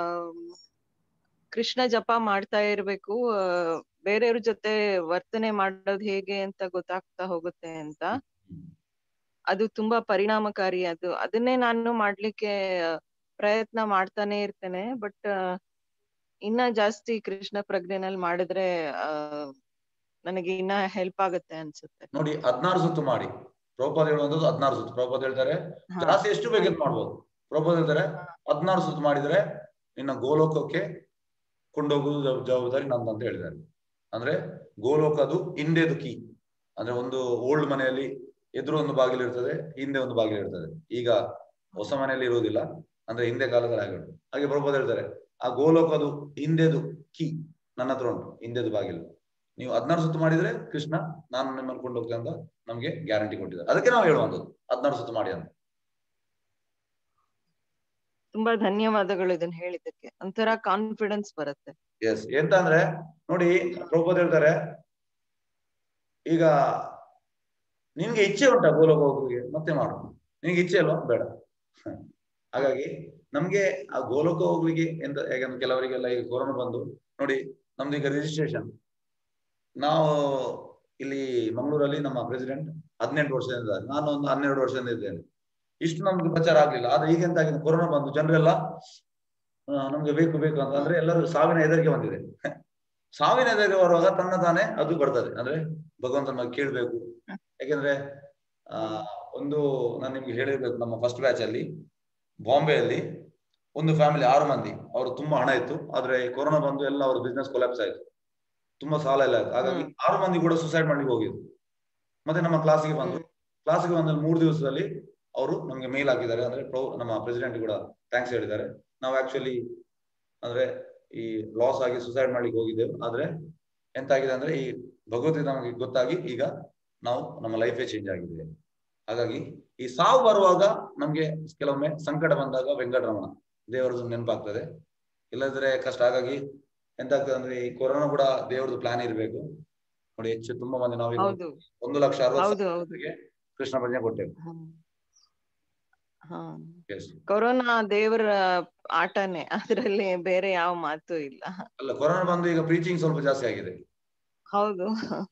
ಕೃಷ್ಣ ಜಪ ಮಾಡ್ತಾ ಇರ್ಬೇಕು, ಬೇರೆಯವ್ರ ಜೊತೆ ವರ್ತನೆ ಮಾಡೋದು ಹೇಗೆ ಅಂತ ಗೊತ್ತಾಗ್ತಾ ಹೋಗುತ್ತೆ ಅಂತ. ಅದು ತುಂಬಾ ಪರಿಣಾಮಕಾರಿ. ಅದನ್ನೇ ನಾನು ಮಾಡ್ಲಿಕ್ಕೆ ಪ್ರಯತ್ನ ಮಾಡ್ತಾನೆ ಇರ್ತೇನೆ. ಬಟ್ ಇನ್ನ ಜಾಸ್ತಿ ಕೃಷ್ಣ ಪ್ರಜ್ಞೆನಲ್ಲಿ ಮಾಡಿದ್ರೆ ನನಗೆ ಇನ್ನ ಹೆಲ್ಪ್ ಆಗುತ್ತೆ ಅನ್ಸುತ್ತೆ. ನೋಡಿ, 16 ಸುತ್ತು ಮಾಡಿ. ಪ್ರಭುಪಾದ ಹೇಳುವಂಥದ್ದು 16 ಸುತ್ತು. ಪ್ರಭುಪಾದ ಹೇಳ್ತಾರೆ ಜಾಸ್ತಿ ಎಷ್ಟು ಬೇಕಿತ್ತು ಮಾಡ್ಬೋದು. ಪ್ರಭುಪಾದ ಹೇಳ್ತಾರೆ 16 ಸುತ್ತು ಮಾಡಿದ್ರೆ ನಿನ್ನ ಗೋಲೋಕಕ್ಕೆ ಕೊಂಡೋಗುವುದು ಜವಾಬ್ದಾರಿ ನಂದು ಅಂತ ಹೇಳಿದ್ದಾರೆ. ಅಂದ್ರೆ ಗೋಲೋಕದು ಹಿಂದೆದು ಕೀ. ಅಂದ್ರೆ ಒಂದು ಓಲ್ಡ್ ಮನೆಯಲ್ಲಿ ಎದುರು ಒಂದು ಬಾಗಿಲು ಇರ್ತದೆ, ಹಿಂದೆ ಒಂದು ಬಾಗಿಲು ಇರ್ತದೆ. ಈಗ ಹೊಸ ಮನೆಯಲ್ಲಿ ಇರುವುದಿಲ್ಲ, ಅಂದ್ರೆ ಹಿಂದೆ ಕಾಲದಲ್ಲಿ ಆಗಿರೋದು. ಹಾಗೆ ಪ್ರಭುಪಾದ ಹೇಳ್ತಾರೆ ಆ ಗೋಲೋಕದು ಹಿಂದೆದು ಕೀ ನನ್ನ ಹತ್ರ ಉಂಟು, ಹಿಂದೆದು ಬಾಗಿಲು. ನೀವು 16 ಸುತ್ತು ಮಾಡಿದ್ರೆ ಕೃಷ್ಣ ನಾನು ನಿಮ್ಮನ್ನು ಕೊಂಡು ಹೋಗ್ತೇನೆ ಅಂತ ನಮ್ಗೆ ಗ್ಯಾರಂಟಿ ಕೊಟ್ಟಿದ್ದಾರೆ. ಅದಕ್ಕೆ ನಾವು ಹೇಳುವಂಥದ್ದು 16 ಸುತ್ತು ಮಾಡಿ ಅಂತ. ತುಂಬಾ ಧನ್ಯವಾದಗಳು ಇದನ್ನ ಹೇಳಿದ್ದಕ್ಕೆ. ಒಂಥರ ಕಾನ್ಫಿಡೆನ್ಸ್ ಬರುತ್ತೆ. ಎಸ್ ಎಂತ ಅಂದ್ರೆ ನೋಡಿ, ಪ್ರಭುಪಾದ ಹೇಳ್ತಾರೆ ಈಗ ನಿನ್ಗೆ ಇಚ್ಛೆ ಉಂಟಾ ಗೋಲೋಕ ಹೋಗೋರಿಗೆ, ಮತ್ತೆ ಮಾಡು. ನಿನ್ಗೆ ಇಚ್ಛೆ ಅಲ್ವಾ? ಬೇಡ. ಹಾಗಾಗಿ ನಮ್ಗೆ ಆ ಗೋಲೋಕ ಹೋಗ್ಲಿಕ್ಕೆ ಎಂತ, ಯಾಕಂದ್ರೆ ಕೆಲವರಿಗೆಲ್ಲ ಈಗ ಕೊರೋನಾ ಬಂದು ನೋಡಿ, ನಮ್ದು ಈಗ ರಿಜಿಸ್ಟ್ರೇಷನ್. ನಾವು ಇಲ್ಲಿ ಮಂಗಳೂರಲ್ಲಿ ನಮ್ಮ ಪ್ರೆಸಿಡೆಂಟ್ 18 ವರ್ಷದಿಂದ ಇದ್ದಾರೆ, ನಾನು ಒಂದು 12 ವರ್ಷದಿಂದ ಇದ್ದೇನೆ. ಇಷ್ಟು ನಮ್ಗೆ ಪ್ರಚಾರ ಆಗ್ಲಿಲ್ಲ. ಆದ್ರೆ ಈಗ ಎಂತ ಆಗಿದೆ, ಕೊರೋನಾ ಬಂದು ಜನರೆಲ್ಲ ನಮ್ಗೆ ಬೇಕು ಬೇಕು ಅಂತ ಅಂದ್ರೆ ಎಲ್ಲರೂ ಸಾವಿನ ಹೆದರಿಕೆ ಬಂದಿದೆ. ಸಾವಿನ ಹೆದರಿಕೆ ಬರುವಾಗ ತನ್ನ ತಾನೇ ಅದು ಬರ್ತದೆ. ಅಂದ್ರೆ ಭಗವಂತನ ಕೇಳ್ಬೇಕು. ಯಾಕೆಂದ್ರೆ ಒಂದು ನಾನು ನಿಮ್ಗೆ ಹೇಳಿರ್ಬೇಕು, ನಮ್ಮ ಫಸ್ಟ್ ಬ್ಯಾಚ್ ಅಲ್ಲಿ ಬಾಂಬೆಯಲ್ಲಿ ಒಂದು ಫ್ಯಾಮಿಲಿ 6 ಮಂದಿ, ಅವರು ತುಂಬಾ ಹಣ ಇತ್ತು. ಆದ್ರೆ ಕೊರೋನಾ ಬಂದು ಎಲ್ಲ ಅವ್ರ ಬಿಸ್ನೆಸ್ ಕೊಲ್ಯಾಪ್ಸ್ ಆಯ್ತು, ತುಂಬಾ ಸಾಲ ಎಲ್ಲ ಆಯ್ತು. ಹಾಗಾಗಿ 6 ಮಂದಿ ಕೂಡ ಸುಸೈಡ್ ಮಾಡ್ಲಿಕ್ಕೆ ಹೋಗಿದ್ರು. ಮತ್ತೆ ನಮ್ಮ ಕ್ಲಾಸಿಗೆ ಬಂದು 3 ದಿವಸದಲ್ಲಿ ಅವರು ನಮ್ಗೆ ಮೇಲ್ ಹಾಕಿದ್ದಾರೆ. ಅಂದ್ರೆ ನಮ್ಮ ಪ್ರೆಸಿಡೆಂಟ್ ಕೂಡ ಥ್ಯಾಂಕ್ಸ್ ಹೇಳಿದ್ದಾರೆ. ನಾವು ಆಕ್ಚುಲಿ ಅಂದ್ರೆ ಈ ಲಾಸ್ ಆಗಿ ಸುಸೈಡ್ ಮಾಡ್ಲಿಕ್ಕೆ ಹೋಗಿದ್ದೆವು. ಆದ್ರೆ ಎಂತ ಆಗಿದೆ ಅಂದ್ರೆ ಈ ಭಗವದ್ಗೀತೆ ನಮಗೆ ಗೊತ್ತಾಗಿ ಈಗ ನಾವು ನಮ್ಮ ಲೈಫೇ ಚೇಂಜ್ ಆಗಿದೆ. ಹಾಗಾಗಿ ಈ ಸಾವು ಬರುವಾಗ ನಮ್ಗೆ ಕೆಲವೊಮ್ಮೆ ಸಂಕಟ ಬಂದಾಗ ವೆಂಕಟರಮಣ ದೇವರದ್ದು ನೆನಪಾಗ್ತದೆ, ಇಲ್ಲದ್ರೆ ಕಷ್ಟ. ಹಾಗಾಗಿ ಎಂತ ಆಗ್ತದೆ ಅಂದ್ರೆ ಈ ಕೊರೋನಾ ಕೂಡ ದೇವರದ್ದು ಪ್ಲಾನ್ ಇರ್ಬೇಕು. ನೋಡಿ, ಹೆಚ್ಚು ತುಂಬಾ ಮಂದಿ ನಾವೀಗ 1,60,000 ಕೃಷ್ಣ ಪ್ರಜ್ಞೆ ಕೊಟ್ಟೆವು. ಕೊರೋನಾ ದೇವರ ಆಟನೇ, ಅದರಲ್ಲಿ ಬೇರೆ ಯಾವ ಮಾತು ಇಲ್ಲ. ಅಲ್ಲ, ಕೊರೋನಾ ಬಂದು ಈಗ ಪ್ರೀಚಿಂಗ್ ಸ್ವಲ್ಪ ಜಾಸ್ತಿ ಆಗಿದೆ. ಹೌದು.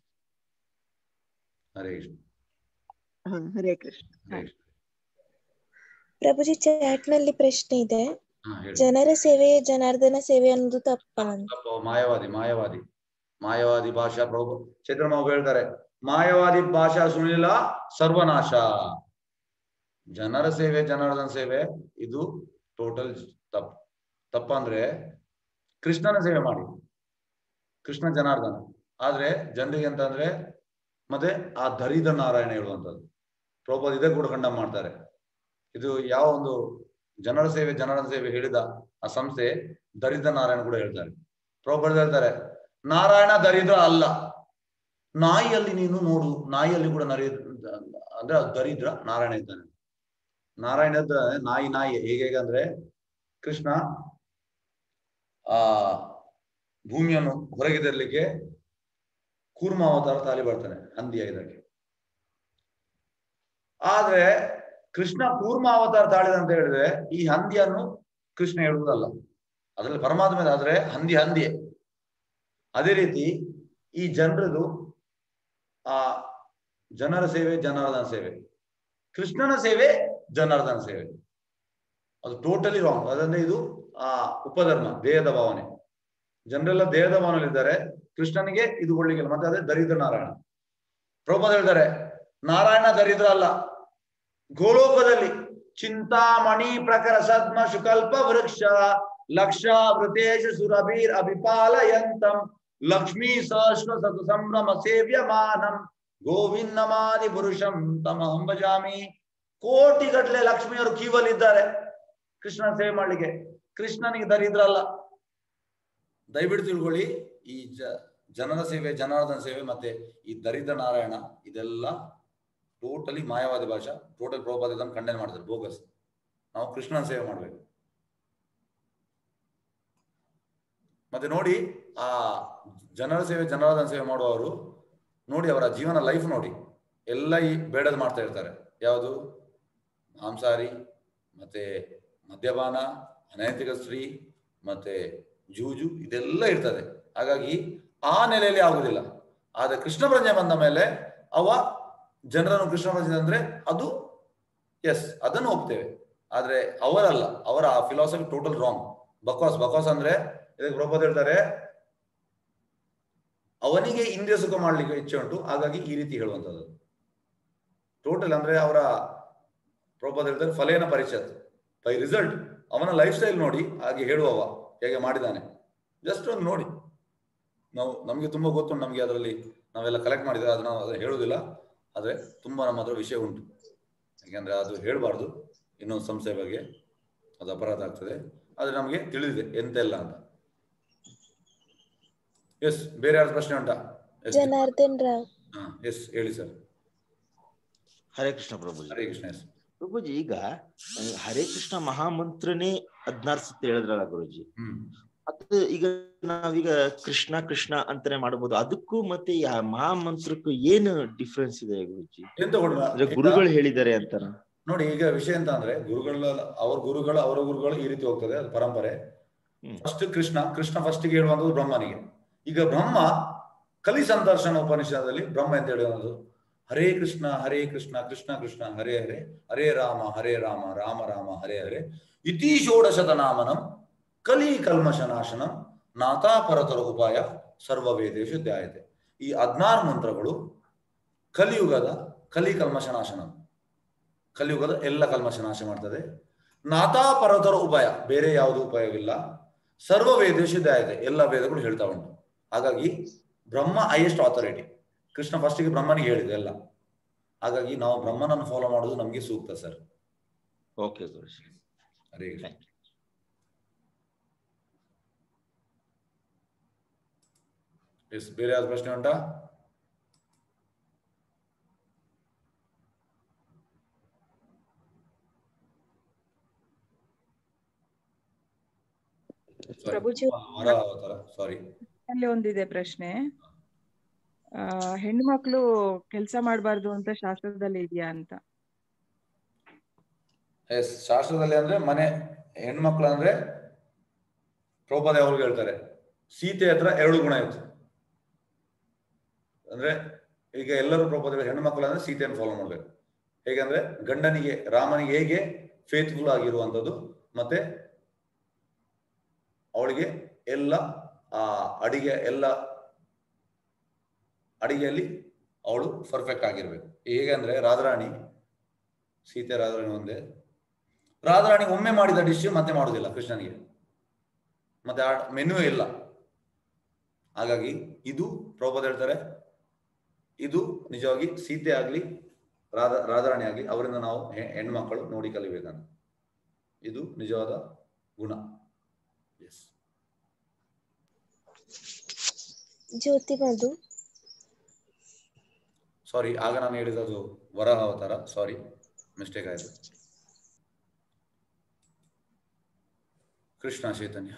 ಹರೇ ಕೃಷ್ಣ. ಹರೇ ಕೃಷ್ಣ. ಪ್ರಭುಜಿ, ಚಾಟ್ ನಲ್ಲಿ ಪ್ರಶ್ನೆ ಇದೆ. ಜನರ ಸೇವೆ ಜನಾರ್ದನ ಸೇವೆ ಅನ್ನೋದು ತಪ್ಪಾ? ಮಾಯವಾದಿ ಭಾಷಾ. ಪ್ರಭು ಚೈತ್ರಮಾವು ಹೇಳ್ತಾರೆ ಮಾಯವಾದಿ ಭಾಷಾ ಸುನಿಲ ಸರ್ವನಾಶ. ಜನರ ಸೇವೆ ಜನಾರ್ದನ ಸೇವೆ ಇದು ಟೋಟಲ್ ತಪ್ಪಂದ್ರೆ ಕೃಷ್ಣನ ಸೇವೆ ಮಾಡಿ, ಕೃಷ್ಣ ಜನಾರ್ದನ. ಆದ್ರೆ ಜನರಿಗೆ ಅಂತ ಅಂದ್ರೆ ಮತ್ತೆ ಆ ದರಿದ್ರ ನಾರಾಯಣ ಹೇಳುವಂಥದ್ದು ಪ್ರಭುಪಾದ ಇದೇ ಕೂಡ ಖಂಡನ ಮಾಡ್ತಾರೆ. ಇದು ಯಾವ ಒಂದು ಜನರ ಸೇವೆ ಜನಾರ್ದನ ಸೇವೆ ಹೇಳಿದ ಆ ಸಂಸ್ಥೆ ದರಿದ್ರ ನಾರಾಯಣ ಕೂಡ ಹೇಳ್ತಾರೆ. ಪ್ರಭುಪಾದ ಹೇಳ್ತಾರೆ ನಾರಾಯಣ ದರಿದ್ರ ಅಲ್ಲ. ನಾಯಿಯಲ್ಲಿ ನೀನು ನೋಡು, ನಾಯಿಯಲ್ಲಿ ಕೂಡ ಅಂದ್ರೆ ದರಿದ್ರ ನಾರಾಯಣ ಇದ್ದಾನೆ. ನಾರಾಯಣ ನಾಯಿ ಹೇಗೆ ಅಂದ್ರೆ ಕೃಷ್ಣ ಆ ಭೂಮಿಯನ್ನು ಹೊರಗೆ ತರಲಿಕ್ಕೆ ಕೂರ್ಮಾವತಾರ ತಾಲಿ ಬರ್ತಾನೆ ಹಂದಿಯಾಗಿದ್ದಕ್ಕೆ. ಆದ್ರೆ ಕೃಷ್ಣ ಕೂರ್ಮಾವತಾರ ತಾಳಿದ ಅಂತ ಹೇಳಿದ್ರೆ ಈ ಹಂದಿಯನ್ನು ಕೃಷ್ಣ ಹೇಳುವುದಲ್ಲ, ಅದ್ರಲ್ಲಿ ಪರಮಾತ್ಮ. ಆದ್ರೆ ಹಂದಿಯೇ. ಅದೇ ರೀತಿ ಈ ಜನರದು ಆ ಜನರ ಸೇವೆ ಜನಾರ್ದನ ಸೇವೆ, ಕೃಷ್ಣನ ಸೇವೆ ಜನಾರ್ದನ ಸೇವೆ, ಅದು ಟೋಟಲಿ ರಾಂಗ್. ಅದಂದ್ರೆ ಇದು ಆ ಉಪಧರ್ಮ, ದೇಹದ ಭಾವನೆ. ಜನರೆಲ್ಲ ದೇಹದ ಭಾವನೆಯಲ್ಲಿದ್ದಾರೆ, ಕೃಷ್ಣನಿಗೆ ಇದು ಒಳ್ಳಿಗಿಲ್ಲ. ಮತ್ತೆ ಅದೇ ದರಿದ್ರ ನಾರಾಯಣ. ಪ್ರಭುಪಾದ ಹೇಳ್ತಾರೆ ನಾರಾಯಣ ದರಿದ್ರ ಅಲ್ಲ. ಗೋಲೋಕದಲ್ಲಿ ಚಿಂತಾಮಣಿ ಪ್ರಕರ ಸದ್ಮ ಶುಕಲ್ಪ ವೃಕ್ಷ ಲಕ್ಷ ವೃತೇಶ ಸುರಭೀರ್ ಅಭಿಪಾಲಯಂತಂ ಲಕ್ಷ್ಮೀ ಸಹಸ್ರ ಸತು ಸಂಭ್ರಮ ಸೇವ್ಯಮಾನಂ ಗೋವಿಂದಮಾದಿ ಪುರುಷಂ ತಮಹಂ ಭಜಾಮಿ. ಕೋಟಿಗಟ್ಟಲೆ ಲಕ್ಷ್ಮಿಯರು ಕ್ಯೂವಲ್ಲಿದ್ದಾರೆ ಕೃಷ್ಣನ ಸೇವೆ ಮಾಡ್ಲಿಕ್ಕೆ. ಕೃಷ್ಣನಿಗೆ ದರಿದ್ರ ಅಲ್ಲ. ದಯವಿಟ್ಟು ತಿಳ್ಕೊಳ್ಳಿ, ಈ ಜನರ ಸೇವೆ ಜನಾರ್ದನ ಸೇವೆ ಮತ್ತೆ ಈ ದರಿದ್ರ ನಾರಾಯಣ ಇದೆಲ್ಲ ಟೋಟಲಿ ಮಾಯವಾದಿ ಭಾಷಾ. ಟೋಟಲ್ ಪ್ರಭುಪಾದ ಇದನ್ನು ಖಂಡನೆ ಮಾಡ್ತಾರೆ, ಬೋಗಸ್. ನಾವು ಕೃಷ್ಣನ ಸೇವೆ ಮಾಡ್ಬೇಕು. ಮತ್ತೆ ನೋಡಿ ಆ ಜನರ ಸೇವೆ ಜನರಾದನ ಸೇವೆ ಮಾಡುವವರು ನೋಡಿ, ಅವರ ಜೀವನ ಲೈಫ್ ನೋಡಿ, ಎಲ್ಲ ಈ ಬೇಡದ್ ಮಾಡ್ತಾ ಇರ್ತಾರೆ. ಯಾವುದು? ಮಾಂಸಾಹಾರಿ, ಮತ್ತೆ ಮದ್ಯಪಾನ, ಅನೈತಿಕ ಸ್ತ್ರೀ, ಮತ್ತೆ ಜೂಜು, ಇದೆಲ್ಲ ಇರ್ತದೆ. ಹಾಗಾಗಿ ಆ ನೆಲೆಯಲ್ಲಿ ಆಗುದಿಲ್ಲ. ಆದ್ರೆ ಕೃಷ್ಣ ಪ್ರಜ್ಞೆ ಬಂದ ಮೇಲೆ ಅವ ಜನರನ್ನು ಕೃಷ್ಣ ಪ್ರಜ್ಞೆ ಅಂದ್ರೆ ಅದು ಎಸ್, ಅದನ್ನು ಹೋಗ್ತೇವೆ. ಆದ್ರೆ ಅವರಲ್ಲ, ಅವರ ಆ ಫಿಲಾಸಫಿ ಟೋಟಲ್ ರಾಂಗ್. ಬಕಾಸ್ ಅಂದ್ರೆ ಇದಕ್ಕೆ ಪ್ರಭುಪಾದ ಹೇಳ್ತಾರೆ, ಅವನಿಗೆ ಇಂದ್ರಿಯ ಸುಖ ಮಾಡ್ಲಿಕ್ಕೆ ಇಚ್ಛೆ ಉಂಟು, ಹಾಗಾಗಿ ಈ ರೀತಿ ಹೇಳುವಂಥದ್ದು ಟೋಟಲ್. ಅಂದ್ರೆ ಅವರ ಪ್ರಭುಪಾದ ಹೇಳ್ತಾರೆ ಫಲೇನ ಪರಿಷತ್, ಬೈ ರಿಸಲ್ಟ್. ಅವನ ಲೈಫ್ ಸ್ಟೈಲ್ ನೋಡಿ ಹಾಗೆ ಹೇಳುವವ ಹೇಗೆ ಮಾಡಿದ್ದಾನೆ. ಜಸ್ಟ್ ಒಂದು ನೋಡಿ, ನಮ್ಗೆ ತುಂಬಾ ಗೊತ್ತುಂಟು, ನಮ್ಗೆ ಅದರಲ್ಲಿ ನಾವೆಲ್ಲ ಕಲೆಕ್ಟ್ ಮಾಡಿದ್ರೆ ಅದು ನಾವು ಅದು ಹೇಳುವುದಿಲ್ಲ. ಆದ್ರೆ ತುಂಬಾ ನಮ್ಮ ಹತ್ರ ವಿಷಯ ಉಂಟು. ಯಾಕೆಂದ್ರೆ ಅದು ಹೇಳ್ಬಾರ್ದು, ಇನ್ನೊಂದು ಸಂಸ್ಥೆ ಬಗ್ಗೆ ಅದು ಅಪರಾಧ ಆಗ್ತದೆ. ಆದ್ರೆ ನಮ್ಗೆ ತಿಳಿದಿದೆ ಎಂತೆಲ್ಲ ಅಂತ. ಎಸ್, ಬೇರೆ ಯಾರು ಪ್ರಶ್ನೆ ಉಂಟಾ? ಜನಾರ್ದನ್ ರಾವ್. ಎಸ್, ಹೇಳಿ ಸರ್. ಹರೇ ಕೃಷ್ಣ ಪ್ರಭುಜಿ. ಹರೇ ಕೃಷ್ಣ. ಎಸ್ ಪ್ರಭುಜಿ, ಈಗ ಹರೇ ಕೃಷ್ಣ ಮಹಾಮಂತ್ರನೇ 16 ಸತಿ ಹೇಳಿದ್ರಲ್ಲ ಗುರುಜಿ. ಅದು ಈಗ ನಾವೀಗ ಕೃಷ್ಣ ಕೃಷ್ಣ ಅಂತಾನೆ ಮಾಡಬಹುದು. ಅದಕ್ಕೂ ಮತ್ತೆ ಮಹಾಮಂತ್ರಕ್ಕೂ ಏನು ಡಿಫ್ರೆನ್ಸ್ ಇದೆ ಗುರುಜಿ? ಗುರುಗಳು ಹೇಳಿದ್ದಾರೆ ಅಂತ ನೋಡಿ. ಈಗ ವಿಷಯ ಅಂತ ಅಂದ್ರೆ ಅವರ ಗುರುಗಳು ಈ ರೀತಿ ಹೋಗ್ತದೆ, ಅದು ಪರಂಪರೆ. ಫಸ್ಟ್ ಕೃಷ್ಣ ಫಸ್ಟಿಗೆ ಹೇಳುವಂಥದ್ದು ಬ್ರಹ್ಮನಿಗೆ. ಈಗ ಬ್ರಹ್ಮ ಕಲಿ ಸಂದರ್ಶನ ಉಪನಿಷದಲ್ಲಿ ಬ್ರಹ್ಮ ಅಂತ ಹೇಳುವಂಥದ್ದು ಹರೇ ಕೃಷ್ಣ ಕೃಷ್ಣ ಕೃಷ್ಣ ಹರೇ ಹರೇ, ಹರೇ ರಾಮ ರಾಮ ರಾಮ ಹರೇ ಹರೇ, ಇತಿ ಷೋಡಶತನಾಮನಂ ಕಲಿ ಕಲ್ಮಶನಾಶನಂ ನಾಥಾ ಪರತರ ಉಪಾಯ ಸರ್ವವೇದೇಶು ಧ್ಯಾಯತೆ. ಈ 16 ಮಂತ್ರಗಳು ಕಲಿಯುಗದ ಕಲಿಯುಗದ ಎಲ್ಲ ಕಲ್ಮಶನಾಶ ಮಾಡ್ತದೆ. ನಾಥಾ ಪರತರ ಉಪಾಯ, ಬೇರೆ ಯಾವುದು ಉಪಾಯವಿಲ್ಲ. ಸರ್ವವೇದೇಶು ಧ್ಯಾಯತೆ, ಎಲ್ಲ ವೇದಗಳು ಹೇಳ್ತಾ ಉಂಟು. ಹಾಗಾಗಿ ಬ್ರಹ್ಮ ಹೈಯೆಸ್ಟ್ ಅಥಾರಿಟಿ. ಕೃಷ್ಣ ಫಸ್ಟಿಗೆ ಬ್ರಹ್ಮನಿಗೆ ಹೇಳಿದೆ ಎಲ್ಲ. ಹಾಗಾಗಿ ನಾವು ಬ್ರಹ್ಮನನ್ನು ಫಾಲೋ ಮಾಡೋದು ನಮ್ಗೆ ಸೂಕ್ತ ಸರ್. ಓಕೆ ಗುರುಜಿ. ಹರೇ ಕೃಷ್ಣ. ಎಸ್, ಬೇರೆ ಯಾವ್ದು ಪ್ರಶ್ನೆ ಉಂಟಾ? ಪ್ರಭುಜಿ, ಸಾರಿ, ಅಲ್ಲಿ ಒಂದಿದೆ ಪ್ರಶ್ನೆ. ಹೆಣ್ಣು ಮಕ್ಕಳು ಕೆಲಸ ಮಾಡಬಾರ್ದು ಅಂತ ಶಾಸ್ತ್ರದಲ್ಲಿ ಇದೆಯಾ ಅಂತ? ಎಸ್, ಶಾಸ್ತ್ರದಲ್ಲಿ ಅಂದ್ರೆ ಮನೆ ಹೆಣ್ಮಕ್ಳು ಅಂದ್ರೆ ಪ್ರಭುಪಾದ ಅವ್ರಿಗೆ ಹೇಳ್ತಾರೆ, ಸೀತೆ ಹತ್ರ 2 ಗುಣ ಇತ್ತು. ಅಂದ್ರೆ ಈಗ ಎಲ್ಲರೂ ಪ್ರಭುಪಾದ ಹೆಣ್ಣು ಮಕ್ಕಳು ಅಂದ್ರೆ ಸೀತೆಯನ್ನು ಫಾಲೋ ಮಾಡ್ಬೇಕು. ಹೇಗಂದ್ರೆ ಗಂಡನಿಗೆ ರಾಮನಿಗೆ ಹೇಗೆ ಫೇತ್ಫುಲ್ ಆಗಿರುವಂಥದ್ದು, ಮತ್ತೆ ಅವಳಿಗೆ ಎಲ್ಲ ಅಡಿಗೆಯಲ್ಲಿ ಅವಳು ಪರ್ಫೆಕ್ಟ್ ಆಗಿರ್ಬೇಕು. ಹೇಗಂದ್ರೆ ಸೀತೆ ರಾಧಾರಾಣಿ ಒಂದೇ. ರಾಧಾರಾಣಿ ಒಮ್ಮೆ ಮಾಡಿದ ಡಿಶ್ ಮತ್ತೆ ಮಾಡುದಿಲ್ಲ ಕೃಷ್ಣನಿಗೆ, ಮತ್ತೆ ಆ ಮೆನು ಇಲ್ಲ. ಹಾಗಾಗಿ ಇದು ಪ್ರಭುಪಾದ ಹೇಳ್ತಾರೆ, ಇದು ನಿಜವಾಗಿ ಸೀತೆ ಆಗ್ಲಿ ರಾಧಾರಾಣಿ ಆಗ್ಲಿ ಅವರಿಂದ ನಾವು ಹೆಣ್ಮಕ್ಕಳು ನೋಡಿ ಕಲಿಬೇಕಂತ. ಇದು ನಿಜವಾದ ಗುಣ. ಜ್ಯೋತಿ ಮಧು. ಸಾರಿ, ಆಗ ನಾನು ಹೇಳಿದ್ದು ವರಾಹ ಅವತಾರ. ಸಾರಿ, ಮಿಸ್ಟೇಕ್ ಆಯ್ತು. ಕೃಷ್ಣ ಚೈತನ್ಯ.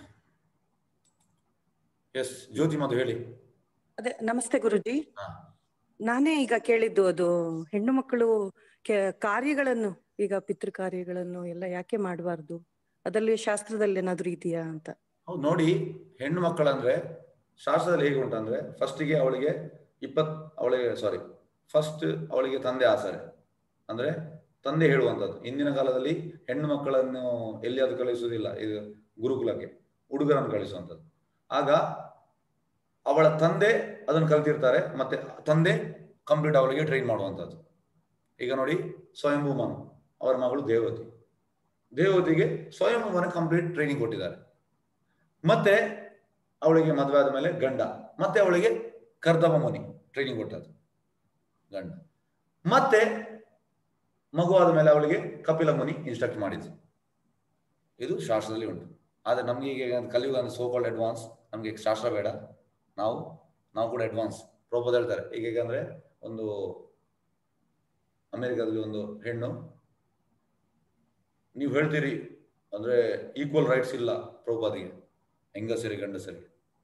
ಎಸ್, ಜ್ಯೋತಿ ಮಧು ಹೇಳಿ. ಅದೇ, ನಮಸ್ತೆ ಗುರುಜಿ. ನಾನೇ ಈಗ ಕೇಳಿದ್ದು, ಅದು ಹೆಣ್ಣು ಮಕ್ಕಳು ಕಾರ್ಯಗಳನ್ನು, ಈಗ ಪಿತೃ ಕಾರ್ಯಗಳನ್ನು ಎಲ್ಲ ಯಾಕೆ ಮಾಡಬಾರ್ದು, ಅದರಲ್ಲಿ ಶಾಸ್ತ್ರದಲ್ಲಿ ಏನಾದ್ರು ಇದೆಯಾ ಅಂತ. ಹೌದು ನೋಡಿ, ಹೆಣ್ಣು ಮಕ್ಕಳಂದ್ರೆ ಶಾಸ್ತ್ರದಲ್ಲಿ ಹೇಗೆ ಉಂಟಂದ್ರೆ ಫಸ್ಟಿಗೆ ಅವಳಿಗೆ ತಂದೆ ಆಸರೆ, ಅಂದ್ರೆ ತಂದೆ ಹೇಳುವಂಥದ್ದು. ಇಂದಿನ ಕಾಲದಲ್ಲಿ ಹೆಣ್ಣು ಮಕ್ಕಳನ್ನು ಎಲ್ಲಿಯಾದ್ರೂ ಕಳಿಸುವುದಿಲ್ಲ, ಇದು ಗುರುಕುಲಕ್ಕೆ ಹುಡುಗರನ್ನು ಕಳಿಸುವಂಥದ್ದು. ಆಗ ಅವಳ ತಂದೆ ಅದನ್ನು ಕಲ್ತಿರ್ತಾರೆ, ಮತ್ತೆ ತಂದೆ ಕಂಪ್ಲೀಟ್ ಅವಳಿಗೆ ಟ್ರೈನ್ ಮಾಡುವಂಥದ್ದು. ಈಗ ನೋಡಿ, ಸ್ವಯಂಭೂಮನು ಅವರ ಮಗಳು ದೇವತಿಗೆ ಸ್ವಯಂಭೂಮನ ಕಂಪ್ಲೀಟ್ ಟ್ರೈನಿಂಗ್ ಕೊಟ್ಟಿದ್ದಾರೆ. ಮತ್ತೆ ಅವಳಿಗೆ ಮದುವೆ ಆದ ಮೇಲೆ ಗಂಡ, ಮತ್ತೆ ಅವಳಿಗೆ ಕರ್ದಮ ಮುನಿ ಟ್ರೈನಿಂಗ್ ಕೊಟ್ಟದ್ದು ಗಂಡ, ಮತ್ತೆ ಮಗುವಾದ ಮೇಲೆ ಅವಳಿಗೆ ಕಪಿಲ ಮುನಿ ಇನ್ಸ್ಟ್ರಕ್ಟ್ ಮಾಡಿದ್ರು. ಇದು ಶಾಸ್ತ್ರದಲ್ಲಿ ಉಂಟು. ಆದ್ರೆ ನಮ್ಗೆ ಈಗ ಕಲಿಯುಗ ಅಂದ್ರೆ ಸೋ ಕಾಲ್ಡ್ ಅಡ್ವಾನ್ಸ್, ನಮ್ಗೆ ಶಾಸ್ತ್ರ ಬೇಡ, ನಾವು ಕೂಡ ಅಡ್ವಾನ್ಸ್. ಪ್ರಭುಪಾದ ಹೇಳ್ತಾರೆ ಈಗ ಅಂದ್ರೆ ಒಂದು ಅಮೆರಿಕದಲ್ಲಿ ಒಂದು ಹೆಣ್ಣು, ನೀವು ಹೇಳ್ತೀರಿ ಅಂದ್ರೆ ಈಕ್ವಲ್ ರೈಟ್ಸ್ ಇಲ್ಲ ಪ್ರಭುಪಾದಿಗೆ, ಹೆಂಗಸರಿ ಗಂಡಸರಿ.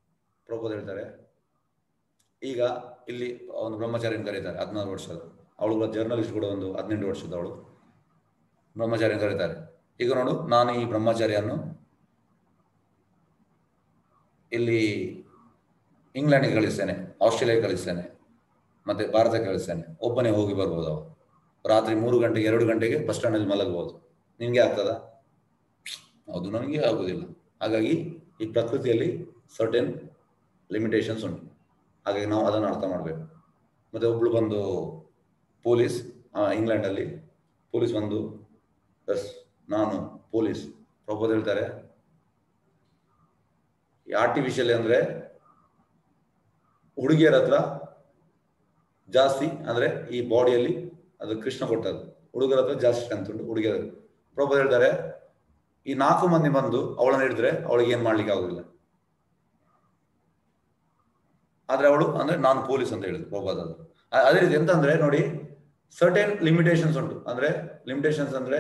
ಪ್ರಭುಪಾದ ಹೇಳ್ತಾರೆ, ಈಗ ಇಲ್ಲಿ ಒಂದು ಬ್ರಹ್ಮಚಾರಿಯನ್ನು ಕರೀತಾರೆ 16 ವರ್ಷದ, ಅವಳು ಜರ್ನಲಿಸ್ಟ್ ಕೂಡ ಒಂದು 18 ವರ್ಷದ ಅವಳು ಬ್ರಹ್ಮಚಾರಿಯನ್ನು ಕರೀತಾರೆ. ಈಗ ನೋಡು, ನಾನು ಈ ಬ್ರಹ್ಮಚಾರಿಯನ್ನು ಇಲ್ಲಿ ಇಂಗ್ಲೆಂಡ್ಗೆ ಕಳಿಸ್ತೇನೆ, ಆಸ್ಟ್ರೇಲಿಯಾಗೆ ಕಳಿಸ್ತೇನೆ, ಮತ್ತೆ ಭಾರತಕ್ಕೆ ಕಳಿಸ್ತೇನೆ. ಒಬ್ಬನೇ ಹೋಗಿ ಬರ್ಬೋದು. ಅವ ರಾತ್ರಿ 3 ಗಂಟೆಗೆ 2 ಗಂಟೆಗೆ ಬಸ್ ಸ್ಟ್ಯಾಂಡಲ್ಲಿ ಮಲಗಬಹುದು. ನಿನ್ಗೆ ಆಗ್ತದ? ಅದು ನನಗೆ ಆಗುದಿಲ್ಲ. ಹಾಗಾಗಿ ಈ ಪ್ರಕೃತಿಯಲ್ಲಿ ಸರ್ಟೆನ್ ಲಿಮಿಟೇಷನ್ಸ್ ಉಂಟು. ಹಾಗಾಗಿ ನಾವು ಅದನ್ನು ಅರ್ಥ ಮಾಡಬೇಕು. ಮತ್ತೆ ಒಬ್ಳು ಬಂದು ಪೊಲೀಸ್, ಇಂಗ್ಲೆಂಡಲ್ಲಿ ಪೊಲೀಸ್ ಬಂದು, ಎಸ್ ನಾನು ಪೊಲೀಸ್. ಪ್ರಭುಪಾದ ಹೇಳ್ತಾರೆ, ಈ ಆರ್ಟಿಫಿಷಿಯಲ್ ಅಂದ್ರೆ ಹುಡುಗಿಯರ ಹತ್ರ ಜಾಸ್ತಿ, ಅಂದ್ರೆ ಈ ಬಾಡಿಯಲ್ಲಿ ಅದು ಕೃಷ್ಣ ಕೊಟ್ಟದ್ದು. ಹುಡುಗರ ಹತ್ರ ಜಾಸ್ತಿ ಸ್ಟ್ರೆಂತ್ ಉಂಟು, ಹುಡುಗಿಯರ. ಪ್ರಭುಪಾದ ಹೇಳ್ತಾರೆ, ಈ 4 ಮಂದಿ ಬಂದು ಅವಳನ್ನು ಹಿಡಿದ್ರೆ ಅವಳಿಗೆ ಏನ್ ಮಾಡ್ಲಿಕ್ಕೆ ಆಗುದಿಲ್ಲ. ಆದ್ರೆ ಅವಳು ಅಂದ್ರೆ ನಾನು ಪೊಲೀಸ್ ಅಂತ ಹೇಳಿದ್ರು ಪ್ರಭುಪಾದ. ಅದೇ ರೀತಿ ಎಂತ ಅಂದ್ರೆ ನೋಡಿ, ಸರ್ಟೆನ್ ಲಿಮಿಟೇಷನ್ಸ್ ಉಂಟು. ಅಂದ್ರೆ ಲಿಮಿಟೇಷನ್ಸ್ ಅಂದ್ರೆ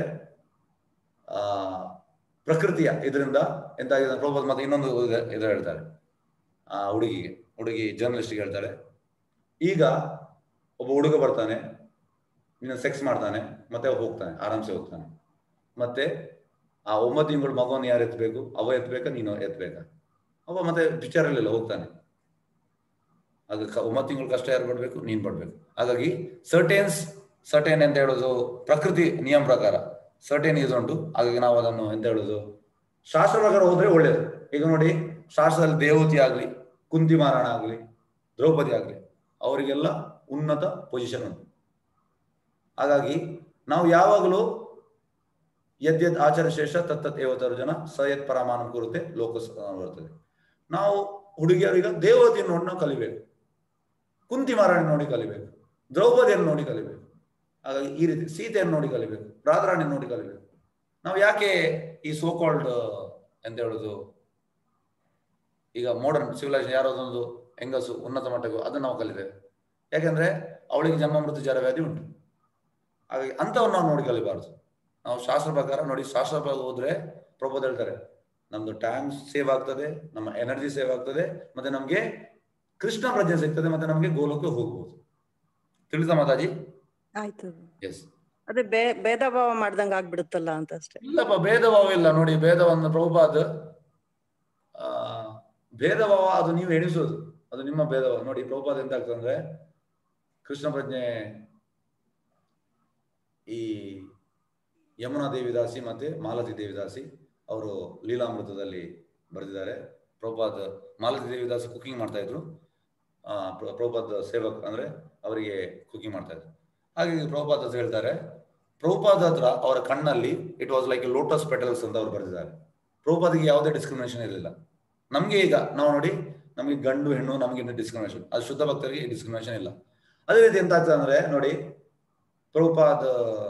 ಪ್ರಕೃತಿಯ ಇದರಿಂದ ಎಂತಾಗಿದೆ ಪ್ರಭುಪಾದ. ಮತ್ತೆ ಇನ್ನೊಂದು ಇದು ಹೇಳ್ತಾರೆ, ಆ ಹುಡುಗಿ ಜರ್ನಲಿಸ್ಟ್ಗೆ ಹೇಳ್ತಾರೆ, ಈಗ ಒಬ್ಬ ಹುಡುಗ ಬರ್ತಾನೆ, ನಿನ್ನ ಸೆಕ್ಸ್ ಮಾಡ್ತಾನೆ, ಮತ್ತೆ ಹೋಗ್ತಾನೆ, ಆರಾಮ್ಸೆ ಹೋಗ್ತಾನೆ. ಮತ್ತೆ ಆ 9 ತಿಂಗಳು ಮಗುವನ್ನು ಯಾರು ಎತ್ತಬೇಕು? ಅವ ಎತ್ತಬೇಕಾ ನೀನು ಎತ್ತಬೇಕಾ? ಅವ ಮತ್ತೆ ವಿಚಾರಲಿಲ್ಲ, ಹೋಗ್ತಾನೆ. ಅದು 9 ತಿಂಗಳು ಕಷ್ಟ ಯಾರು ಪಡ್ಬೇಕು? ನೀನ್ ಪಡ್ಬೇಕು. ಹಾಗಾಗಿ ಸರ್ಟೇನ್ ಅಂತ ಹೇಳೋದು ಪ್ರಕೃತಿ ನಿಯಮ ಪ್ರಕಾರ ಸರ್ಟೇನ್ ಇದು ಉಂಟು. ಹಾಗಾಗಿ ನಾವು ಅದನ್ನು ಎಂತ ಹೇಳುದು, ಶಾಸ್ತ್ರ ಪ್ರಕಾರ ಹೋದ್ರೆ ಒಳ್ಳೇದು. ಈಗ ನೋಡಿ, ಶಾಸ್ತ್ರದಲ್ಲಿ ದೇವತಿ ಆಗ್ಲಿ, ಕುಂತಿ ಮಹಾರಾಣ ಆಗ್ಲಿ, ದ್ರೌಪದಿ ಆಗ್ಲಿ, ಅವರಿಗೆಲ್ಲ ಉನ್ನತ ಪೊಸಿಷನ್ ಉಂಟು. ಹಾಗಾಗಿ ನಾವು ಯಾವಾಗಲೂ ಯದ್ಯದ್ ಆಚಾರ ಶ್ರೇಷ್ಠ ತತ್ತತ್ ಏವತರು ಜನ ಸಯತ್ ಪರಮಾನಂ ಕುರುತೆ ಲೋಕ ಬರ್ತದೆ. ನಾವು ಹುಡುಗಿಯರೀಗ ದೇವತೆಯನ್ನು ನೋಡಿ ನಾವು ಕಲಿಬೇಕು, ಕುಂತಿ ಮಹಾರಾಣಿ ನೋಡಿ ಕಲಿಬೇಕು, ದ್ರೌಪದಿಯನ್ನು ನೋಡಿ ಕಲಿಬೇಕು. ಹಾಗಾಗಿ ಈ ರೀತಿ ಸೀತೆಯನ್ನು ನೋಡಿ ಕಲಿಬೇಕು, ರಾಧಾರಾಣಿ ನೋಡಿ ಕಲಿಬೇಕು. ನಾವು ಯಾಕೆ ಈ ಸೋಕಾಲ್ಡ್ ಎಂತ ಹೇಳುದು, ಈಗ ಮಾಡರ್ನ್ ಸಿವಿಲೈಸೇಷನ್ ಯಾರೋದೊಂದು ಹೆಂಗಸು ಉನ್ನತ ಮಟ್ಟಕ್ಕೆ ಅದನ್ನು ನಾವು ಕಲಿತೇವೆ. ಯಾಕೆಂದ್ರೆ ಅವಳಿಗೆ ಜನ್ಮ ಮೃತ್ಯು ಜರ ವ್ಯಾಧಿ ಉಂಟು. ಹಾಗಾಗಿ ಅಂಥವನ್ನು ನಾವು ನೋಡಿ ಕಲಿಬಾರ್ದು. ನಾವು ಶಾಸ್ತ್ರ ಪ್ರಕಾರ ನೋಡಿ, ಶಾಸ್ತ್ರ ಪ್ರಕಾರ ಹೋದ್ರೆ ಪ್ರಭುಪಾದ ಹೇಳ್ತಾರೆ, ನಮ್ದು ಟೈಮ್ ಸೇವ್ ಆಗ್ತದೆ, ನಮ್ಮ ಎನರ್ಜಿ ಸೇವ್ ಆಗ್ತದೆ, ಮತ್ತೆ ನಮ್ಗೆ ಕೃಷ್ಣ ಪ್ರಜ್ಞೆ ಸಿಗ್ತದೆ, ಮತ್ತೆ ನಮ್ಗೆ ಗೋಲಕ್ಕೆ ಹೋಗ್ಬೋದು. ತಿಳಿದ ಮಾತಾಜಿ? ಆಯ್ತು. ಎಸ್, ಅದೇ ಭೇದ ಭಾವ ಮಾಡ್ದಂಗ ಆಗ್ಬಿಡುತ್ತಲ್ಲ ಅಂತ ಅಷ್ಟೇ. ಇಲ್ಲಪ್ಪ, ಭೇದ ಭಾವ ಇಲ್ಲ. ನೋಡಿ, ಭೇದವನ್ನು ಪ್ರಭುಪಾದ ಭೇದ ಭಾವ ಅದು ನೀವು ಎಣಿಸೋದು, ಅದು ನಿಮ್ಮ ಭೇದ ಭಾವ. ನೋಡಿ ಪ್ರಭುಪಾದ ಎಂತ ಆಗ್ತದೆ ಅಂದ್ರೆ, ಕೃಷ್ಣ ಪ್ರಜ್ಞೆ ಈ ಯಮುನಾ ದೇವಿದಾಸಿ ಮತ್ತೆ ಮಾಲತಿ ದೇವಿದಾಸಿ ಅವರು ಲೀಲಾಮೃತದಲ್ಲಿ ಬರೆದಿದ್ದಾರೆ. ಪ್ರಭುಪಾದ ಮಾಲತಿ ದೇವಿದಾಸಿ ಕುಕಿಂಗ್ ಮಾಡ್ತಾ ಇದ್ರು, ಪ್ರಭುಪಾದ ಸೇವಕ್ ಅಂದ್ರೆ ಅವರಿಗೆ ಕುಕಿಂಗ್ ಮಾಡ್ತಾ ಇದ್ರು. ಹಾಗಾಗಿ ಪ್ರಭುಪಾದ ಹೇಳ್ತಾರೆ, ಪ್ರಭುಪಾದ ಹತ್ರ ಅವರ ಕಣ್ಣಲ್ಲಿ it was like lotus petals ಅಂತ ಅವ್ರು ಬರೆದಿದ್ದಾರೆ. ಪ್ರಭುಪಾದಿಗೆ ಯಾವುದೇ ಡಿಸ್ಕ್ರಿಮಿನೇಷನ್ ಇರಲಿಲ್ಲ. ನಮ್ಗೆ ಈಗ ನಾವು ನೋಡಿ, ನಮ್ಗೆ ಗಂಡು ಹೆಣ್ಣು ನಮ್ಗೆ ಡಿಸ್ಕ್ರಿಮಿನೇಷನ್, ಅದು ಶುದ್ಧ ಭಕ್ತರಿಗೆ ಡಿಸ್ಕ್ರಿಮಿನೇಷನ್ ಇಲ್ಲ. ಅದೇ ರೀತಿ ಎಂತ ಆಗ್ತದೆ ಅಂದ್ರೆ ನೋಡಿ, ಪ್ರಭುಪಾದ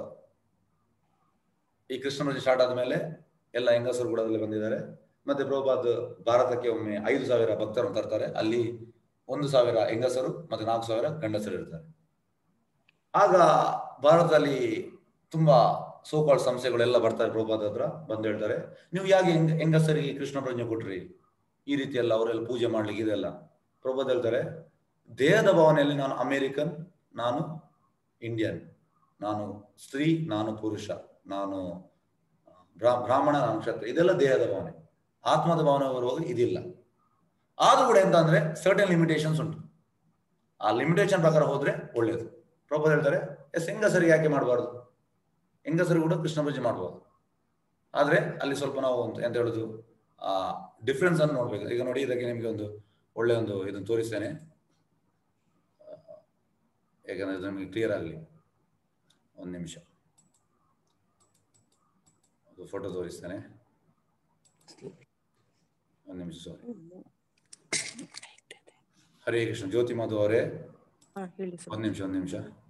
ಈ ಕೃಷ್ಣ ಪ್ರಜ್ಞೆ ಸ್ಟಾರ್ಟ್ ಆದ್ಮೇಲೆ ಎಲ್ಲ ಹೆಂಗಸರು ಕೂಡ ಅದರಲ್ಲಿ ಬಂದಿದ್ದಾರೆ. ಮತ್ತೆ ಪ್ರಭುಪಾದ ಭಾರತಕ್ಕೆ ಒಮ್ಮೆ 5,000 ಭಕ್ತರನ್ನು ತರ್ತಾರೆ. ಅಲ್ಲಿ 1,000 ಹೆಂಗಸರು ಮತ್ತೆ 4,000 ಗಂಡಸರು ಇರ್ತಾರೆ. ಆಗ ಭಾರತದಲ್ಲಿ ತುಂಬಾ ಸೋಕಾಲ್ಡ್ ಸಂಸ್ಥೆಗಳೆಲ್ಲ ಬರ್ತಾರೆ ಪ್ರಭುಪಾದ ಹತ್ರ, ಬಂದು ಹೇಳ್ತಾರೆ, ನೀವು ಯಾಕೆ ಹೆಂಗಸರಿಗೆ ಕೃಷ್ಣ ಪ್ರಜ್ಞೆ ಕೊಟ್ರಿ? ಈ ರೀತಿ ಎಲ್ಲ ಅವರೆಲ್ಲ ಪೂಜೆ ಮಾಡ್ಲಿಕ್ಕೆ ಇದೆಲ್ಲ. ಪ್ರಭುಪಾದ ಹೇಳ್ತಾರೆ, ದೇಹದ ಭಾವನೆಯಲ್ಲಿ ನಾನು ಅಮೇರಿಕನ್, ನಾನು ಇಂಡಿಯನ್, ನಾನು ಸ್ತ್ರೀ, ನಾನು ಪುರುಷ, ನಾನು ಬ್ರಾಹ್ಮಣ, ನಾನು ಕ್ಷತ್ರಿಯ, ಇದೆಲ್ಲ ದೇಹದ ಭಾವನೆ. ಆತ್ಮದ ಭಾವನೆ ಬರುವಾಗ ಇದಿಲ್ಲ. ಆದ್ರೂ ಕೂಡ ಎಂತ ಅಂದ್ರೆ ಸರ್ಟನ್ ಲಿಮಿಟೇಷನ್ಸ್ ಉಂಟು. ಆ ಲಿಮಿಟೇಷನ್ ಪ್ರಕಾರ ಹೋದ್ರೆ ಒಳ್ಳೇದು. ಪ್ರಭುಪಾದ ಹೇಳ್ತಾರೆ, ಹೆಂಗಸರಿಗೆ ಯಾಕೆ ಮಾಡಬಾರ್ದು? ಹೆಂಗಸರಿಗೆ ಕೂಡ ಕೃಷ್ಣ ಪ್ರಜ್ಞೆ ಮಾಡಬಹುದು. ಆದ್ರೆ ಅಲ್ಲಿ ಸ್ವಲ್ಪ ನಾವು ಎಂತ ಹೇಳುದು, ಆ ಡಿಫ್ರೆನ್ಸ್ ಅನ್ನು ನೋಡ್ಬೇಕು. ಈಗ ನೋಡಿ, ಇದಕ್ಕೆ ನಿಮ್ಗೆ ಒಂದು ಒಳ್ಳೆ ಒಂದು ಇದನ್ನು ತೋರಿಸ್ತೇನೆ, ಯಾಕಂದ್ರೆ ಇದು ನಮಗೆ ಕ್ಲಿಯರ್ ಆಗಲಿ. ಒಂದು ನಿಮಿಷ, ಫೋಟೋ ತೋರಿಸ್ತೇನೆ. ಒಂದು ನಿಮಿಷ, ಸಾರಿ. ಹರೇ ಕೃಷ್ಣ. ಜ್ಯೋತಿ ಮಾಧು ಅವರೇ, ಒಂದು ನಿಮಿಷ.